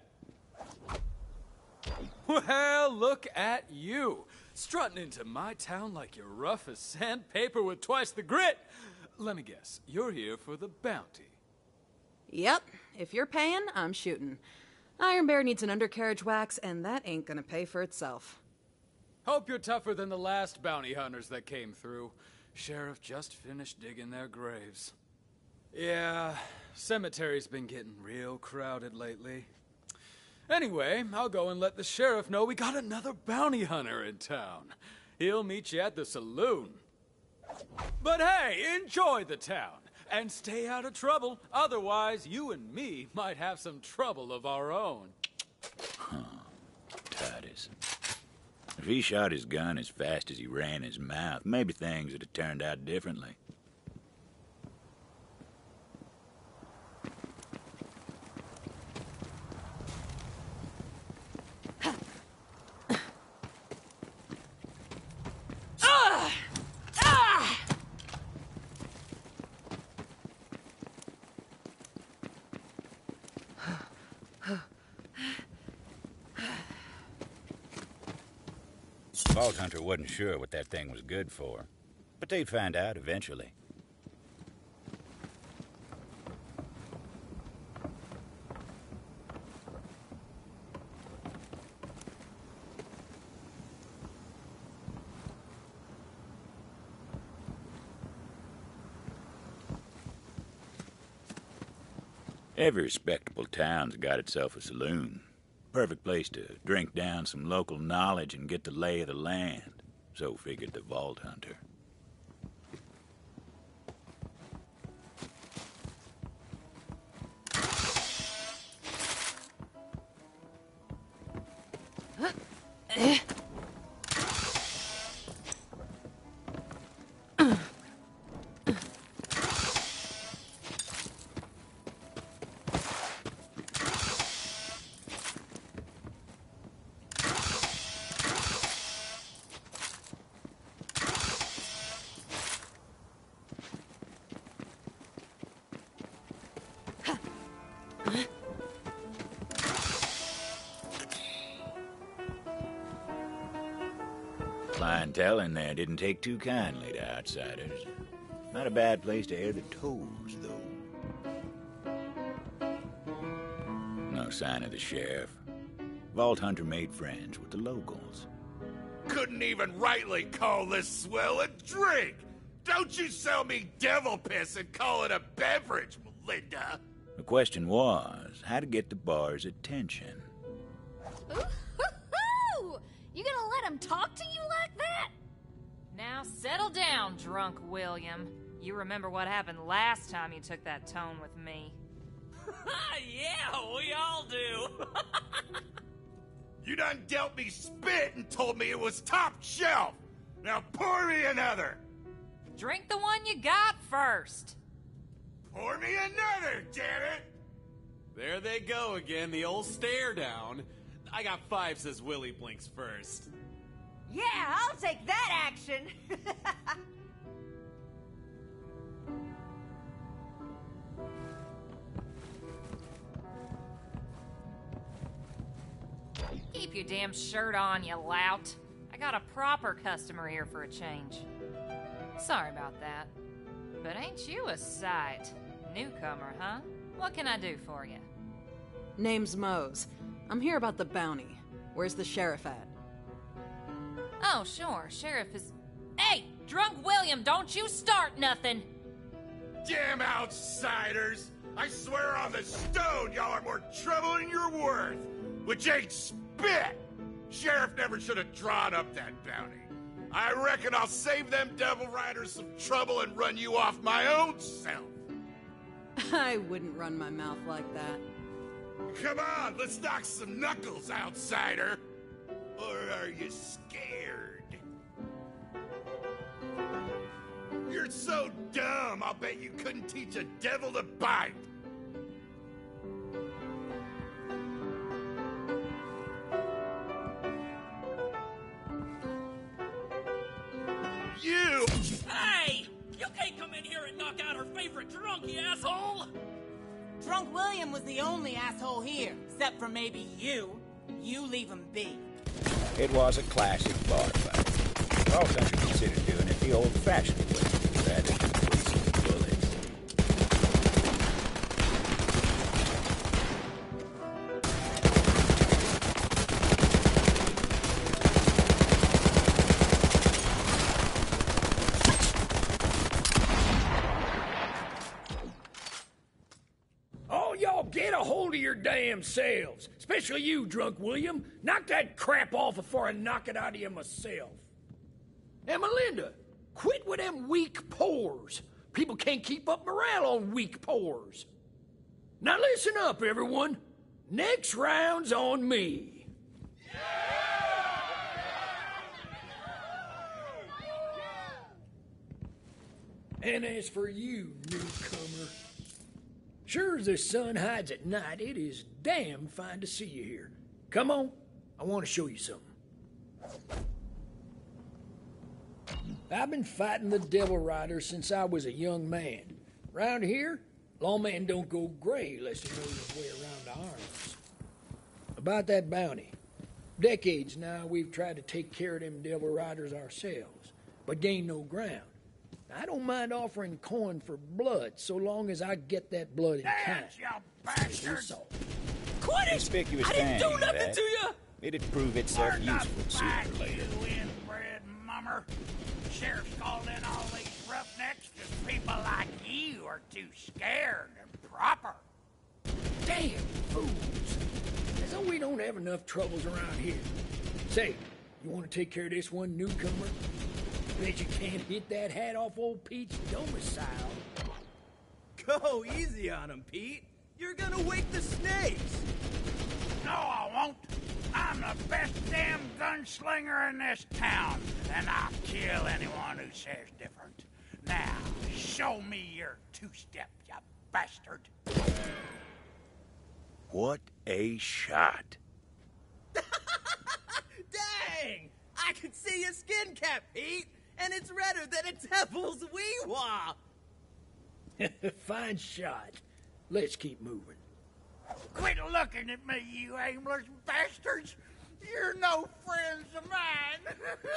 Well, look at you. Strutting into my town like you're rough as sandpaper with twice the grit. Let me guess, you're here for the bounty. Yep. If you're paying, I'm shooting. Iron Bear needs an undercarriage wax, and that ain't gonna pay for itself. Hope you're tougher than the last bounty hunters that came through. Sheriff just finished digging their graves. Yeah, cemetery's been getting real crowded lately. Anyway, I'll go and let the sheriff know we got another bounty hunter in town. He'll meet you at the saloon. But hey, enjoy the town. And stay out of trouble. Otherwise, you and me might have some trouble of our own. Titus. If he shot his gun as fast as he ran his mouth, maybe things would have turned out differently. Vault Hunter wasn't sure what that thing was good for, but they'd find out eventually. Every respectable town's got itself a saloon. Perfect place to drink down some local knowledge and get the lay of the land. So figured the Vault Hunter. Clientele in there didn't take too kindly to outsiders. Not a bad place to air the toes, though. No sign of the sheriff. Vault Hunter made friends with the locals. couldn't even rightly call this swill a drink. Don't you sell me devil piss and call it a beverage, Melinda. The question was, how to get the bar's attention. Ooh-hoo-hoo! You gonna let him talk to you like that? Now settle down, drunk William. You remember what happened last time you took that tone with me. Yeah, we all do. You done dealt me spit and told me it was top shelf. Now pour me another. Drink the one you got first. Pour me another, damn it! There they go again, the old stare down. I got 5, says Willie blinks first. Yeah, I'll take that action. Keep your damn shirt on, you lout. I got a proper customer here for a change. Sorry about that. But ain't you a sight? Newcomer, huh? What can I do for you? Name's Mose. I'm here about the bounty. Where's the sheriff at? Oh, sure. Sheriff is... Hey! Drunk William, don't you start nothing! Damn outsiders! I swear on the stone y'all are more trouble than you're worth! Which ain't spit! Sheriff never should have drawn up that bounty. I reckon I'll save them Devil Riders some trouble and run you off my own self. I wouldn't run my mouth like that. Come on, let's knock some knuckles, outsider. Or are you scared? You're so dumb, I'll bet you couldn't teach a devil to bite. You! Hey! You can't come in here and knock out our favorite drunk, you asshole! Drunk William was the only asshole here, except for maybe you. You leave him be. It was a classic bar fight. All country considered doing it the old-fashioned way, rather than wasting bullets. All y'all get a hold of your damn selves. Especially you, Drunk William. Knock that crap off before I knock it out of you myself. And Melinda, quit with them weak pores. People can't keep up morale on weak pores. Now listen up, everyone. Next round's on me. And as for you, newcomer, sure as the sun hides at night, it is damn fine to see you here. Come on, I want to show you something. I've been fighting the Devil Riders since I was a young man. Round here, lawman don't go gray unless he knows his way around the arms. About that bounty. Decades now we've tried to take care of them Devil Riders ourselves, but gained no ground. I don't mind offering coin for blood, so long as I get that blood in kind. You bastards! Quit it! Conspicuous I didn't do thing, nothing that. to you! It'd prove itself useful sooner or later. You inbred mummer. Sheriff's called in all these roughnecks because people like you are too scared and proper. Damn fools! As though we don't have enough troubles around here. Say, you want to take care of this one newcomer? Bet you can't hit that hat off old Pete's domicile. Go easy on him, Pete. You're gonna wake the snakes. No, I won't. I'm the best damn gunslinger in this town, and I'll kill anyone who says different. Now, show me your two-step, you bastard. What a shot. Dang! I can see your skin cap, Pete, and it's redder than a devil's wee-wah. Fine shot. Let's keep moving. Quit looking at me, you aimless bastards! You're no friends of mine!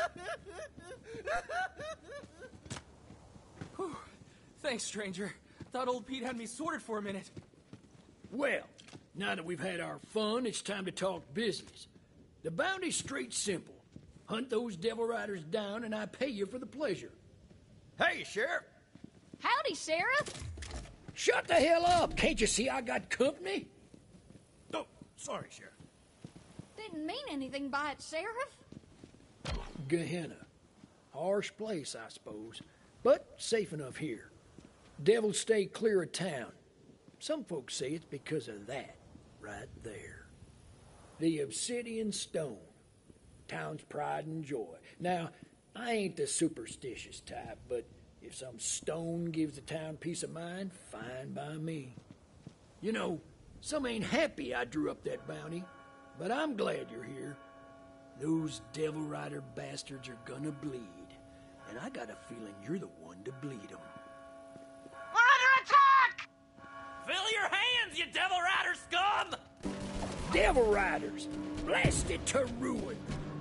Whew. Thanks, stranger. Thought old Pete had me sorted for a minute. Well, now that we've had our fun, it's time to talk business. The bounty's straight simple. Hunt those devil riders down, and I pay you for the pleasure. Hey, Sheriff. Howdy, Sheriff. Shut the hell up! Can't you see I got company? Oh, sorry, Sheriff. Didn't mean anything by it, Sheriff. Gehenna. Harsh place, I suppose, but safe enough here. Devils stay clear of town. Some folks say it's because of that, right there. The obsidian stone. Town's pride and joy. Now, I ain't the superstitious type, but if some stone gives the town peace of mind, fine by me. You know, some ain't happy I drew up that bounty, but I'm glad you're here. Those Devil Rider bastards are gonna bleed, and I got a feeling you're the one to bleed them. We're under attack! Fill your hands, you Devil Rider scum! Devil Riders, blasted to ruin.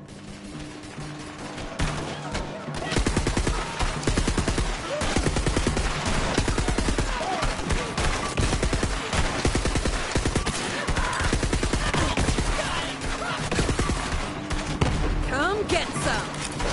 Come get some!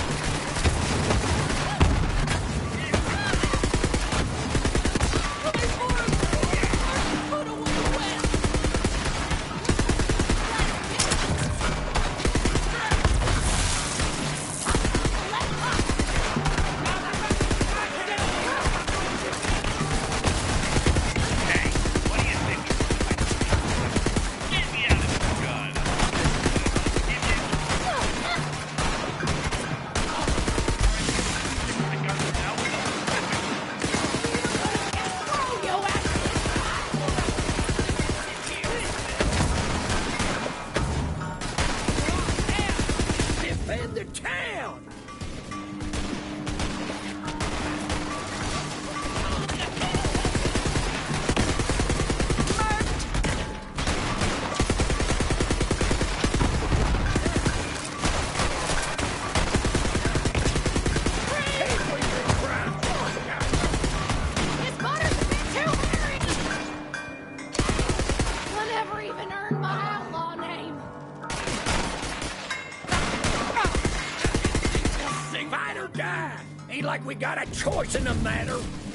Defend the town! This butter's a bit too hairy. I never even earned my outlaw name. Fight or die! Ain't like we got a choice in the matter.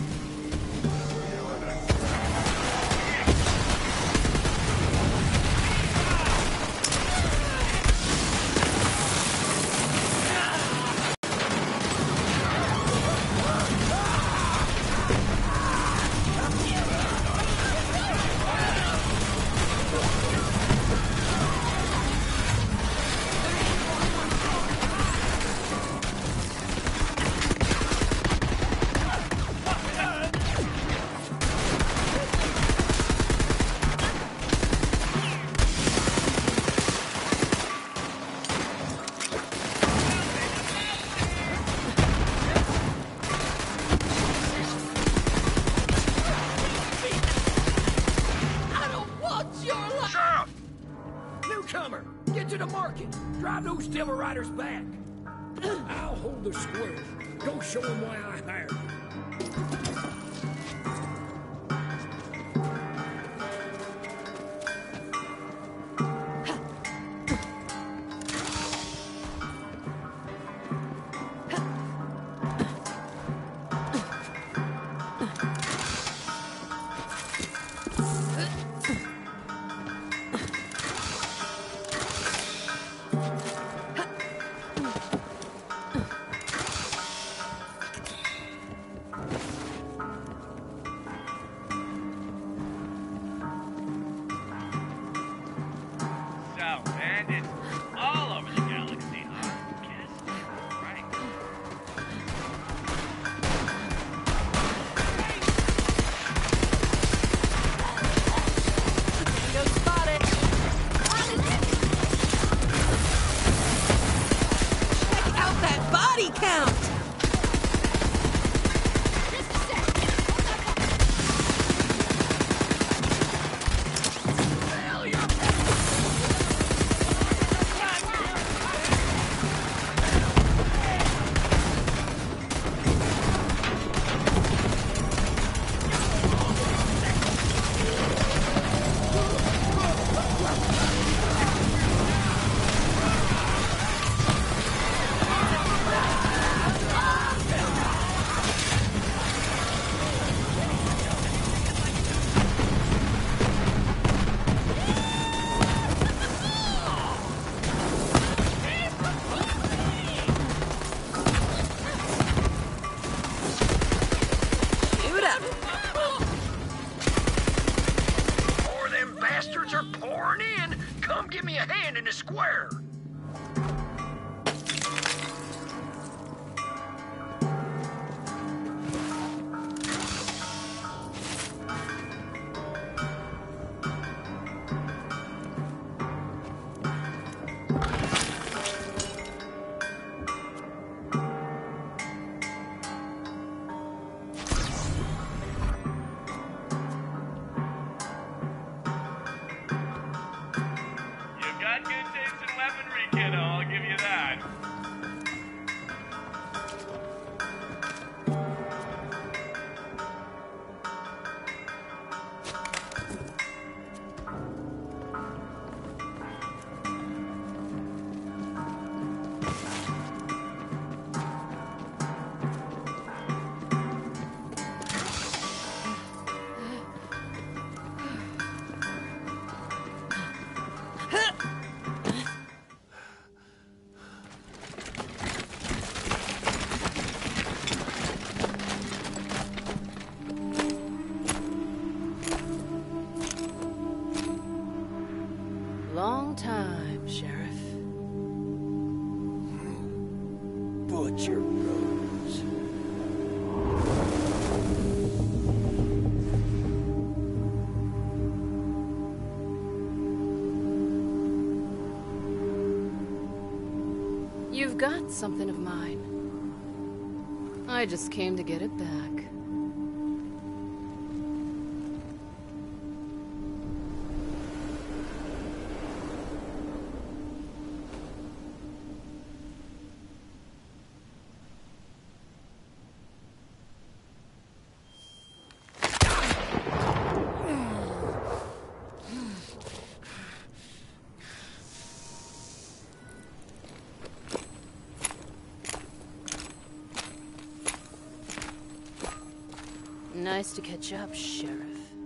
I don't want your life. Sheriff! Newcomer, get to the market. Drive those Devil Riders back. I'll hold the square. Go show them why I hired you. So, bandits all over the galaxy, huh? Guess right. Go spot it! Check out that body count! butcher, Rose. You've got something of mine. I just came to get it back. Nice to catch up, Sheriff.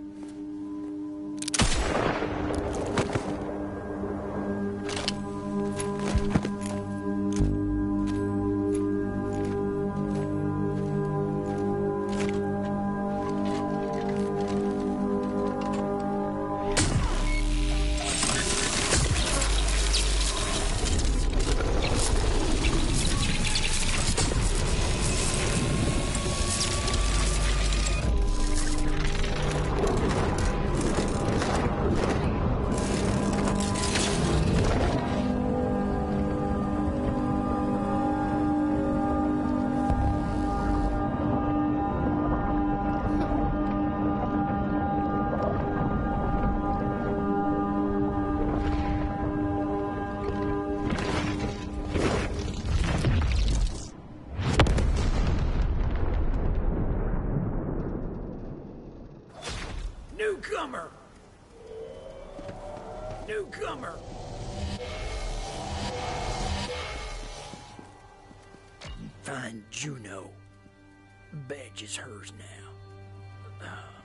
Newcomer! Newcomer! Find Juno. Badge is hers now.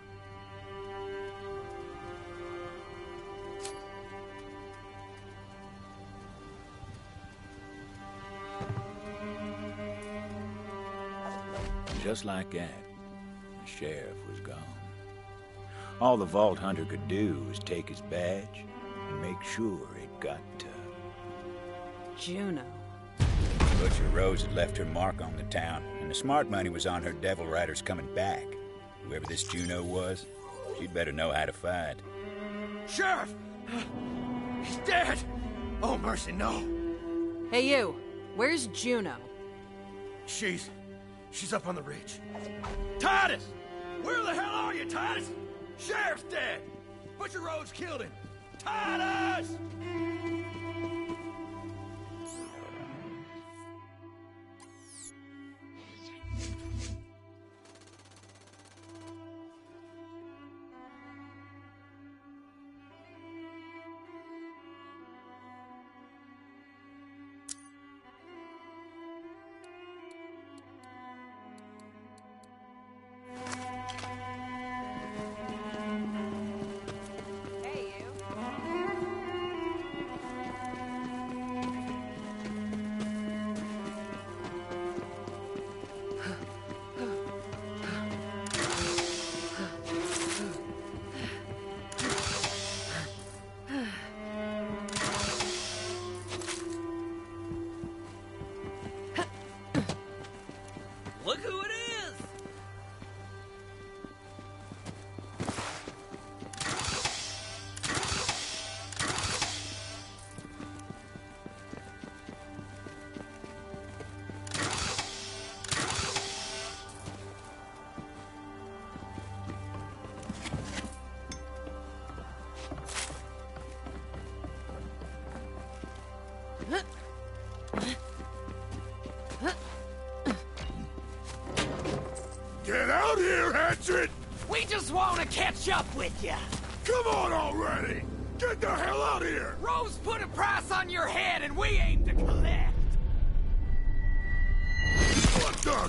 Just like that, the sheriff was gone. All the Vault Hunter could do was take his badge and make sure it got to Juno. Butcher Rose had left her mark on the town, and the smart money was on her devil riders coming back. Whoever this Juno was, she'd better know how to fight. Sheriff! He's dead! Oh, mercy, no. Hey, you. Where's Juno? She's up on the ridge. Titus! Where the hell are you, Titus? Sheriff's dead! Butcher Rose killed him! Titus! Look who it is! Get out here, Hatchet! We just want to catch up with you. Come on already! Get the hell out of here! Rose put a price on your head and we aim to collect. What the?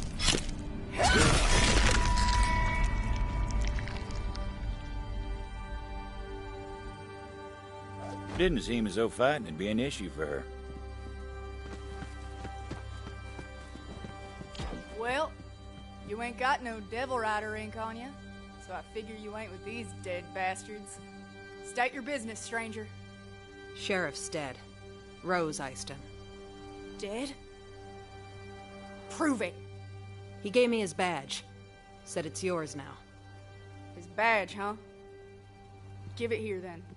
Didn't seem as though fighting would be an issue for her. Well, you ain't got no Devil Rider ink on you, so I figure you ain't with these dead bastards. State your business, stranger. Sheriff's dead. Rose iced him. Dead? Prove it. He gave me his badge. Said it's yours now. His badge, huh? Give it here, then.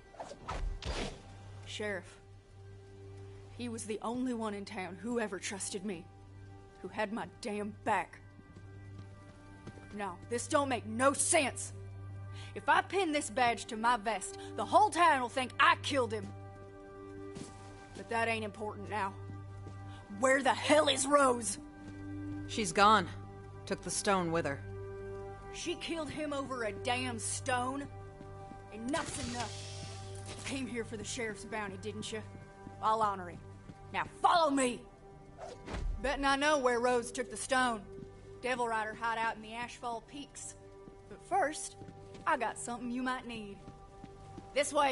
Sheriff. He was the only one in town who ever trusted me. Who had my damn back. No, this don't make no sense. If I pin this badge to my vest, the whole town will think I killed him. But that ain't important now. Where the hell is Rose? She's gone. Took the stone with her. She killed him over a damn stone? Enough's enough. Came here for the sheriff's bounty, didn't you? I'll honor him. Now follow me! Betting I know where Rose took the stone. Devil Rider hideout in the Ashfall Peaks. But first, I got something you might need. This way!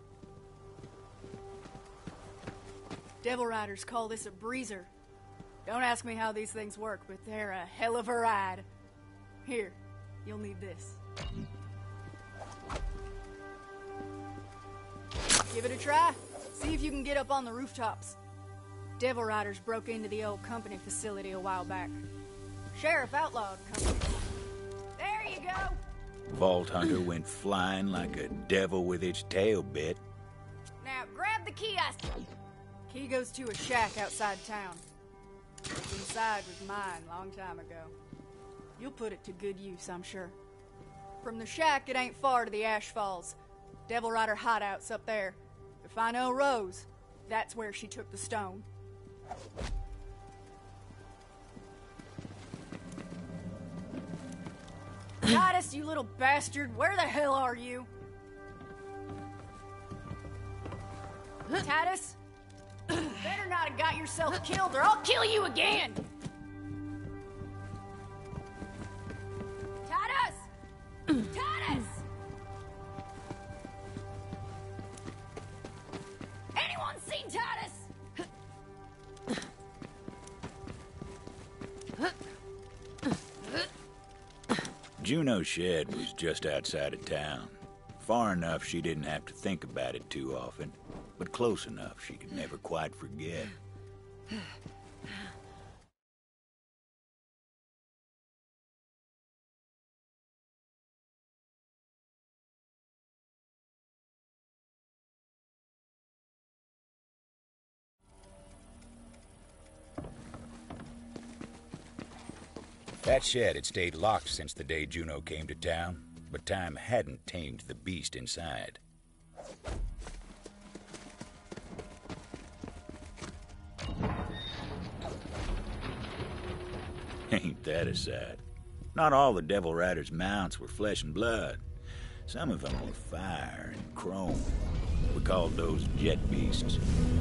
Devil Riders call this a breezer. Don't ask me how these things work, but they're a hell of a ride. Here, you'll need this. Give it a try. See if you can get up on the rooftops. Devil Riders broke into the old company facility a while back. Sheriff outlawed company. There you go! Vault Hunter went flying like a devil with its tail bit. Now grab the key Key goes to a shack outside town. What's inside was mine long time ago. You'll put it to good use, I'm sure. From the shack, it ain't far to the Ash Falls. Devil Rider hideout's up there. If I know Rose, that's where she took the stone. Titus, you little bastard, where the hell are you? Titus? Better not have got yourself killed or I'll kill you again! Titus! Titus! Anyone seen Titus? Juno's shed was just outside of town. Far enough she didn't have to think about it too often, but close enough she could never quite forget. That shed had stayed locked since the day Juno came to town, but time hadn't tamed the beast inside. Ain't that a sight? Not all the Devil Rider's mounts were flesh and blood. Some of them were fire and chrome. We called those jet beasts.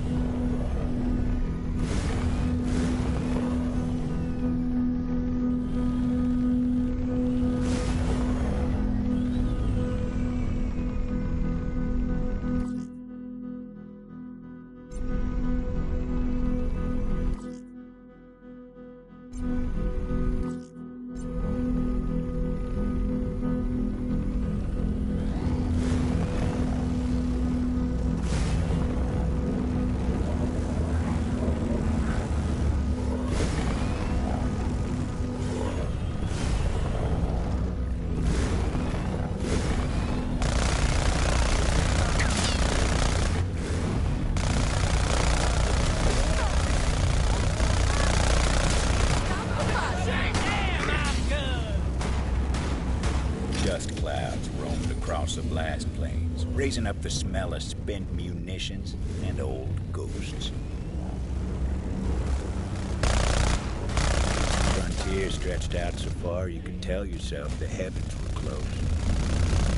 The blast plains, raising up the smell of spent munitions and old ghosts. The frontier stretched out so far you could tell yourself the heavens were close.